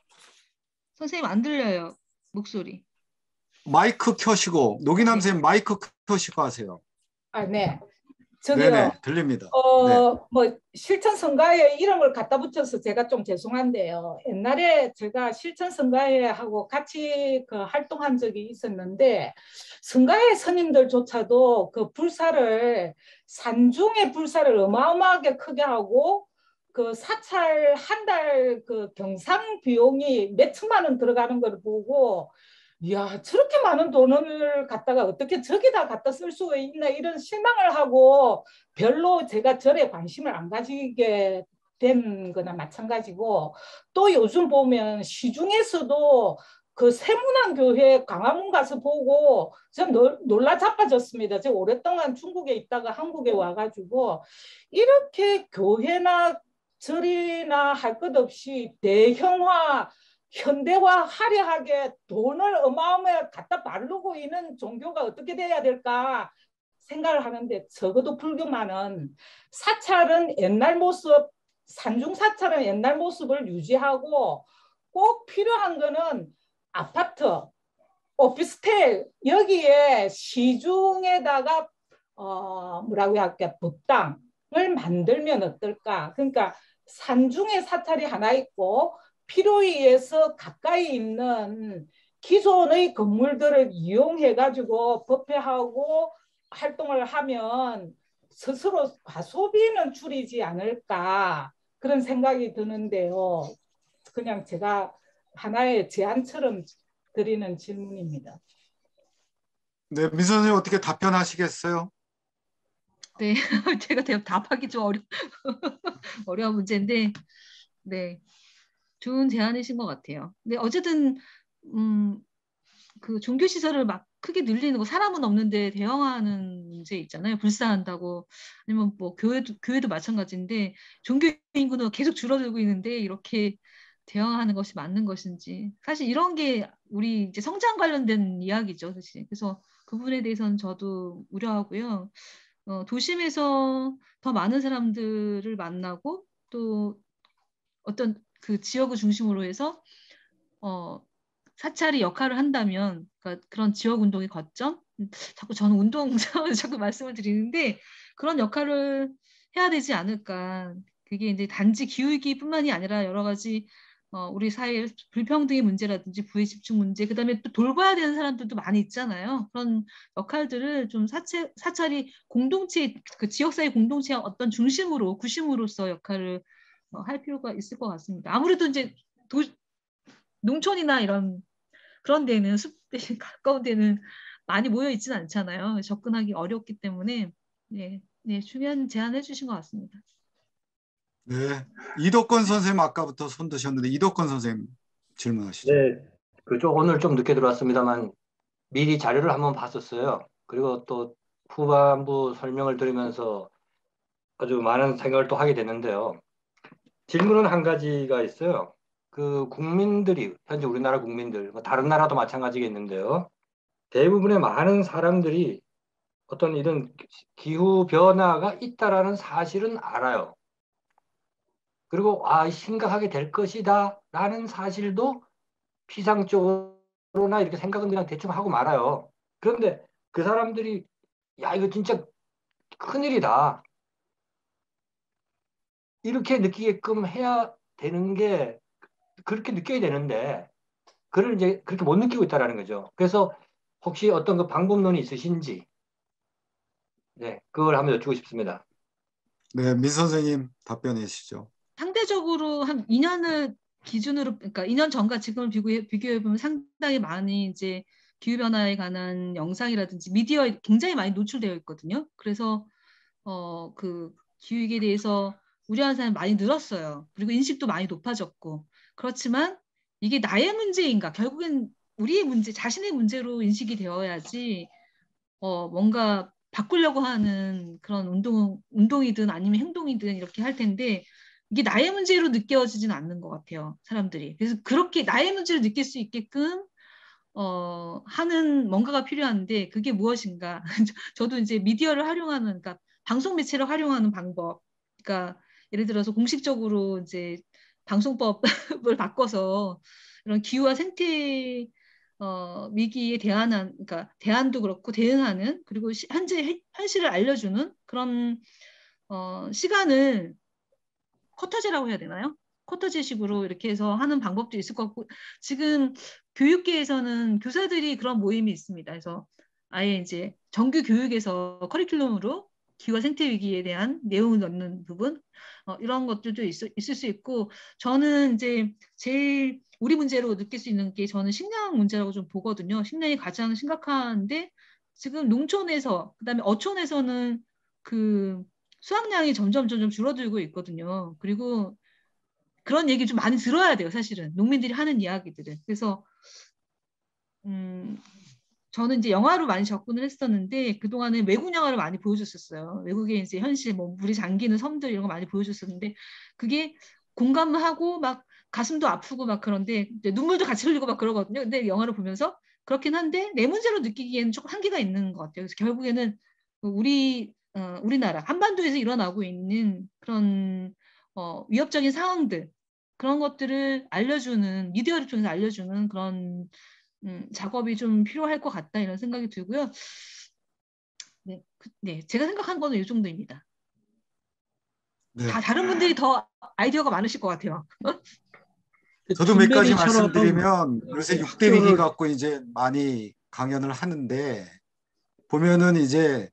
선생님 안 들려요. 목소리. 마이크 켜시고 노기남 네. 쌤 마이크 켜시고 하세요. 아, 네. 저기요. 네네 들립니다. 어, 네. 뭐 실천선가에 이름을 갖다 붙여서 제가 좀 죄송한데요. 옛날에 제가 실천선가회하고 같이 그 활동한 적이 있었는데 선가회 스님들조차도 그 불사를 산중의 불사를 어마어마하게 크게 하고 그 사찰 한 달 그 경상 비용이 몇 천만 원 들어가는 걸 보고 이야 저렇게 많은 돈을 갖다가 어떻게 저기다 갖다 쓸 수 있나 이런 실망을 하고 별로 제가 절에 관심을 안 가지게 된 거나 마찬가지고 또 요즘 보면 시중에서도 그 세문안교회 광화문 가서 보고 전 놀라 자빠졌습니다. 제가 오랫동안 중국에 있다가 한국에 와가지고 이렇게 교회나 절이나 할 것 없이 대형화 현대화 화려하게 돈을 어마어마하게 갖다 바르고 있는 종교가 어떻게 돼야 될까 생각을 하는데 적어도 불교만은 사찰은 옛날 모습, 산중 사찰은 옛날 모습을 유지하고 꼭 필요한 거는 아파트, 오피스텔 여기에 시중에다가 어 뭐라고 할까 법당을 만들면 어떨까? 그러니까 산중에 사찰이 하나 있고 필요에 의해서 가까이 있는 기존의 건물들을 이용해 가지고 법회하고 활동을 하면 스스로 과소비는 줄이지 않을까 그런 생각이 드는데요. 그냥 제가 하나의 제안처럼 드리는 질문입니다. 네, 민 선생님 어떻게 답변하시겠어요? 네, 제가 답하기 좀 어려 어려운 문제인데, 네, 좋은 제안이신 것 같아요. 근데 어쨌든 음, 그 종교 시설을 막 크게 늘리는 거 사람은 없는데 대형화하는 문제 있잖아요. 불사한다고 아니면 뭐 교회도 교회도 마찬가지인데 종교 인구는 계속 줄어들고 있는데 이렇게 대형화하는 것이 맞는 것인지 사실 이런 게 우리 이제 성장 관련된 이야기죠, 사실. 그래서 그 부분에 대해서는 저도 우려하고요. 어, 도심에서 더 많은 사람들을 만나고 또 어떤 그 지역을 중심으로 해서 어, 사찰이 역할을 한다면 그러니까 그런 지역 운동의 거점 자꾸 저는 운동 차원에서 자꾸 말씀을 드리는데 그런 역할을 해야 되지 않을까. 그게 이제 단지 기후위기뿐만이 아니라 여러 가지 어, 우리 사회의 불평등의 문제라든지 부의 집중 문제 그다음에 또 돌봐야 되는 사람들도 많이 있잖아요. 그런 역할들을 좀 사찰, 사찰이 공동체 그 지역사회 공동체의 어떤 중심으로 구심으로서 역할을 어, 할 필요가 있을 것 같습니다. 아무래도 이제 도, 농촌이나 이런 그런 데는 숲에 가까운 데는 많이 모여 있지는 않잖아요. 접근하기 어렵기 때문에 네, 네, 중요한 제안을 해주신 것 같습니다. 네, 이덕건 선생님 아까부터 손 드셨는데 이덕건 선생님 질문하시죠. 네, 그죠. 오늘 좀 늦게 들어왔습니다만 미리 자료를 한번 봤었어요. 그리고 또 후반부 설명을 들으면서 아주 많은 생각을 또 하게 되는데요. 질문은 한 가지가 있어요. 그 국민들이 현재 우리나라 국민들, 뭐 다른 나라도 마찬가지겠는데요. 대부분의 많은 사람들이 어떤 이런 기후 변화가 있다라는 사실은 알아요. 그리고 아 심각하게 될 것이다라는 사실도 피상적으로나 이렇게 생각은 그냥 대충 하고 말아요. 그런데 그 사람들이 야 이거 진짜 큰일이다 이렇게 느끼게끔 해야 되는 게 그렇게 느껴야 되는데 그걸 이제 그렇게 못 느끼고 있다라는 거죠. 그래서 혹시 어떤 그 방법론이 있으신지 네 그걸 한번 여쭈고 싶습니다. 네, 민 선생님 답변해 주시죠. 상대적으로 한 이 년을 기준으로, 그러니까 이 년 전과 지금을 비교해, 비교해 보면 상당히 많이 이제 기후변화에 관한 영상이라든지 미디어에 굉장히 많이 노출되어 있거든요. 그래서 어, 그 기후위기에 대해서 우려하는 사람이 많이 늘었어요. 그리고 인식도 많이 높아졌고. 그렇지만 이게 나의 문제인가? 결국엔 우리의 문제, 자신의 문제로 인식이 되어야지 어, 뭔가 바꾸려고 하는 그런 운동, 운동이든 아니면 행동이든 이렇게 할 텐데 이게 나의 문제로 느껴지지는 않는 것 같아요, 사람들이. 그래서 그렇게 나의 문제로 느낄 수 있게끔 어, 하는 뭔가가 필요한데 그게 무엇인가? 저도 이제 미디어를 활용하는, 그러니까 방송 매체를 활용하는 방법. 그러니까 예를 들어서 공식적으로 이제 방송법을 바꿔서 이런 기후와 생태 어, 위기에 대안한, 그러니까 대안도 그렇고 대응하는, 그리고 시, 현재 현실을 알려주는 그런 어, 시간을 쿼터제라고 해야 되나요? 쿼터제식으로 이렇게 해서 하는 방법도 있을 것 같고, 지금 교육계에서는 교사들이 그런 모임이 있습니다. 그래서 아예 이제 정규 교육에서 커리큘럼으로 기후와 생태 위기에 대한 내용을 넣는 부분, 어, 이런 것들도 있, 있을 수 있고, 저는 이제 제일 우리 문제로 느낄 수 있는 게 저는 식량 문제라고 좀 보거든요. 식량이 가장 심각한데 지금 농촌에서, 그다음에 어촌에서는 그 수확량이 점점 점점 줄어들고 있거든요. 그리고 그런 얘기 좀 많이 들어야 돼요, 사실은. 농민들이 하는 이야기들을. 그래서 음, 저는 이제 영화로 많이 접근을 했었는데 그동안에 외국 영화를 많이 보여줬었어요. 외국의 이제 현실, 뭐 물이 잠기는 섬들 이런 거 많이 보여줬었는데 그게 공감을 하고 막 가슴도 아프고 막 그런데 눈물도 같이 흘리고 막 그러거든요. 근데 영화를 보면서 그렇긴 한데 내 문제로 느끼기에는 조금 한계가 있는 것 같아요. 그래서 결국에는 우리 어, 우리나라 한반도에서 일어나고 있는 그런 어, 위협적인 상황들, 그런 것들을 알려주는, 미디어를 통해서 알려주는 그런 음, 작업이 좀 필요할 것 같다 이런 생각이 들고요. 네, 그, 네, 제가 생각한 거는 이 정도입니다. 네. 다 다른 분들이 더 아이디어가 많으실 것 같아요. 저도 몇 가지 김대리처럼 말씀드리면 요새 육 대 위기 갖고 이제 많이 강연을 하는데 보면은 이제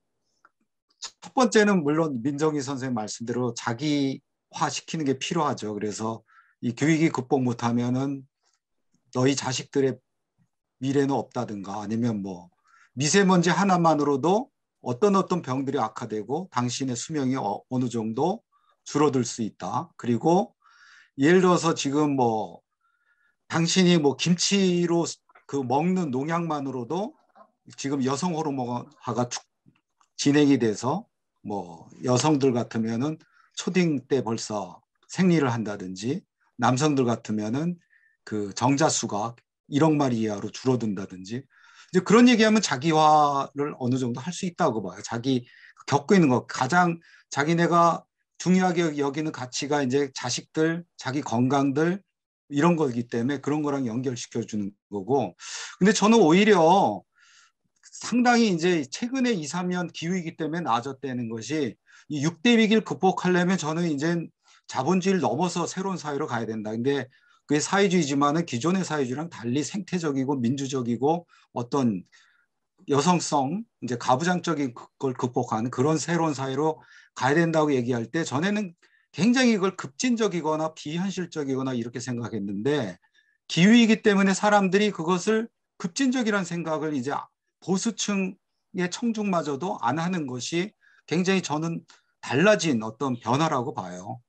첫 번째는 물론 민정희 선생님 말씀대로 자기화 시키는 게 필요하죠. 그래서 이 교육이 극복 못하면은 너희 자식들의 미래는 없다든가 아니면 뭐 미세먼지 하나만으로도 어떤 어떤 병들이 악화되고 당신의 수명이 어, 어느 정도 줄어들 수 있다. 그리고 예를 들어서 지금 뭐 당신이 뭐 김치로 그 먹는 농약만으로도 지금 여성 호르몬화가 진행이 돼서 뭐 여성들 같으면은 초딩 때 벌써 생리를 한다든지 남성들 같으면은 그 정자수가 일억 마리 이하로 줄어든다든지 이제 그런 얘기하면 자기화를 어느 정도 할 수 있다고 봐요. 자기 겪고 있는 거 가장 자기네가 중요하게 여기는 가치가 이제 자식들, 자기 건강들 이런 거기 때문에 그런 거랑 연결시켜 주는 거고. 근데 저는 오히려 상당히 이제 최근에 이, 삼 년 기후이기 때문에 나아졌다는 것이 이 육 대 위기를 극복하려면 저는 이제 자본주의를 넘어서 새로운 사회로 가야 된다. 근데 그게 사회주의지만은 기존의 사회주의랑 달리 생태적이고 민주적이고 어떤 여성성, 이제 가부장적인 걸 극복하는 그런 새로운 사회로 가야 된다고 얘기할 때 전에는 굉장히 이걸 급진적이거나 비현실적이거나 이렇게 생각했는데 기후이기 때문에 사람들이 그것을 급진적이라는 생각을 이제 보수층의 청중마저도 안 하는 것이 굉장히 저는 달라진 어떤 변화라고 봐요.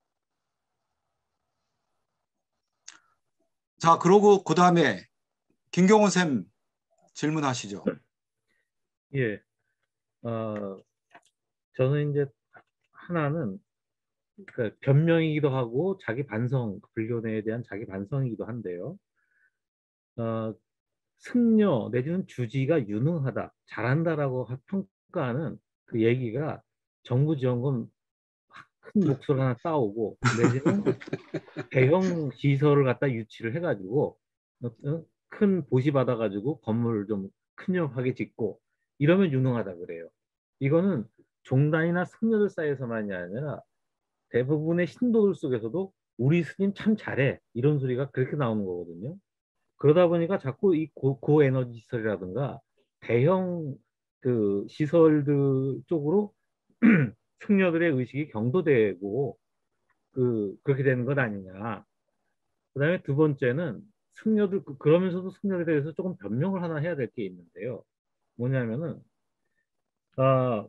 자, 그러고 그 다음에 김경호 쌤 질문하시죠. 예, 어, 저는 이제 하나는 그 변명이기도 하고 자기 반성, 불교에 대한 자기 반성이기도 한데요. 어, 승려 내지는 주지가 유능하다, 잘한다라고 평가하는 그 얘기가 정부 지원금 큰 목소리 하나 따오고 내지는 대형 시설을 갖다 유치를 해가지고 어, 큰 보시 받아가지고 건물을 좀 큰형하게 짓고 이러면 유능하다 그래요. 이거는 종단이나 승려들 사이에서만이 아니라 대부분의 신도들 속에서도 우리 스님 참 잘해 이런 소리가 그렇게 나오는 거거든요. 그러다 보니까 자꾸 이 고, 고에너지 시설이라든가 대형 그 시설들 쪽으로 승려들의 의식이 경도되고 그 그렇게 되는 것 아니냐. 그다음에 두 번째는 승려들 그- 그러면서도 승려들에 대해서 조금 변명을 하나 해야 될 게 있는데요. 뭐냐면은 아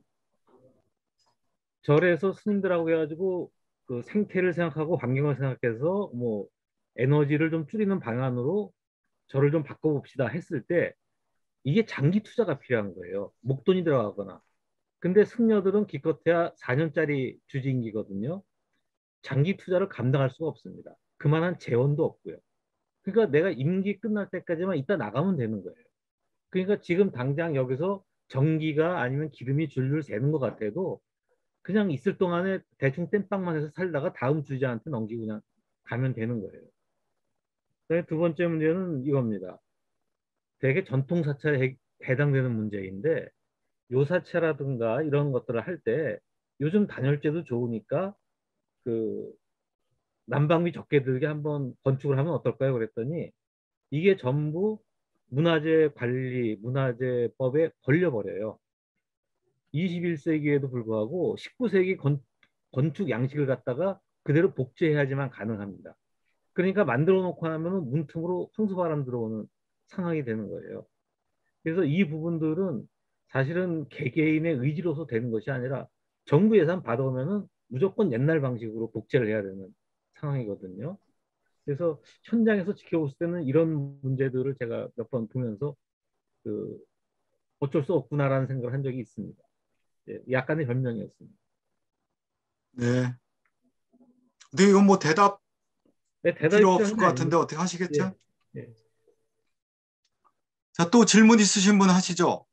절에서 스님들하고 해가지고 그 생태를 생각하고 환경을 생각해서 뭐 에너지를 좀 줄이는 방안으로 절을 좀 바꿔봅시다 했을 때 이게 장기 투자가 필요한 거예요. 목돈이 들어가거나. 근데 승려들은 기껏해야 사 년짜리 주지임기거든요. 장기 투자를 감당할 수가 없습니다. 그만한 재원도 없고요. 그러니까 내가 임기 끝날 때까지만 이따 나가면 되는 거예요. 그러니까 지금 당장 여기서 전기가 아니면 기름이 줄줄 새는 것 같아도 그냥 있을 동안에 대충 땜빵만 해서 살다가 다음 주자한테 넘기고 그냥 가면 되는 거예요. 그다음에 두 번째 문제는 이겁니다. 되게 전통 사찰에 해당되는 문제인데 요사채라든가 이런 것들을 할 때 요즘 단열재도 좋으니까 그 난방비 적게 들게 한번 건축을 하면 어떨까요? 그랬더니 이게 전부 문화재 관리, 문화재법에 걸려버려요. 이십일 세기에도 불구하고 십구 세기 건, 건축 양식을 갖다가 그대로 복제해야지만 가능합니다. 그러니까 만들어 놓고 나면은 문틈으로 황소바람 들어오는 상황이 되는 거예요. 그래서 이 부분들은 사실은 개개인의 의지로서 되는 것이 아니라 정부 예산 받아오면은 무조건 옛날 방식으로 복제를 해야 되는 상황이거든요. 그래서 현장에서 지켜봤을 때는 이런 문제들을 제가 몇 번 보면서 그 어쩔 수 없구나라는 생각을 한 적이 있습니다. 예, 약간의 변명이었습니다. 네. 근데 이건 뭐 대답 네, 대답이 필요 필요한 없을 게 것 같은데 아닙니다. 어떻게 하시겠죠? 예, 예. 자, 또 질문 있으신 분 하시죠?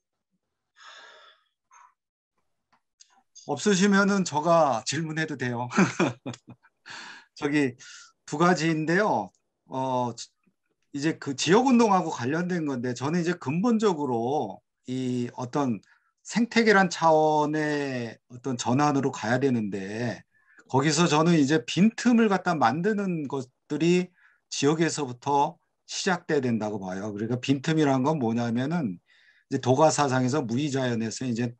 없으시면은 저가 질문해도 돼요. 저기 두 가지인데요. 어, 이제 그 지역운동하고 관련된 건데 저는 이제 근본적으로 이 어떤 생태계란 차원의 어떤 전환으로 가야 되는데 거기서 저는 이제 빈틈을 갖다 만드는 것들이 지역에서부터 시작돼야 된다고 봐요. 그러니까 빈틈이란 건 뭐냐면은 이제 도가사상에서 무의자연에서 이제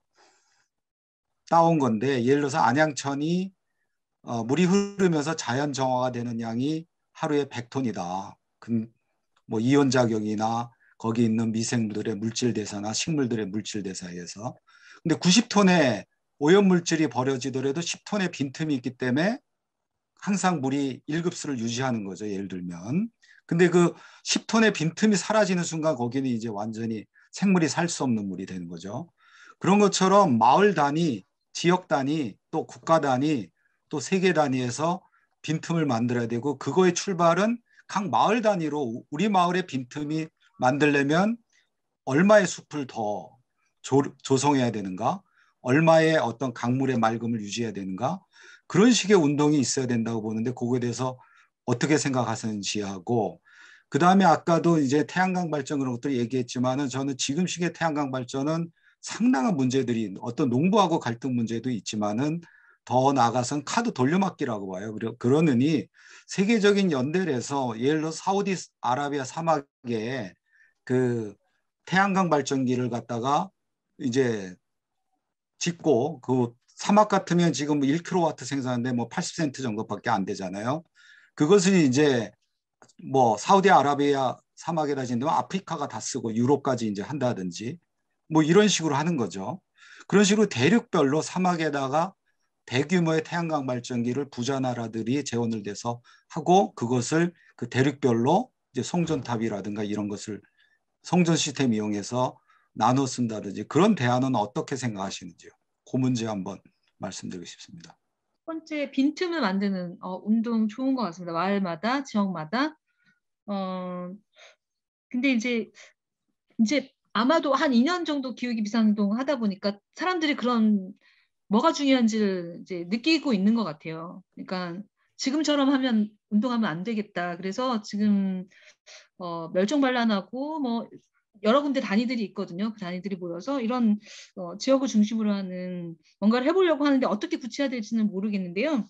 따온 건데 예를 들어서 안양천이 어, 물이 흐르면서 자연 정화가 되는 양이 하루에 백 톤이다. 뭐 이온 작용이나 거기 있는 미생물들의 물질 대사나 식물들의 물질 대사에 의해서. 근데 구십 톤의 오염 물질이 버려지더라도 십 톤의 빈틈이 있기 때문에 항상 물이 일 급수를 유지하는 거죠. 예를 들면. 근데 그 십 톤의 빈틈이 사라지는 순간 거기는 이제 완전히 생물이 살 수 없는 물이 되는 거죠. 그런 것처럼 마을 단위, 지역 단위, 또 국가 단위, 또 세계 단위에서 빈틈을 만들어야 되고 그거의 출발은 각 마을 단위로 우리 마을의 빈틈이 만들려면 얼마의 숲을 더 조, 조성해야 되는가? 얼마의 어떤 강물의 맑음을 유지해야 되는가? 그런 식의 운동이 있어야 된다고 보는데 그거에 대해서 어떻게 생각하시는지 하고 그 다음에 아까도 이제 태양광 발전 그런 것들 얘기했지만은 저는 지금식의 태양광 발전은 상당한 문제들이 어떤 농부하고 갈등 문제도 있지만은 더 나아가서는 카드 돌려막기라고 봐요. 그러느니 세계적인 연대를 해서 예를 들어 사우디아라비아 사막에 그 태양광 발전기를 갖다가 이제 짓고 그 사막 같으면 지금 일 킬로와트 생산하는데 뭐 팔십 센트 정도밖에 안 되잖아요. 그것을 이제 뭐 사우디아라비아 사막에다 짓는다면 아프리카가 다 쓰고 유럽까지 이제 한다든지 뭐 이런 식으로 하는 거죠. 그런 식으로 대륙별로 사막에다가 대규모의 태양광 발전기를 부자 나라들이 재원을 대서 하고 그것을 그 대륙별로 이제 송전탑이라든가 이런 것을 송전 시스템 이용해서 나눠 쓴다든지 그런 대안은 어떻게 생각하시는지요? 그 문제 한번 말씀드리고 싶습니다. 첫 번째 빈틈을 만드는 어, 운동 좋은 것 같습니다. 마을마다 지역마다. 어 근데 이제 이제 아마도 한 이 년 정도 기후위기 비상운동 하다 보니까 사람들이 그런 뭐가 중요한지를 이제 느끼고 있는 것 같아요. 그러니까 지금처럼 하면 운동하면 안 되겠다. 그래서 지금 어, 멸종반란하고 뭐 여러 군데 단위들이 있거든요. 그 단위들이 모여서 이런 어, 지역을 중심으로 하는 뭔가를 해보려고 하는데 어떻게 구체화될지는 모르겠는데요.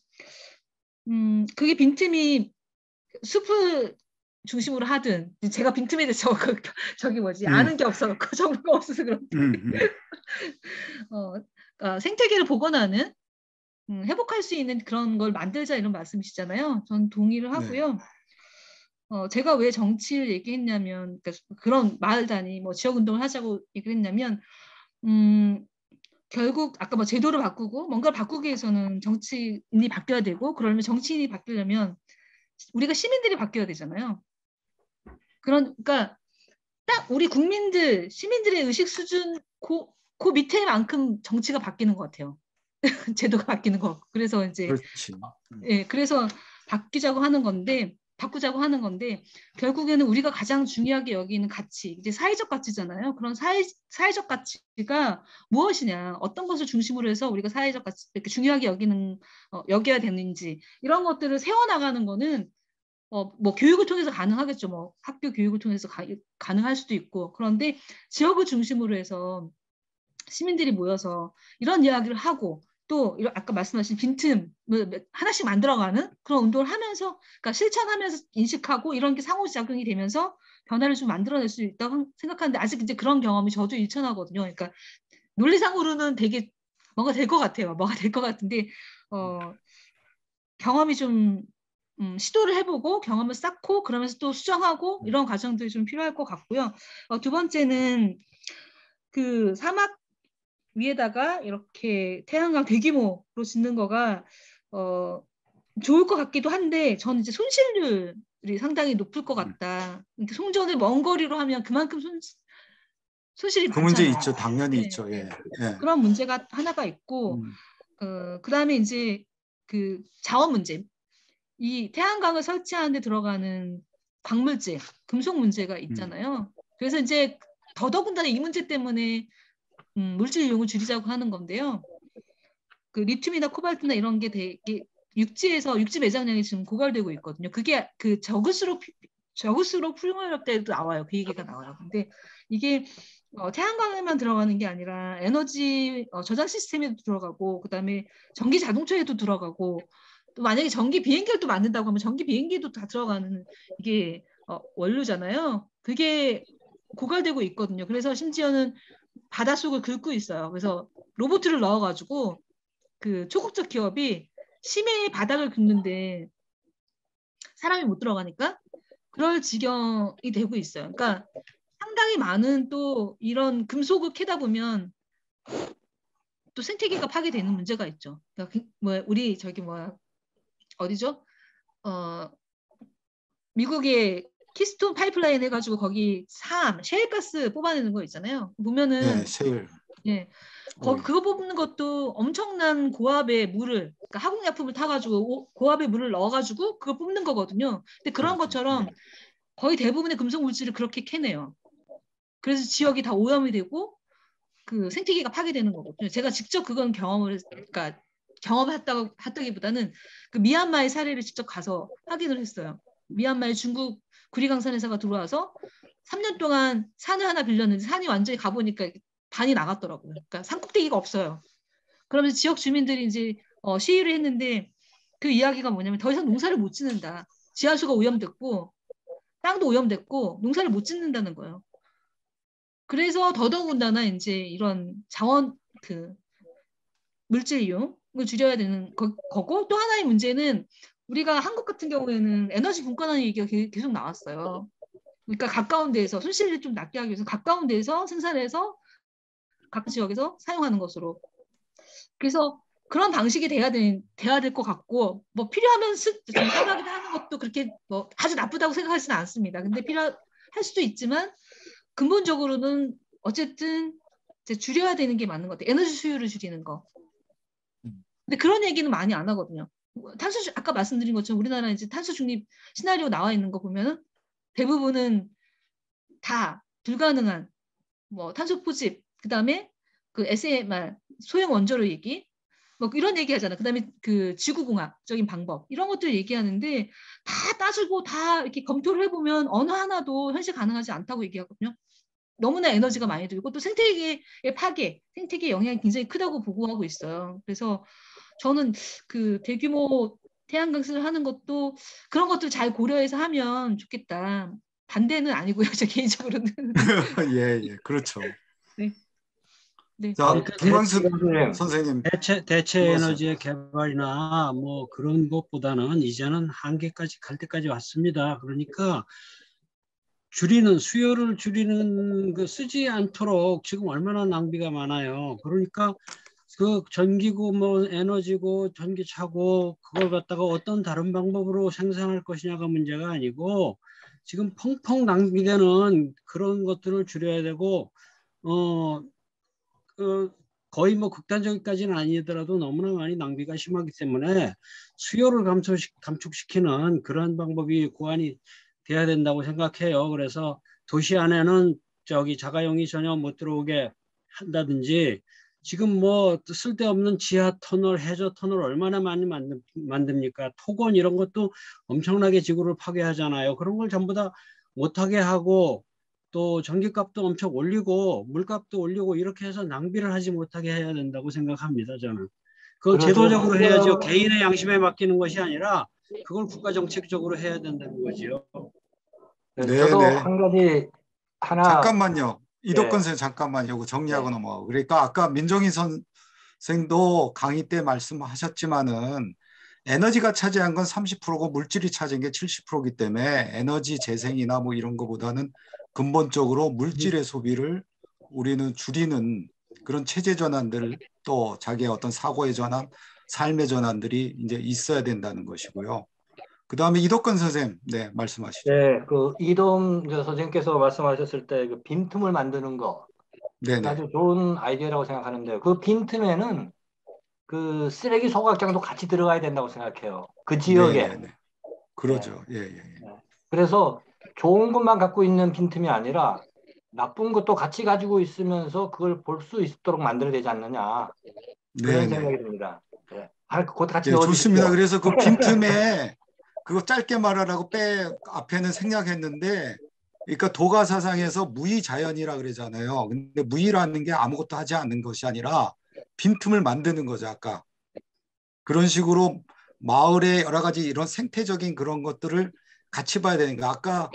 음, 그게 빈틈이 숲을 중심으로 하든 제가 빈틈에 대해서 저기 뭐지 음. 아는 게 없어서 정보가 없어서 그런데 음, 음. 어, 어, 생태계를 복원하는 음, 회복할 수 있는 그런 걸 만들자 이런 말씀이시잖아요. 전 동의를 하고요. 네. 어, 제가 왜 정치를 얘기했냐면 그러니까 그런 마을 단위 뭐 지역 운동을 하자고 얘기를 했냐면 음, 결국 아까 뭐 제도를 바꾸고 뭔가를 바꾸기 위해서는 정치인이 바뀌어야 되고 그러면 정치인이 바뀌려면 우리가 시민들이 바뀌어야 되잖아요. 그러니까 딱 우리 국민들 시민들의 의식 수준 그, 그 밑에만큼 정치가 바뀌는 것 같아요. 제도가 바뀌는 거. 그래서 이제 그렇지. 예, 그래서 바뀌자고 하는 건데 바꾸자고 하는 건데 결국에는 우리가 가장 중요하게 여기는 가치, 이제 사회적 가치잖아요. 그런 사회 사회적 가치가 무엇이냐, 어떤 것을 중심으로 해서 우리가 사회적 가치 이렇게 중요하게 여기는 어, 여겨야 되는지 이런 것들을 세워 나가는 거는 어, 뭐 교육을 통해서 가능하겠죠. 뭐 학교 교육을 통해서 가, 가능할 수도 있고 그런데 지역을 중심으로 해서 시민들이 모여서 이런 이야기를 하고. 또 아까 말씀하신 빈틈 하나씩 만들어가는 그런 운동을 하면서 그러니까 실천하면서 인식하고 이런 게 상호작용이 되면서 변화를 좀 만들어낼 수 있다고 생각하는데 아직 이제 그런 경험이 저도 일천하거든요. 그러니까 논리상으로는 되게 뭔가 될 것 같아요. 뭐가 될 것 같은데 어, 경험이 좀 음, 시도를 해보고 경험을 쌓고 그러면서 또 수정하고 이런 과정들이 좀 필요할 것 같고요. 어, 두 번째는 그 사막 위에다가 이렇게 태양광 대규모로 짓는 거가 어, 좋을 것 같기도 한데 저는 이제 손실률이 상당히 높을 것 같다. 그러니까 송전을 먼 거리로 하면 그만큼 손, 손실이 그 많잖아요. 문제 있죠. 당연히 네, 있죠. 예. 네. 예. 그런 문제가 하나가 있고 음. 어, 그다음에 이제 그 자원 문제. 이 태양광을 설치하는 데 들어가는 광물질, 금속 문제가 있잖아요. 음. 그래서 이제 더더군다나 이 문제 때문에 음, 물질 이용을 줄이자고 하는 건데요. 그 리튬이나 코발트나 이런 게 되게 육지에서 육지 매장량이 지금 고갈되고 있거든요. 그게 그 적을수록 적을수록 풍요롭 때도 나와요. 그 얘기가 나와요. 근데 이게 어, 태양광에만 들어가는 게 아니라 에너지 어, 저장 시스템에도 들어가고 그다음에 전기 자동차에도 들어가고 또 만약에 전기 비행기를 또 만든다고 하면 전기 비행기도 다 들어가는 이게 어, 원료잖아요. 그게 고갈되고 있거든요. 그래서 심지어는 바닷속을 긁고 있어요. 그래서 로봇을 넣어가지고 그 초국적 기업이 심해의 바닥을 긁는데 사람이 못 들어가니까 그럴 지경이 되고 있어요. 그러니까 상당히 많은 또 이런 금속을 캐다 보면 또 생태계가 파괴되는 문제가 있죠. 그러니까 뭐 우리 저기 뭐야 어디죠? 어 미국의 키스톤 파이프라인 해가지고 거기 삼 셰일가스 뽑아내는 거 있잖아요. 보면은 예, 셰일. 예. 거기 그거 뽑는 것도 엄청난 고압의 물을 그러니까 화공약품을 타가지고 고압의 물을 넣어가지고 그거 뽑는 거거든요. 근데 그런 그렇죠. 것처럼 네. 거의 대부분의 금속 물질을 그렇게 캐내요. 그래서 지역이 다 오염이 되고 그 생태계가 파괴되는 거거든요. 제가 직접 그건 경험을 그러니까 경험했다고 했다기보다는 그 미얀마의 사례를 직접 가서 확인을 했어요. 미얀마의 중국 구리강산 회사가 들어와서 삼 년 동안 산을 하나 빌렸는데 산이 완전히 가보니까 반이 나갔더라고요. 그러니까 산꼭대기가 없어요. 그러면서 지역 주민들이 이제 어, 시위를 했는데 그 이야기가 뭐냐면 더 이상 농사를 못 짓는다. 지하수가 오염됐고 땅도 오염됐고 농사를 못 짓는다는 거예요. 그래서 더더군다나 이제 이런 자원 그 물질 이용을 줄여야 되는 거, 거고 또 하나의 문제는 우리가 한국 같은 경우에는 에너지 분권하는 얘기가 계속 나왔어요. 그러니까 가까운 데에서 손실을 좀 낮게 하기 위해서 가까운 데에서 생산해서 각 지역에서 사용하는 것으로. 그래서 그런 방식이 돼야 될 돼야 될 것 같고 뭐 필요하면 생각을 하는 것도 그렇게 뭐 아주 나쁘다고 생각하지는 않습니다. 근데 필요할 수도 있지만 근본적으로는 어쨌든 이제 줄여야 되는 게 맞는 것 같아요. 에너지 수요를 줄이는 거. 근데 그런 얘기는 많이 안 하거든요. 탄소 아까 말씀드린 것처럼 우리나라 이제 탄소 중립 시나리오 나와 있는 거 보면은 대부분은 다 불가능한 뭐 탄소 포집 그다음에 그 에스엠알 소형 원자로 얘기 뭐 이런 얘기 하잖아. 그다음에 그 지구공학적인 방법 이런 것들 얘기하는데 다 따지고 다 이렇게 검토를 해보면 어느 하나도 현실 가능하지 않다고 얘기하거든요. 너무나 에너지가 많이 들고 또 생태계의 파괴, 생태계 영향이 굉장히 크다고 보고하고 있어요. 그래서 저는 그 대규모 태양광을 하는 것도 그런 것들 잘 고려해서 하면 좋겠다. 반대는 아니고요. 저 개인적으로는. 예, 예, 그렇죠. 네. 네. 자, 그러니까 김광수 선생님. 선생님. 대체 대체 그것은- 에너지의 개발이나 뭐 그런 것보다는 이제는 한계까지 갈 때까지 왔습니다. 그러니까 줄이는 수요를 줄이는 그 쓰지 않도록 지금 얼마나 낭비가 많아요. 그러니까 그 전기고 뭐 에너지고 전기차고 그걸 갖다가 어떤 다른 방법으로 생산할 것이냐가 문제가 아니고 지금 펑펑 낭비되는 그런 것들을 줄여야 되고 어 그 거의 뭐 극단적이까지는 아니더라도 너무나 많이 낭비가 심하기 때문에 수요를 감소시, 감축시키는 그런 방법이 고안이 돼야 된다고 생각해요. 그래서 도시 안에는 저기 자가용이 전혀 못 들어오게 한다든지 지금 뭐 쓸데없는 지하 터널, 해저 터널 얼마나 많이 만듭, 만듭니까? 토건 이런 것도 엄청나게 지구를 파괴하잖아요. 그런 걸 전부 다 못하게 하고 또 전기값도 엄청 올리고 물값도 올리고 이렇게 해서 낭비를 하지 못하게 해야 된다고 생각합니다. 저는. 그걸 그래서 제도적으로 해야죠. 그거는- 개인의 양심에 맡기는 것이 아니라 그걸 국가 정책적으로 해야 된다는 거지요. 네, 네, 저도 네. 한 가지 하나 잠깐만요. 이덕건 네. 선생님 잠깐만요. 이거 정리하고 네. 넘어가고. 그러니까 아까 민정희 선생도 강의 때 말씀하셨지만은 에너지가 차지한 건 삼십 퍼센트고 물질이 차지한 게 칠십 퍼센트이기 때문에 에너지 재생이나 뭐 이런 거보다는 근본적으로 물질의 소비를 우리는 줄이는 그런 체제 전환들 또 자기의 어떤 사고의 전환, 삶의 전환들이 이제 있어야 된다는 것이고요. 그 다음에 이덕건 선생님, 네, 말씀하시죠. 네, 그 이동 저 선생님께서 말씀하셨을 때 그 빈틈을 만드는 거 네네. 아주 좋은 아이디어라고 생각하는데요. 그 빈틈에는 그 쓰레기 소각장도 같이 들어가야 된다고 생각해요. 그 지역에. 네네네. 그러죠. 예, 예, 예. 그래서 좋은 것만 갖고 있는 빈틈이 아니라 나쁜 것도 같이 가지고 있으면서 그걸 볼 수 있도록 만들어야 되지 않느냐. 그런 네네. 생각이 듭니다. 네. 아, 그것도 같이 네, 넣어주십시오. 좋습니다. 그래서 그 빈틈에 그거 짧게 말하라고 빼 앞에는 생략했는데, 그러니까 도가사상에서 무의자연이라 그러잖아요. 근데 무의라는 게 아무것도 하지 않는 것이 아니라 빈틈을 만드는 거죠. 아까 그런 식으로 마을의 여러 가지 이런 생태적인 그런 것들을 같이 봐야 되니까 아까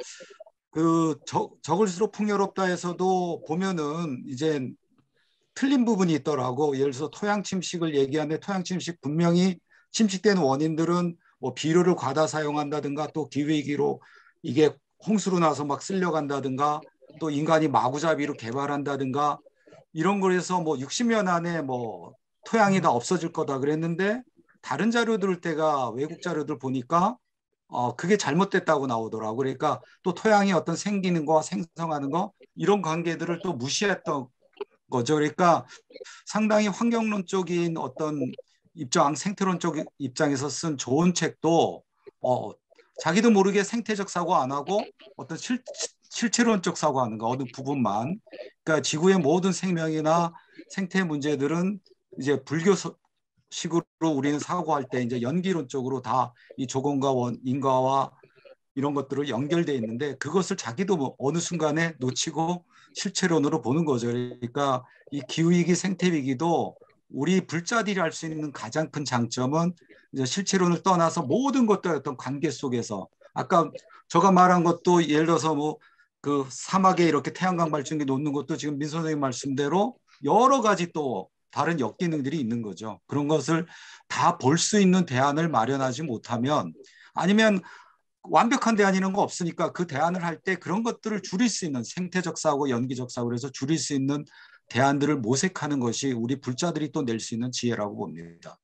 그 적, 적을수록 풍요롭다에서도 보면은 이제 틀린 부분이 있더라고. 예를 들어서 토양 침식을 얘기하는데 토양 침식 분명히 침식되는 원인들은 뭐 비료를 과다 사용한다든가 또 기후위기로 이게 홍수로 나서 막 쓸려간다든가 또 인간이 마구잡이로 개발한다든가 이런 거에서 뭐 육십 년 안에 뭐 토양이 다 없어질 거다 그랬는데 다른 자료들 때가 외국 자료들 보니까 어 그게 잘못됐다고 나오더라고. 그러니까 또 토양이 어떤 생기는 거 생성하는 거 이런 관계들을 또 무시했던 거죠. 그러니까 상당히 환경론적인 어떤 입장, 생태론적 입장에서 쓴 좋은 책도 어, 자기도 모르게 생태적 사고 안 하고 어떤 실, 실체론적 사고하는 거 어느 부분만. 그러니까 지구의 모든 생명이나 생태 문제들은 이제 불교식으로 우리는 사고할 때 이제 연기론적으로 다 이 조건과 원, 인과와 이런 것들을 연결돼 있는데 그것을 자기도 뭐 어느 순간에 놓치고 실체론으로 보는 거죠. 그러니까 이 기후위기, 생태위기도 우리 불자들이 할 수 있는 가장 큰 장점은 이제 실체론을 떠나서 모든 것들의 어떤 관계 속에서 아까 제가 말한 것도 예를 들어서 뭐 그 사막에 이렇게 태양광 발전기 놓는 것도 지금 민 선생님 말씀대로 여러 가지 또 다른 역기능들이 있는 거죠. 그런 것을 다 볼 수 있는 대안을 마련하지 못하면 아니면 완벽한 대안이 이런 거 없으니까 그 대안을 할 때 그런 것들을 줄일 수 있는 생태적 사고, 연기적 사고 그래서 줄일 수 있는 대안들을 모색하는 것이 우리 불자들이 또 낼 수 있는 지혜라고 봅니다.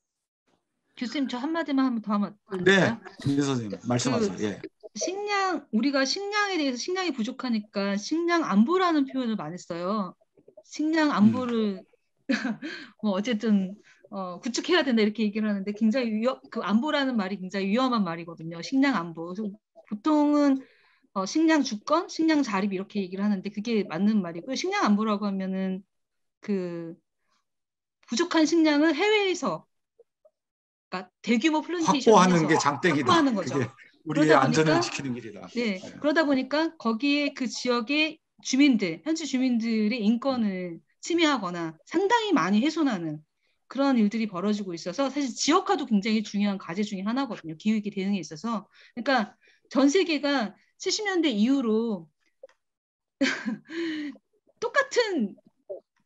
교수님 저 한마디만 한번 더 하면 네, 민 선생님 말씀하세요. 그 예. 식량 우리가 식량에 대해서 식량이 부족하니까 식량 안보라는 표현을 많이 써요. 식량 안보를 음. 뭐 어쨌든 어, 구축해야 된다 이렇게 얘기를 하는데 굉장히 위험, 그 안보라는 말이 굉장히 위험한 말이거든요. 식량 안보. 그래서 보통은 어, 식량 주권, 식량 자립 이렇게 얘기를 하는데 그게 맞는 말이고요. 식량 안보라고 하면은 그 부족한 식량을 해외에서 그러니까 대규모 플랜테이션을 확보하는 해서 게 장땡이다. 확보하는 거죠. 그게 우리의 그러다 안전을 보니까 지키는 길이다. 네, 그러다 보니까 거기에 그 지역의 주민들, 현지 주민들의 인권을 침해하거나 상당히 많이 훼손하는 그런 일들이 벌어지고 있어서 사실 지역화도 굉장히 중요한 과제 중에 하나거든요. 기후위기 대응에 있어서. 그러니까 전 세계가 칠십 년대 이후로 똑같은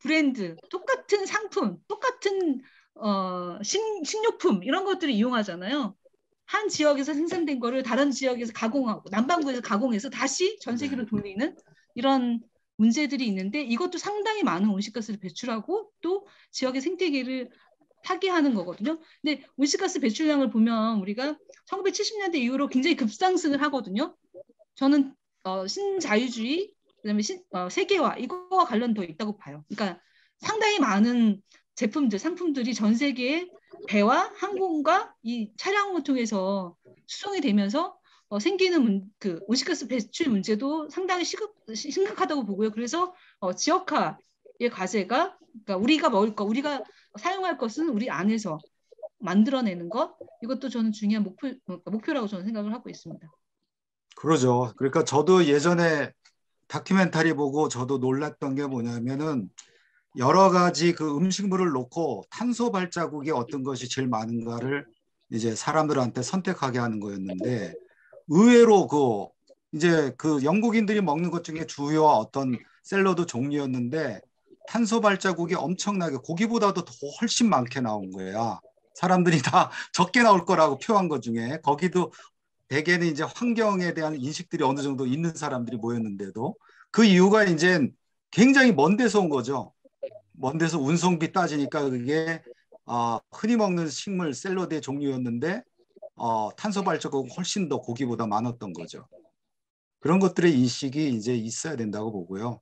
브랜드, 똑같은 상품, 똑같은 어, 식, 식료품 이런 것들을 이용하잖아요. 한 지역에서 생산된 거를 다른 지역에서 가공하고 남반구에서 가공해서 다시 전 세계로 돌리는 이런 문제들이 있는데 이것도 상당히 많은 온실가스를 배출하고 또 지역의 생태계를 파괴하는 거거든요. 근데 온실가스 배출량을 보면 우리가 천구백칠십 년대 이후로 굉장히 급상승을 하거든요. 저는 어, 신자유주의, 그다음에 신, 어, 세계화 이거와 관련 더 있다고 봐요. 그러니까 상당히 많은 제품들, 상품들이 전 세계에 배와 항공과 이 차량을 통해서 수송이 되면서 어, 생기는 문, 그 온실가스 배출 문제도 상당히 시급, 심각하다고 보고요. 그래서 어, 지역화의 과제가 그러니까 우리가 먹을 거, 우리가 사용할 것은 우리 안에서 만들어내는 것 이것도 저는 중요한 목표, 목표라고 저는 생각을 하고 있습니다. 그러죠. 그러니까 저도 예전에 다큐멘터리 보고 저도 놀랐던 게 뭐냐면은 여러 가지 그 음식물을 놓고 탄소 발자국이 어떤 것이 제일 많은가를 이제 사람들한테 선택하게 하는 거였는데 의외로 그 이제 그 영국인들이 먹는 것 중에 주요 어떤 샐러드 종류였는데 탄소 발자국이 엄청나게 고기보다도 더 훨씬 많게 나온 거야. 사람들이 다 적게 나올 거라고 표한 것 중에 거기도 대개는 이제 환경에 대한 인식들이 어느 정도 있는 사람들이 모였는데도 그 이유가 이제 굉장히 먼 데서 온 거죠. 먼 데서 운송비 따지니까 그게 어, 흔히 먹는 식물 샐러드의 종류였는데 어, 탄소 발자국은 훨씬 더 고기보다 많았던 거죠. 그런 것들의 인식이 이제 있어야 된다고 보고요.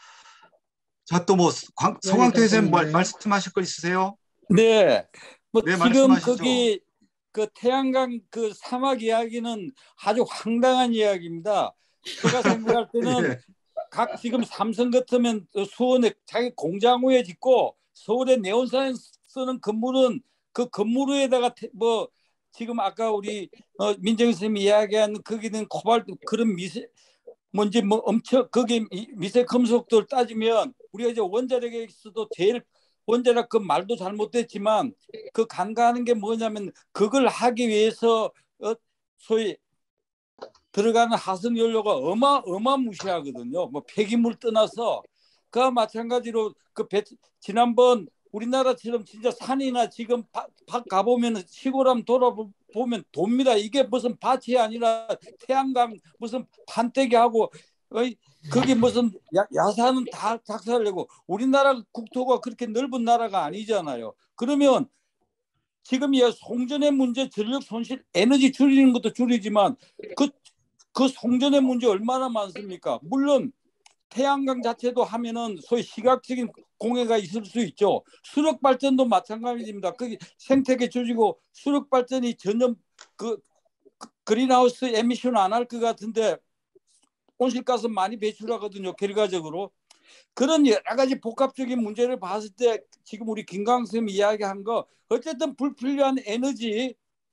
자, 또 뭐 서광태 선생님 말, 말씀하실 거 있으세요? 네, 뭐 네, 지금 말씀하시죠. 거기 그 태양광 그 사막 이야기는 아주 황당한 이야기입니다. 제가 생각할 때는 예. 각 지금 삼성 같으면 수원에 자기 공장 위에 짓고 서울에 네온사인 쓰는 건물은 그 건물 위에다가 태, 뭐 지금 아까 우리 어, 민정 선생님이 이야기한 거기는 코발트 그런 미세 뭔지 뭐 엄청 거기 미세 금속들 따지면 우리가 이제 원자력에서도 제일 원자력 그 말도 잘못됐지만 그 간과하는 게 뭐냐면 그걸 하기 위해서 어, 소위 들어가는 화석 연료가 어마 어마무시하거든요. 뭐 폐기물 떠나서 그와 마찬가지로 그 배, 지난번 우리나라처럼 진짜 산이나 지금 밭 가보면 시골 한번 돌아보면 돕니다. 이게 무슨 밭이 아니라 태양광 무슨 판때기 하고 거기 무슨 야, 야산은 다 작살내고 우리나라 국토가 그렇게 넓은 나라가 아니잖아요. 그러면 지금 이 송전의 문제, 전력 손실, 에너지 줄이는 것도 줄이지만 그, 그 송전의 문제 얼마나 많습니까? 물론 태양광 자체도 하면은 소위 시각적인 공해가 있을 수 있죠. 수력 발전도 마찬가지입니다. 그 생태계 줄이고 수력 발전이 전혀 그, 그 그린하우스 에미션 안 할 것 같은데 온실가스 많이 배출하거든요. 결과적으로. 그런 여러 가지 복합적인 문제를 봤을 때 지금 우리 김광 선생님이 이야기한 거 어쨌든 불필요한 에너지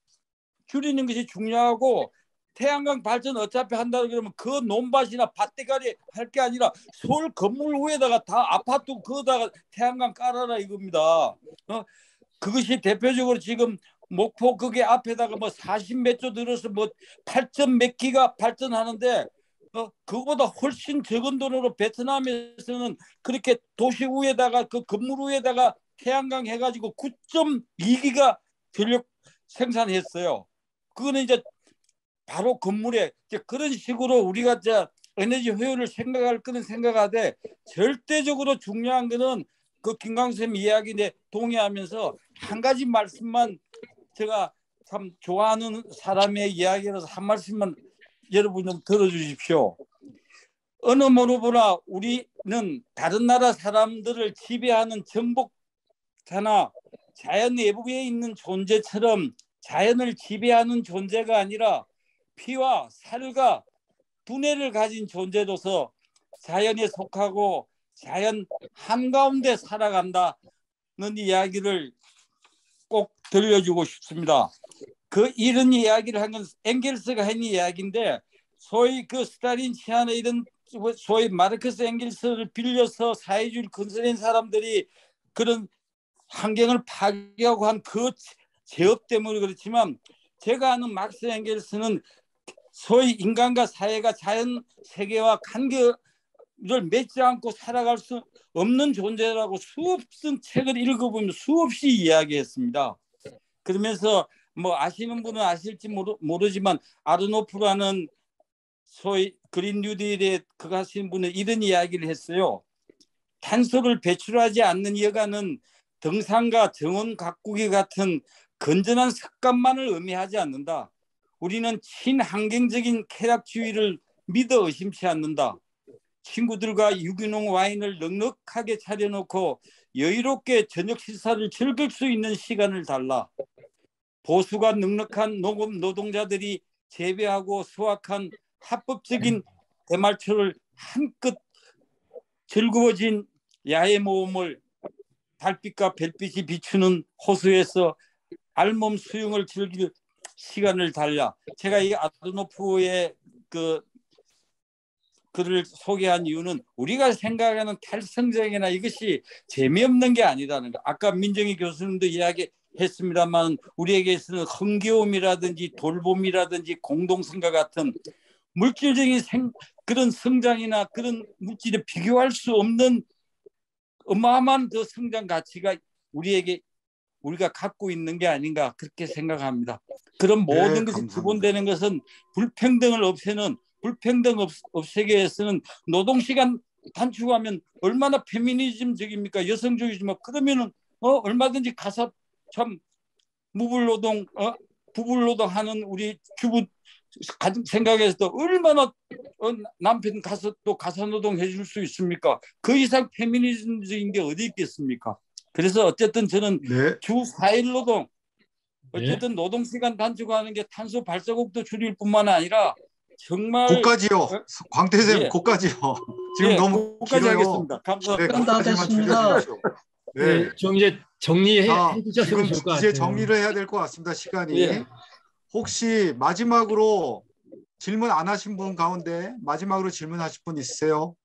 줄이는 것이 중요하고 태양광 발전 어차피 한다 그러면 그 논밭이나 밭대가리 할 게 아니라 서울 건물 위에다가 다 아파트 그거다가 태양광 깔아라 이겁니다. 어? 그것이 대표적으로 지금 목포 그게 앞에다가 뭐 사십 몇 조 들어서 뭐 팔 점 몇 기가 발전하는데 어, 그거보다 훨씬 적은 돈으로 베트남에서는 그렇게 도시 위에다가 그 건물 위에다가 태양광 해가지고 구 점 이 기가 전력 생산했어요. 그거는 이제 바로 건물에 이제 그런 식으로 우리가 이제 에너지 효율을 생각할 거는 생각하되 절대적으로 중요한 거는 그 김광 선생님 이야기에 동의하면서 한 가지 말씀만 제가 참 좋아하는 사람의 이야기라서 한 말씀만 여러분 좀 들어주십시오. 어느 뭐보나 우리는 다른 나라 사람들을 지배하는 정복자나 자연 내부에 있는 존재처럼 자연을 지배하는 존재가 아니라 피와 살과 두뇌를 가진 존재로서 자연에 속하고 자연 한가운데 살아간다는 이야기를 꼭 들려주고 싶습니다. 그 이런 이야기를 한 건 엥겔스가 한 이야기인데 소위 그 스탈린 치안에 이런 소위 마르크스 엥겔스를 빌려서 사회주의를 건설한 사람들이 그런 환경을 파괴하고 한 그 제업 때문에 그렇지만 제가 아는 막스 엥겔스는 소위 인간과 사회가 자연 세계와 관계 맺지 않고 살아갈 수 없는 존재라고 수없은 책을 읽어보면 수없이 이야기했습니다. 그러면서 뭐 아시는 분은 아실지 모르, 모르지만 아르노프라는 소위 그린 뉴딜에 그거 하신 분은 이런 이야기를 했어요. 탄소를 배출하지 않는 여가는 등산과 정원 가꾸기 같은 건전한 습관만을 의미하지 않는다. 우리는 친환경적인 쾌락주의를 믿어 의심치 않는다. 친구들과 유기농 와인을 넉넉하게 차려놓고 여유롭게 저녁 식사를 즐길 수 있는 시간을 달라. 보수가 넉넉한 농업 노동자들이 재배하고 수확한 합법적인 대말초를 한껏 즐거워진 야외 모험을 달빛과 별빛이 비추는 호수에서 알몸 수영을 즐길 시간을 달라. 제가 이 아드노프의 그 글을 소개한 이유는 우리가 생각하는 탈성장이나 이것이 재미없는 게 아니라는 거. 아까 민정희 교수님도 이야기했습니다만 우리에게 있어서는 흥겨움이라든지 돌봄이라든지 공동성과 같은 물질적인 생, 그런 성장이나 그런 물질에 비교할 수 없는 어마어마한 그 성장 가치가 우리에게 우리가 갖고 있는 게 아닌가 그렇게 생각합니다. 그런 모든 네, 것이 기본되는 것은 불평등을 없애는 불평등 없, 없애기 위해서는 노동시간 단축하면 얼마나 페미니즘적입니까? 여성주의지만 그러면은 어, 얼마든지 가사 참 무불노동 어, 부불노동하는 우리 주부 생각해서도 얼마나 어, 남편 가서 또 가사노동 해줄 수 있습니까? 그 이상 페미니즘적인 게 어디 있겠습니까? 그래서 어쨌든 저는 네. 주 사 일 노동 어쨌든 네. 노동시간 단축하는 게 탄소 발자국도 줄일 뿐만 아니라 정말 고까지요. 어? 광태쌤 예. 고까지요. 지금 예, 너무 고까지 하겠습니다. 감사합니다. 네, 됐습니다. 네. 네, 좀 이제 정리해 주셨으면 좋을 것 같아요. 이제 정리를 해야 될 것 같습니다. 시간이. 예. 혹시 마지막으로 질문 안 하신 분 가운데 마지막으로 질문하실 분 있으세요?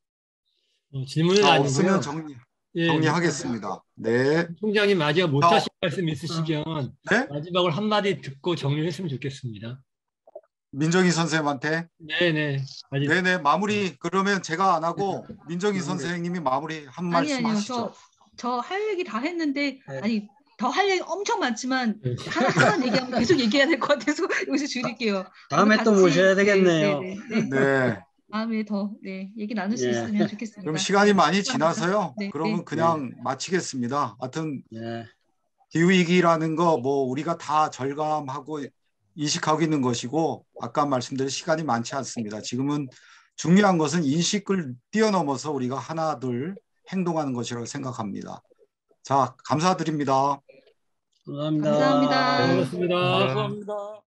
어, 질문은 아니고요. 없으면 정리, 예, 정리하겠습니다. 네. 총장님 마지막 못 하실 말씀 있으시면 네? 마지막으로 한마디 듣고 정리했으면 좋겠습니다. 민정희 선생님한테? 네네. 아직... 네네. 마무리 그러면 제가 안 하고 민정희 선생님이 마무리 한 말씀 아니, 아니요. 하시죠. 저 할 얘기 다 했는데 네. 아니 더 할 얘기 엄청 많지만 하나 하나 얘기하면 계속 얘기해야 될 것 같아서 여기서 줄일게요. 다음에 또 모셔야 되겠네요. 네. 네, 네. 네. 다음에 더 네, 얘기 나눌 수 네. 있으면 좋겠습니다. 그럼 시간이 많이 지나서요. 네. 그러면 네. 그냥 네. 마치겠습니다. 하여튼 네. 기후위기라는 거 뭐 우리가 다 절감하고 인식하고 있는 것이고 아까 말씀드린 시간이 많지 않습니다. 지금은 중요한 것은 인식을 뛰어넘어서 우리가 하나 둘 행동하는 것이라고 생각합니다. 자, 감사드립니다. 감사합니다. 감사합니다. 고맙습니다. 감사합니다.